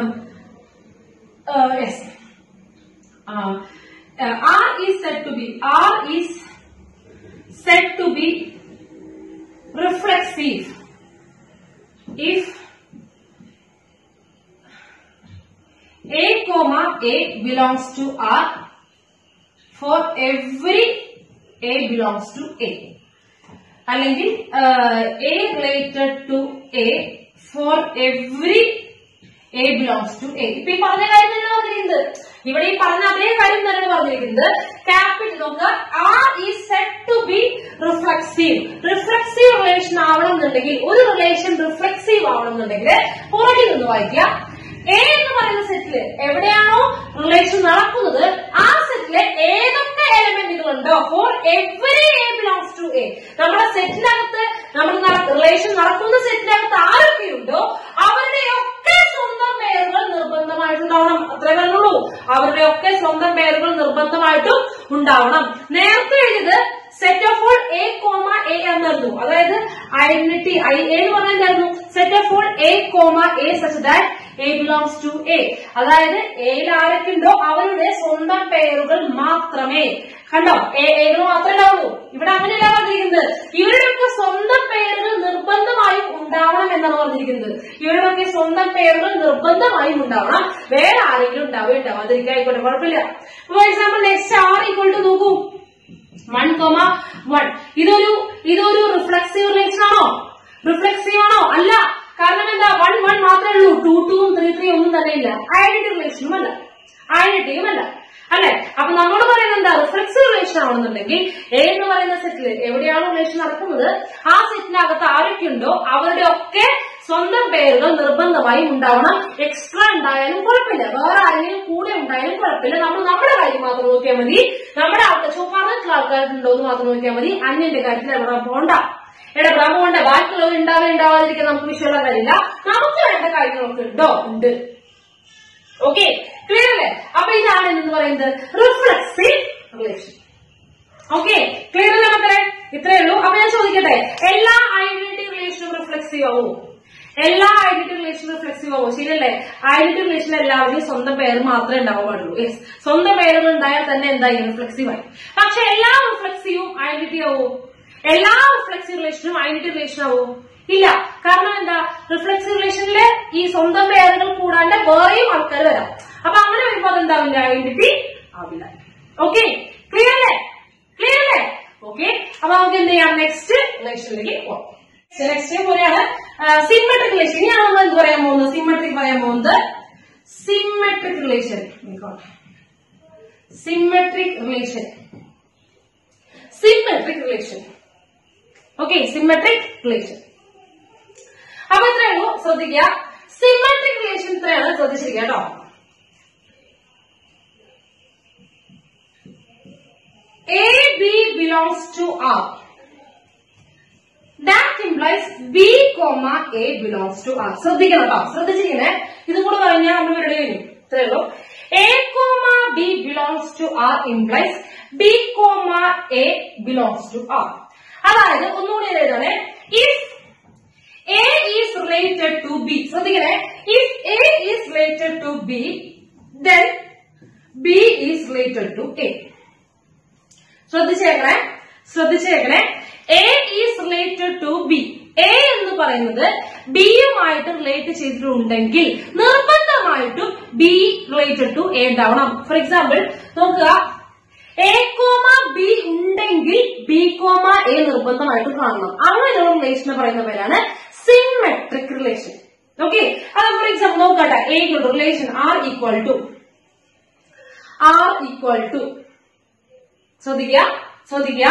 R is said to be reflexive if A comma A belongs to R for every A belongs to A. അല്ലെങ്കിൽ A related to A for every A belongs to A. ഇപ്പൊ ഈ പറഞ്ഞ കാര്യം തന്നെ പറഞ്ഞിരിക്കുന്നത്, ഇവിടെ ഈ പറഞ്ഞ അതേ കാര്യം തന്നെ പറഞ്ഞിരിക്കുന്നത്. ക്യാപിറ്റൽ നോക്കുക, R is said to be reflexive. Reflexive relation ആവണം എന്നുണ്ടെങ്കിൽ, ഒരു റിലേഷൻ റിഫ്ലെക്സീവ് ആവണം എന്നുണ്ടെങ്കിൽ പുറകിൽ നിന്ന് വായിക്കുക. എ എന്ന് പറയുന്ന സെറ്റില് എവിടെയാണോ റിലേഷൻ നടക്കുന്നത് ആ സെറ്റിലെ ഏതൊക്കെ എലമെന്റുകൾ ഉണ്ടോ for every A belongs to A. നമ്മുടെ സെറ്റിനകത്ത്, നമ്മുടെ റിലേഷൻ നടക്കുന്ന സെറ്റിനകത്ത് ആരൊക്കെയുണ്ടോ അവരുടെയൊക്കെ സ്വന്തം പേരുകൾ നിർബന്ധമായിട്ടുണ്ടാവണം. അത്രേ പറഞ്ഞുള്ളൂ. അവരുടെയൊക്കെ സ്വന്തം പേരുകൾ നിർബന്ധമായിട്ടും ഉണ്ടാവണം. നേരത്തെ എഴുതിയത് set of all A comma A എന്നായിരുന്നു. അതായത് ഐഡന്റിറ്റി ഐ എന്ന് പറഞ്ഞായിരുന്നു set of all A comma A such that A belongs to A. അതായത് എയിൽ ആരൊക്കെ ഉണ്ടോ അവരുടെ സ്വന്തം പേരുകൾ മാത്രമേ. കണ്ടോ, എകൾ മാത്രമേ ഉണ്ടാവുള്ളൂ. ഇവിടെ അങ്ങനെയല്ല പറഞ്ഞിരിക്കുന്നത്. ഇവരുടെയൊക്കെ സ്വന്തം പേരുകൾ നിർബന്ധമായും ഉണ്ടാവണം എന്നാണ് പറഞ്ഞിരിക്കുന്നത്. ഇവരുടെയൊക്കെ സ്വന്തം പേരുകൾ നിർബന്ധമായും ഉണ്ടാവണം. വേറെ ആരെങ്കിലും ഉണ്ടാവാതിരിക്കുക ആയിക്കോട്ടെ, കുഴപ്പമില്ല. For example next R equal to നോക്കൂ 1, 1. ഇതൊരു റിഫ്ലെക്സീവ് റിലേഷൻ ആണോ? റിഫ്ലെക്സീവ് ആണോ? അല്ല. കാരണം എന്താ, 1 1 മാത്രമേ ഉള്ളൂ. 2 2 3 3 ഒന്നും തന്നെ ഇല്ല. ഐഡന്റിറ്റി റിലേഷനും അല്ല, ഐഡന്റിറ്റിയും അല്ല, അല്ലെ? അപ്പൊ നമ്മളോട് പറയുന്നത് എന്താ, റിഫ്ലെക്സീവ് റിലേഷൻ ആണെന്നുണ്ടെങ്കിൽ എ എന്ന് പറയുന്ന സെറ്റിൽ എവിടെയാണോ റിലേഷൻ നടക്കുന്നത് ആ സെറ്റിനകത്ത് ആരൊക്കെയുണ്ടോ അവരുടെ ഒക്കെ സ്വന്തം പേരുകൾ നിർബന്ധമായും ഉണ്ടാവണം. എക്സ്ട്രാ ഉണ്ടായാലും കുഴപ്പമില്ല, വേറെ ആരെങ്കിലും കൂടെ ഉണ്ടായാലും കുഴപ്പമില്ല. നമ്മൾ നമ്മുടെ കാര്യം മാത്രം നോക്കിയാൽ മതി. നമ്മുടെ പറഞ്ഞിട്ടുള്ള ആൾക്കാരുണ്ടോ എന്ന് മാത്രം നോക്കിയാൽ മതി. അന്യന്റെ കാര്യത്തിൽ എവിടെ പോകണ്ട, ഇടപെടാൻ പോകണ്ട. ബാക്കിയുള്ളവർ ഉണ്ടാവാതിരിക്കാൻ നമുക്ക് വിഷയമുള്ള കാര്യമില്ല. നമുക്ക് വേണ്ട കാര്യങ്ങളൊക്കെ ഉണ്ടോ, ഉണ്ട്. ഓക്കെ, ക്ലിയർ അല്ലേ? അപ്പൊ ഇതാണ് എന്ന് പറയുന്നത് റിഫ്ലെക്സീവ് റിലേഷൻ. ഓക്കെ, ക്ലിയർ അല്ലേ മക്കളെ? ഇത്രയേ ഉള്ളൂ. അപ്പൊ ഞാൻ ചോദിക്കട്ടെ, എല്ലാ ഐഡന്റിറ്റി റിലേഷനും റിഫ്ലെക്സീവ് ആവോ? എല്ലാ ഐഡന്റിറ്റി റിലേഷനും റിഫ്ലെക്സീവ് ആവോ? ശരിയല്ലേ? ഐഡന്റിറ്റി റിലേഷനിൽ എല്ലാവരുടെയും സ്വന്തം പേര് മാത്രമേ ഉണ്ടാവാൻ പാടുള്ളൂ. യെസ്, സ്വന്തം പേരുകൾ ഉണ്ടായാൽ തന്നെ എന്തായി, റിഫ്ലെക്സീവ് ആയി. പക്ഷെ എല്ലാ റിഫ്ലെക്സീവും ഐഡന്റിറ്റി ആവോ? എല്ലാ റിഫ്ലെക്സീവ് റിലേഷനും ഐഡന്റിറ്റി റിലേഷൻ ആവോ? ഇല്ല. കാരണം എന്താ, റിഫ്ലെക്സീവ് റിലേഷനില് ഈ സ്വന്തം പേരുകൾ കൂടാണ്ട് വേറെയും ആൾക്കാർ വരാം. അപ്പൊ അങ്ങനെ വരുമ്പോ അതെന്താവില്ല, ഐഡന്റിറ്റി ആവില്ല. ഓക്കെ, ക്ലിയർ അല്ലേ? ക്ലിയർ അല്ലേ? ഓക്കെ, അപ്പൊ നമുക്ക് എന്ത് ചെയ്യാം, നെക്സ്റ്റ് റിലേഷനിലേക്ക് പോവാം. നെക്സ്റ്റ് പോലെയാണ് സിമെട്രിക് റിലേഷൻ. ഇനിയാണ് നമ്മൾ എന്ത് പറയാൻ പോകുന്നത്, സിമെട്രിക് പറയാൻ പോകുന്നത്. Symmetric relation, symmetric relation, symmetric relation. Okay, symmetric relation. അപ്പൊ ഇത്രയേ ഉള്ളൂ, ശ്രദ്ധിക്കുക. സിമെട്രിക് റിലേഷൻ ഇത്രയാണ്, ശ്രദ്ധിച്ചിരിക്കുക കേട്ടോ. A, B belongs to R. That implies B, A belongs to R. ശ്രദ്ധിക്കണം കേട്ടോ, ശ്രദ്ധിച്ചിരിക്കണേ. ഇതും കൂടെ പറഞ്ഞാൽ നമ്മൾ ഇവിടെ വരും. ഇത്രയേ ഉള്ളൂ. A, B belongs to R implies B, A belongs to R. അതായത് ഒന്നുകൂടി എഴുതണേ. If A is related to B, ശ്രദ്ധിക്കണേ. If A is related to B, then B is related to A. ശ്രദ്ധിച്ചേക്കണേ, ശ്രദ്ധിച്ചേക്കണേ. A is related to B. A എന്ന് പറയുന്നത് ബിയുമായിട്ട് relate ചെയ്തിട്ടുണ്ടെങ്കിൽ നിർബന്ധമായിട്ടും B related to A ഉണ്ടാവണം. For example നോക്കുക, A, B ഉണ്ടെങ്കിൽ B, A നിർബന്ധമായിട്ട് കാണണം. അങ്ങനെയുള്ള റിലേഷനെ പറയുന്ന പേരാണ് സിമെട്രിക് റിലേഷൻ. ഓക്കെ, അത് ഫോർ എക്സാമ്പിൾ നോക്കട്ടെ. A relation R equal to ശ്രദ്ധിക്കുക, ശ്രദ്ധിക്കുക.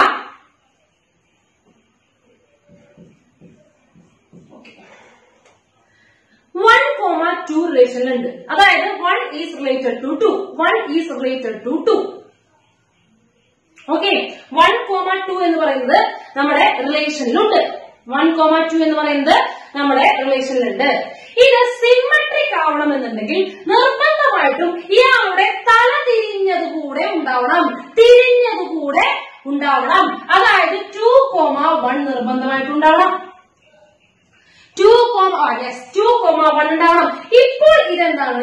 1, 2 റിലേഷനിലുണ്ട്. അതായത് 1 is related to 2, 1 is related to 2. Okay, 1, 2 എന്ന് പറയുന്നത് നമ്മുടെ റിലേഷനിലുണ്ട്. 1, 2 എന്ന് പറയുന്നത് നമ്മുടെ റിലേഷനിലുണ്ട്. ഇത് സിമ്മട്രിക് ആവണമെന്നുണ്ടെങ്കിൽ നിർബന്ധമായിട്ടും ഇയാളുടെ തല തിരിഞ്ഞതുകൂടെ ഉണ്ടാവണം, തിരിഞ്ഞതുകൂടെ ഉണ്ടാവണം. അതായത് 2,1 നിർബന്ധമായിട്ടുണ്ടാവണം. 2,1 ഉണ്ടാവണം. ഇപ്പോൾ ഇതെന്താണ്?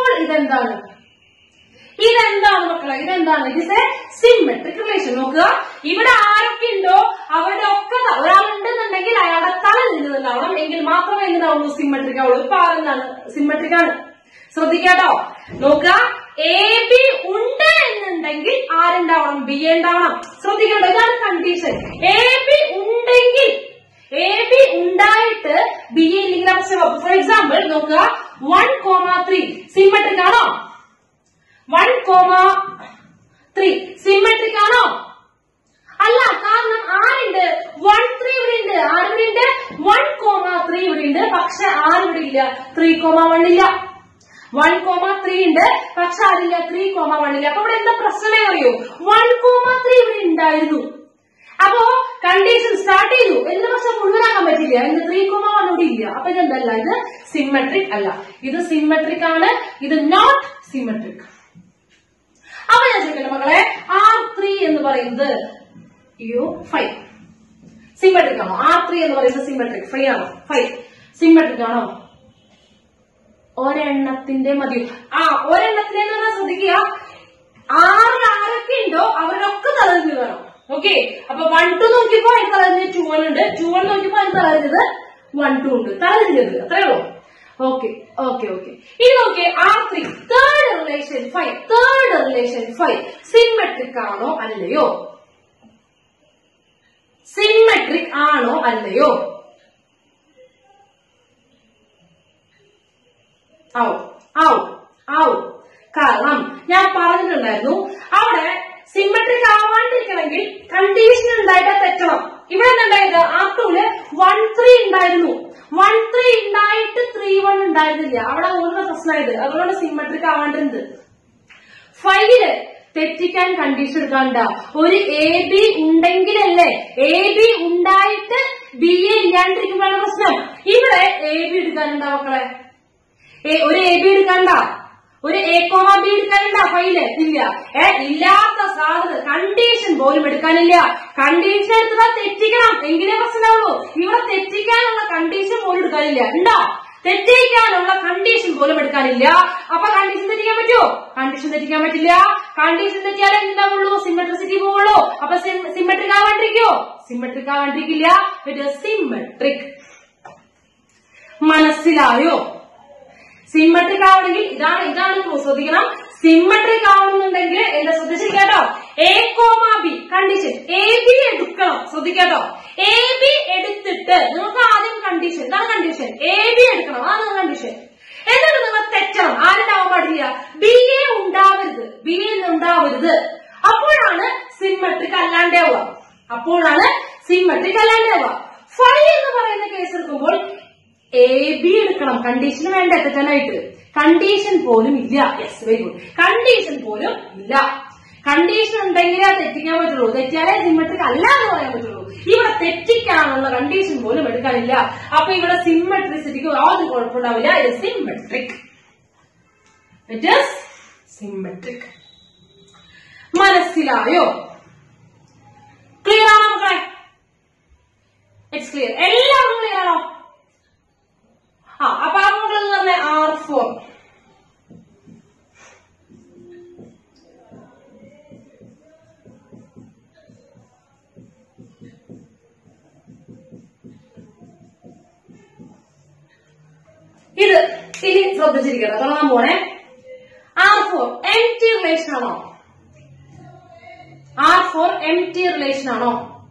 ഇതെന്താണ് മക്കളെ? ഇതെന്താണ്? It A symmetric relation. നോക്കുക, ഇവിടെ ആരൊക്കെ ഉണ്ടോ അവരുടെ ഒക്കെ ഒരാളുണ്ടെന്നുണ്ടെങ്കിൽ അയാളുടെ തല നിന്നുണ്ടാവണം, എങ്കിൽ മാത്രമേ എന്തിനാവുള്ളൂ? സിമെട്രിക് ആവുള്ളൂ. ഇപ്പൊ ആരെന്താണ്? സിമെട്രിക് ആണ്. ശ്രദ്ധിക്കാട്ടോ. നോക്കുക, എ ബി ഉണ്ട് എന്നുണ്ടെങ്കിൽ ആരുണ്ടാവണം? ബി എ ഉണ്ടാവണം. ശ്രദ്ധിക്കട്ടോ, ഇതാണ് കണ്ടീഷൻ. എ ബി ഉണ്ടെങ്കിൽ, എ ബി ഉണ്ടായിട്ട് ബി എ ഇല്ലെങ്കിൽ അവസ്ഥ. ഫോർ എക്സാമ്പിൾ നോക്കുക, 1,3 സിമെട്രിക് ആണോ? 1,3 സിമെട്രിക് ആണോ? അല്ല. കാരണം ആരുണ്ട്? 1,3 ഇവിടെ ഉണ്ട്. ആരിവിടെ ഉണ്ട്? 1,3 ഇവിടെ ഉണ്ട്. പക്ഷെ ആരിവിടെ ഇല്ല? 3,1 ഇല്ല. 1,3 ഉണ്ട്, പക്ഷെ അതില്ല. 3,1 ഇല്ല. അപ്പൊ ഇവിടെ എന്താ പ്രശ്നം അറിയോ? 1,3 ഇവിടെ ഉണ്ടായിരുന്നു. അപ്പോ കണ്ടീഷൻ സ്റ്റാർട്ട് ചെയ്തു എന്ന്, പക്ഷെ മുഴുവനാക്കാൻ പറ്റില്ല. ഇന്ന് 3,1 ഇവിടെ ഇല്ല. അപ്പൊ ഇതെന്തല്ല? ഇത് സിമെട്രിക് അല്ല. ഇത് സിമെട്രിക് ആണ്, ഇത് നോട്ട് സിമെട്രിക്. അപ്പൊ ഞാൻ ചോദിക്കട്ടെ മക്കളെ, R3 എന്ന് പറയുന്നത് 5 സിമെട്രിക് ആണോ? R3 എന്ന് പറയുന്നത് സിമെട്രിക് 5 ആണോ? 5 സിമെട്രിക് ആണോ? ഒരെണ്ണത്തിന്റെ മതി. ഒരെണ്ണത്തിനെ ശ്രദ്ധിക്കുക, ആരൊക്കെ ഉണ്ടോ അവരൊക്കെ തലതിരിഞ്ഞ് വേണം. ഓക്കെ, അപ്പൊ 1, 2 നോക്കിയപ്പോ അതിന് തലതിരിഞ്ഞ് 2, 1 ഉണ്ട്. 2, 1 നോക്കിയപ്പോ അതിന് തലതിരിഞ്ഞത് 1, 2 ഉണ്ട്. തലതിരിഞ്ഞത് അത്രേ ഉള്ളൂ. ഓക്കെ. ഇനി നോക്കിയേ, R3 തേർഡ് റിലേഷൻ 5 സിമെട്രിക് ആണോ അല്ലയോ? സിമെട്രിക് ആണോ അല്ലയോ? ആവും. കാരണം ഞാൻ പറഞ്ഞിട്ടുണ്ടായിരുന്നു, അവിടെ സിമെട്രിക് ആവാണ്ടിരിക്കണമെങ്കിൽ കണ്ടീഷൻ ഉണ്ടായിട്ട് തെറ്റണം. ഇവിടെ എന്തായത്? R2 1,3 ഉണ്ടായിരുന്നു. 1,3 ഉണ്ടായിട്ട് 3,1 ഉണ്ടായിരുന്നില്ല. അവിടെ ഒരു പ്രശ്നമായത്. അതുകൊണ്ട് സിമെട്രിക് ആവേണ്ടത്. 5 തെറ്റിക്കാൻ കണ്ടീഷൻ എടുക്കാണ്ട. ഒരു എ ബി ഉണ്ടെങ്കിലല്ലേ, എ ബി ഉണ്ടായിട്ട് ബി എ ഇല്ലാണ്ടിരിക്കുമ്പോഴാണ് പ്രശ്നം. ഇവിടെ എ ബി എടുക്കാനുണ്ടോ മക്കളെ? ഒരു എ ബി എടുക്കണ്ട, ഒരു എ കോമ ബി എടുക്കാനുണ്ടോ? 5 ഇല്ല. ഇല്ലാത്ത സാധനം കണ്ടീഷൻ പോലും എടുക്കാനില്ല. കണ്ടീഷൻ എടുത്താൽ തെറ്റിക്കണം, എങ്കിലേ പ്രശ്നമുള്ളൂ. ഇവിടെ തെറ്റിക്കാനുള്ള കണ്ടീഷൻ പോലും എടുക്കാനില്ല. ഉണ്ടോ? തെറ്റിക്കാനുള്ള കണ്ടീഷൻ പോലും എടുക്കാനില്ല. അപ്പൊ കണ്ടീഷൻ തെറ്റിക്കാൻ പറ്റുമോ? കണ്ടീഷൻ തെറ്റിക്കാൻ പറ്റില്ല. കണ്ടീഷൻ തെറ്റിയാലേ എന്താവുള്ളൂ? സിമെട്രിസിറ്റി പോവുള്ളൂ. അപ്പൊ സിമെട്രിക് ആവാണ്ടിരിക്കോ? സിമെട്രിക് ആവാണ്ടിരിക്കില്ല. സിമെട്രിക്. മനസ്സിലായോ? സിമെട്രിക് ആവണമെങ്കിൽ ഇതാണ് ക്ലൂ. ശ്രദ്ധിക്കണം, സിമെട്രിക് ആവണമെന്നുണ്ടെങ്കിൽ എന്താ ശ്രദ്ധിച്ചിരിക്കാട്ടോ? A comma B condition. A B എടുക്കണം. ശ്രദ്ധിക്കാട്ടോ, എ ബി എടുത്തിട്ട് നിങ്ങൾക്ക് ആദ്യം കണ്ടീഷൻ, ഇതാണ് കണ്ടീഷൻ. എ ബി എടുക്കണം, അതാണ് കണ്ടീഷൻ. എന്നിട്ട് നിങ്ങൾ തെറ്റണം. ആരുണ്ടാവാൻ പാടില്ല? ബി എ ഉണ്ടാവരുത്. ബി എ ഉണ്ടാവരുത്. അപ്പോഴാണ് സിമെട്രിക് അല്ലാണ്ടാവുക. 5 എന്ന് പറയുന്ന കേസ് എടുക്കുമ്പോൾ എ ബി എടുക്കണം. കണ്ടീഷൻ വേണ്ട തെറ്റാനായിട്ട്. കണ്ടീഷൻ പോലും ഇല്ല. Yes, very good. കണ്ടീഷൻ പോലും ഇല്ല. കണ്ടീഷൻ ഉണ്ടെങ്കിലേ തെറ്റിക്കാൻ പറ്റുള്ളൂ. തെറ്റിയാലേ സിമെട്രിക് അല്ല എന്ന് പറയാൻ പറ്റുള്ളൂ. ഇവിടെ തെറ്റിക്കാനുള്ള കണ്ടീഷൻ പോലും എടുക്കാനില്ല. അപ്പൊ ഇവിടെ സിമെട്രിസിറ്റിക്ക് യാതൊരു കുഴപ്പമുണ്ടാവില്ല. ഇത് സിമെട്രിക്. It is symmetric. മനസ്സിലായോ? ക്ലിയർ ആണോ മക്കളെ? It's clear. എല്ലാവർക്കും ക്ലിയർ ആണോ? അപ്പൊ ആ മുകളിൽ പറഞ്ഞ R4. ഇത് ഇനി ശ്രദ്ധിച്ചിരിക്കണം. തുടങ്ങാൻ പോണേ. R4 empty റിലേഷൻ ആണോ? R4 empty റിലേഷൻ ആണോ?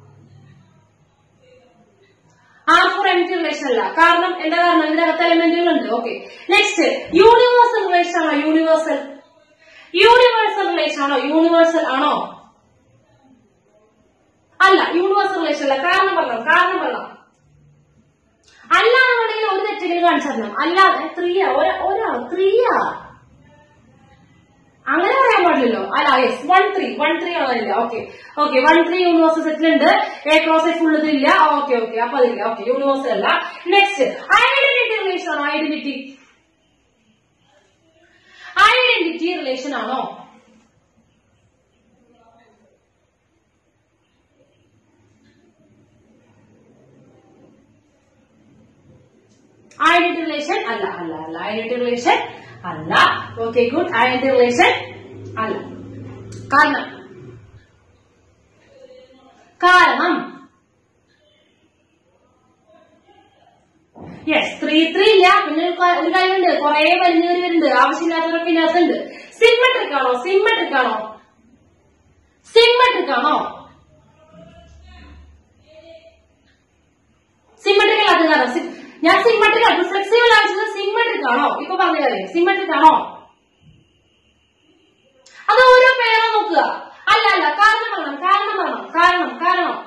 R4 empty റിലേഷൻ അല്ല. കാരണം എന്താ കാരണം? ഇതിനകത്ത് എലമെന്റുകളുണ്ട്. ഓക്കെ, നെക്സ്റ്റ് യൂണിവേഴ്സൽ റിലേഷൻ ആണോ? യൂണിവേഴ്സൽ റിലേഷൻ ആണോ? യൂണിവേഴ്സൽ ആണോ? അല്ല, യൂണിവേഴ്സൽ റിലേഷൻ അല്ല. കാരണം പറയാം. അല്ലാന്നുണ്ടെങ്കിൽ ഒരു തെറ്റെങ്കിലും കാണിച്ചു തരണം. അല്ലാതെ 3 ഒരാൾ 3 അങ്ങനെ പറയാൻ പാടില്ലല്ലോ. അല്ല, യെസ്, 1,3 ആണല്ല. ഓക്കെ 1,3 യൂണിവേഴ്സൽ സെറ്റിലുണ്ട്. എ ക്രോസ് എ ഫുൾ ഇതില്ല. ഓക്കെ അപ്പൊ അതില്ല. ഓക്കെ, യൂണിവേഴ്സൽ അല്ല. നെക്സ്റ്റ് ഐഡന്റിറ്റി റിലേഷൻ റിലേഷൻ ആണോ ഐഡന്റിറ്റി? ഐഡന്റിറ്റി റിലേഷൻ ആണോ? ഐഡന്റിറ്റി റിലേഷൻ അല്ല, അല്ല, അല്ല. ഐഡന്റിറ്റി റിലേഷൻ അല്ല. Okay, good. ഐഡന്റിറ്റി റിലേഷൻ അല്ല. കാരണം യെസ് 3-3 ഇല്ല. പിന്നെ ഒരു കാര്യമുണ്ട്, കുറെ വലിഞ്ഞവരുണ്ട്, ആവശ്യമില്ലാത്തവരൊക്കെ ഇതിനകത്തുണ്ട്. സിമെട്രിക് ആണോ? സിമെട്രിക് ആണോ? സിമെട്രിക് ആണോ? സിമെട്രിക് അല്ലാത്ത കാരണം ഞാൻ സിമെട്രിക് ആണ്. ഫ്ലെക്സിബിൾ ആവശ്യം സിമെട്രിക് ആണോ? ഇപ്പൊ പറഞ്ഞ കാര്യം സിമെട്രിക് ആണോ? അത് ഓരോ പേരോ നോക്കുക. അല്ല, അല്ല. കാരണം വേണം, കാരണം വേണം, കാരണം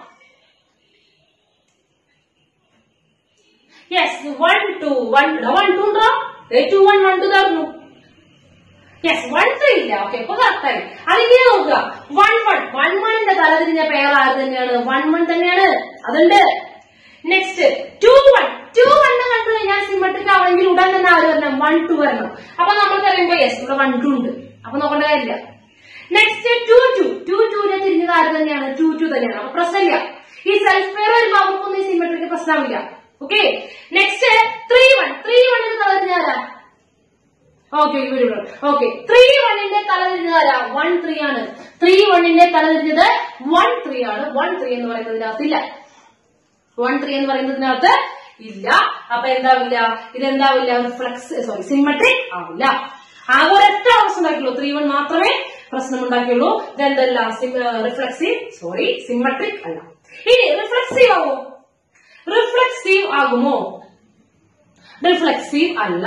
യെസ് 1-2 1-2 ഉണ്ടോ? 2-1 1-2 തരുന്നു. യെസ് 1-3 ഇല്ല. ഓക്കെ, ഇപ്പൊ കറക്റ്റായി. അതിങ്ങനെ നോക്കുക. 1-1 തലതിരിഞ്ഞ പേർ ആര് തന്നെയാണ്? 1-1 തന്നെയാണ്. അതുണ്ട്. നെക്സ്റ്റ് 2-1 കണ്ടു കഴിഞ്ഞാൽ സിമെട്രിക് ആണെങ്കിൽ ഉടൻ തന്നെ ആര് വരണം? 1-2 വരണം. അപ്പൊ നമ്മൾ പറയുമ്പോ യെസ് ഇവിടെ 1-2 ഉണ്ട്. അപ്പൊ നോക്കേണ്ട കാര്യമില്ല. നെക്സ്റ്റ് 2-2 തിരിഞ്ഞത് ആര് തന്നെയാണ്? 2-2 തന്നെയാണ്. അപ്പൊ പ്രശ്നമില്ല. ഈ സെൽഫ് പെയർ വരുമ്പോ അവർക്കൊന്നും ഈ സിമെട്രിക് പ്രശ്നമില്ല. ഓക്കെ, നെക്സ്റ്റ് 3-1 തലതിരിഞ്ഞാരാ? Okay, okay. 3-1 തലതിരിഞ്ഞതാരാ? 1-3 ആണ്. 3-1 തലതിരിഞ്ഞത് 1-3 ആണ്. 1-3 എന്ന് പറയുന്നതിനകത്ത് ഇല്ല. 1-3 എന്ന് പറയുന്നതിനകത്ത് ഇല്ല. അപ്പൊ എന്താവില്ല? ഇതെന്താവില്ല? സിമെട്രിക് ആവില്ല. ആകെ ഒരൊറ്റ അവസ്ഥ ഉണ്ടാക്കിയുള്ളൂ. 3-1 മാത്രമേ പ്രശ്നമുണ്ടാക്കിയുള്ളൂ. ഇതെന്തല്ല? സിമെട്രിക് അല്ല. ഇനി റിഫ്ലെക്സീവ് ആവോ? റിഫ്ലെക്സീവ് ആകുമോ? റിഫ്ലെക്സീവ് അല്ല.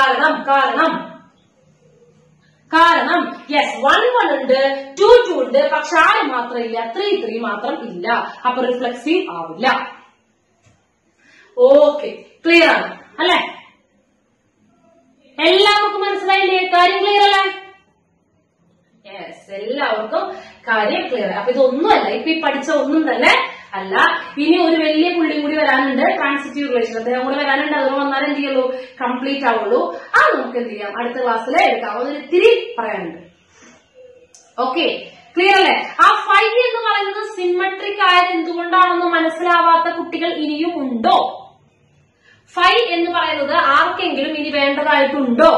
കാരണം യെസ് 1-1 ഉണ്ട്, 2-2 ഉണ്ട്, പക്ഷെ ആര് മാത്രം ഇല്ല? 3-3 മാത്രം ഇല്ല. അപ്പൊ റിഫ്ലെക്സീവ് ആവില്ല. ഓക്കെ, ക്ലിയർ ആണ് അല്ലെ? എല്ലാവർക്കും മനസ്സിലായില്ലേ? കാര്യം ക്ലിയർ അല്ലേ? യെസ്, എല്ലാവർക്കും കാര്യം ക്ലിയർ. അപ്പൊ ഇതൊന്നുമല്ല, ഇപ്പൊ ഈ പഠിച്ച ഒന്നും തന്നെ അല്ല. ഇനി ഒരു വലിയ പുള്ളിയും കൂടി വരാനുണ്ട്, ട്രാൻസിറ്റീവ് റിലേഷൻ. അദ്ദേഹം കൂടെ വരാനുണ്ട്. അതിന് വന്നാൽ എന്ത് ചെയ്യുള്ളൂ? കംപ്ലീറ്റ് ആവുള്ളൂ. അത് നമുക്ക് എന്ത് ചെയ്യാം? അടുത്ത ക്ലാസ്സിൽ എടുക്കാം. അതൊരു ഇത്തിരി പറയാനുണ്ട്. ഓക്കെ, ക്ലിയർ അല്ലേ? ആ 5 എന്ന് പറയുന്നത് സിമെട്രിക് ആയത് എന്തുകൊണ്ടാണെന്ന് മനസ്സിലാവാത്ത കുട്ടികൾ ഇനിയും ഉണ്ടോ? 5 എന്ന് പറയുന്നത് ആർക്കെങ്കിലും ഇനി വേണ്ടതായിട്ടുണ്ടോ?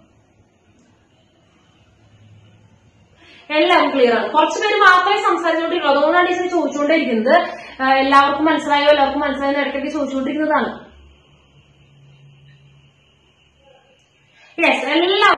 എല്ലാവരും ക്ലിയർ ആണ്. കുറച്ചുപേര് മാത്രമേ സംസാരിച്ചുകൊണ്ടിരിക്കുള്ളൂ. അതുകൊണ്ടാണ് ഇത് ചോദിച്ചുകൊണ്ടിരിക്കുന്നത്. എല്ലാവർക്കും മനസ്സിലായോ? എല്ലാവർക്കും മനസ്സിലായോ? ഇടയ്ക്കിടയ്ക്ക് ചോദിച്ചുകൊണ്ടിരിക്കുന്നതാണ്. യെസ്, എല്ലാവരും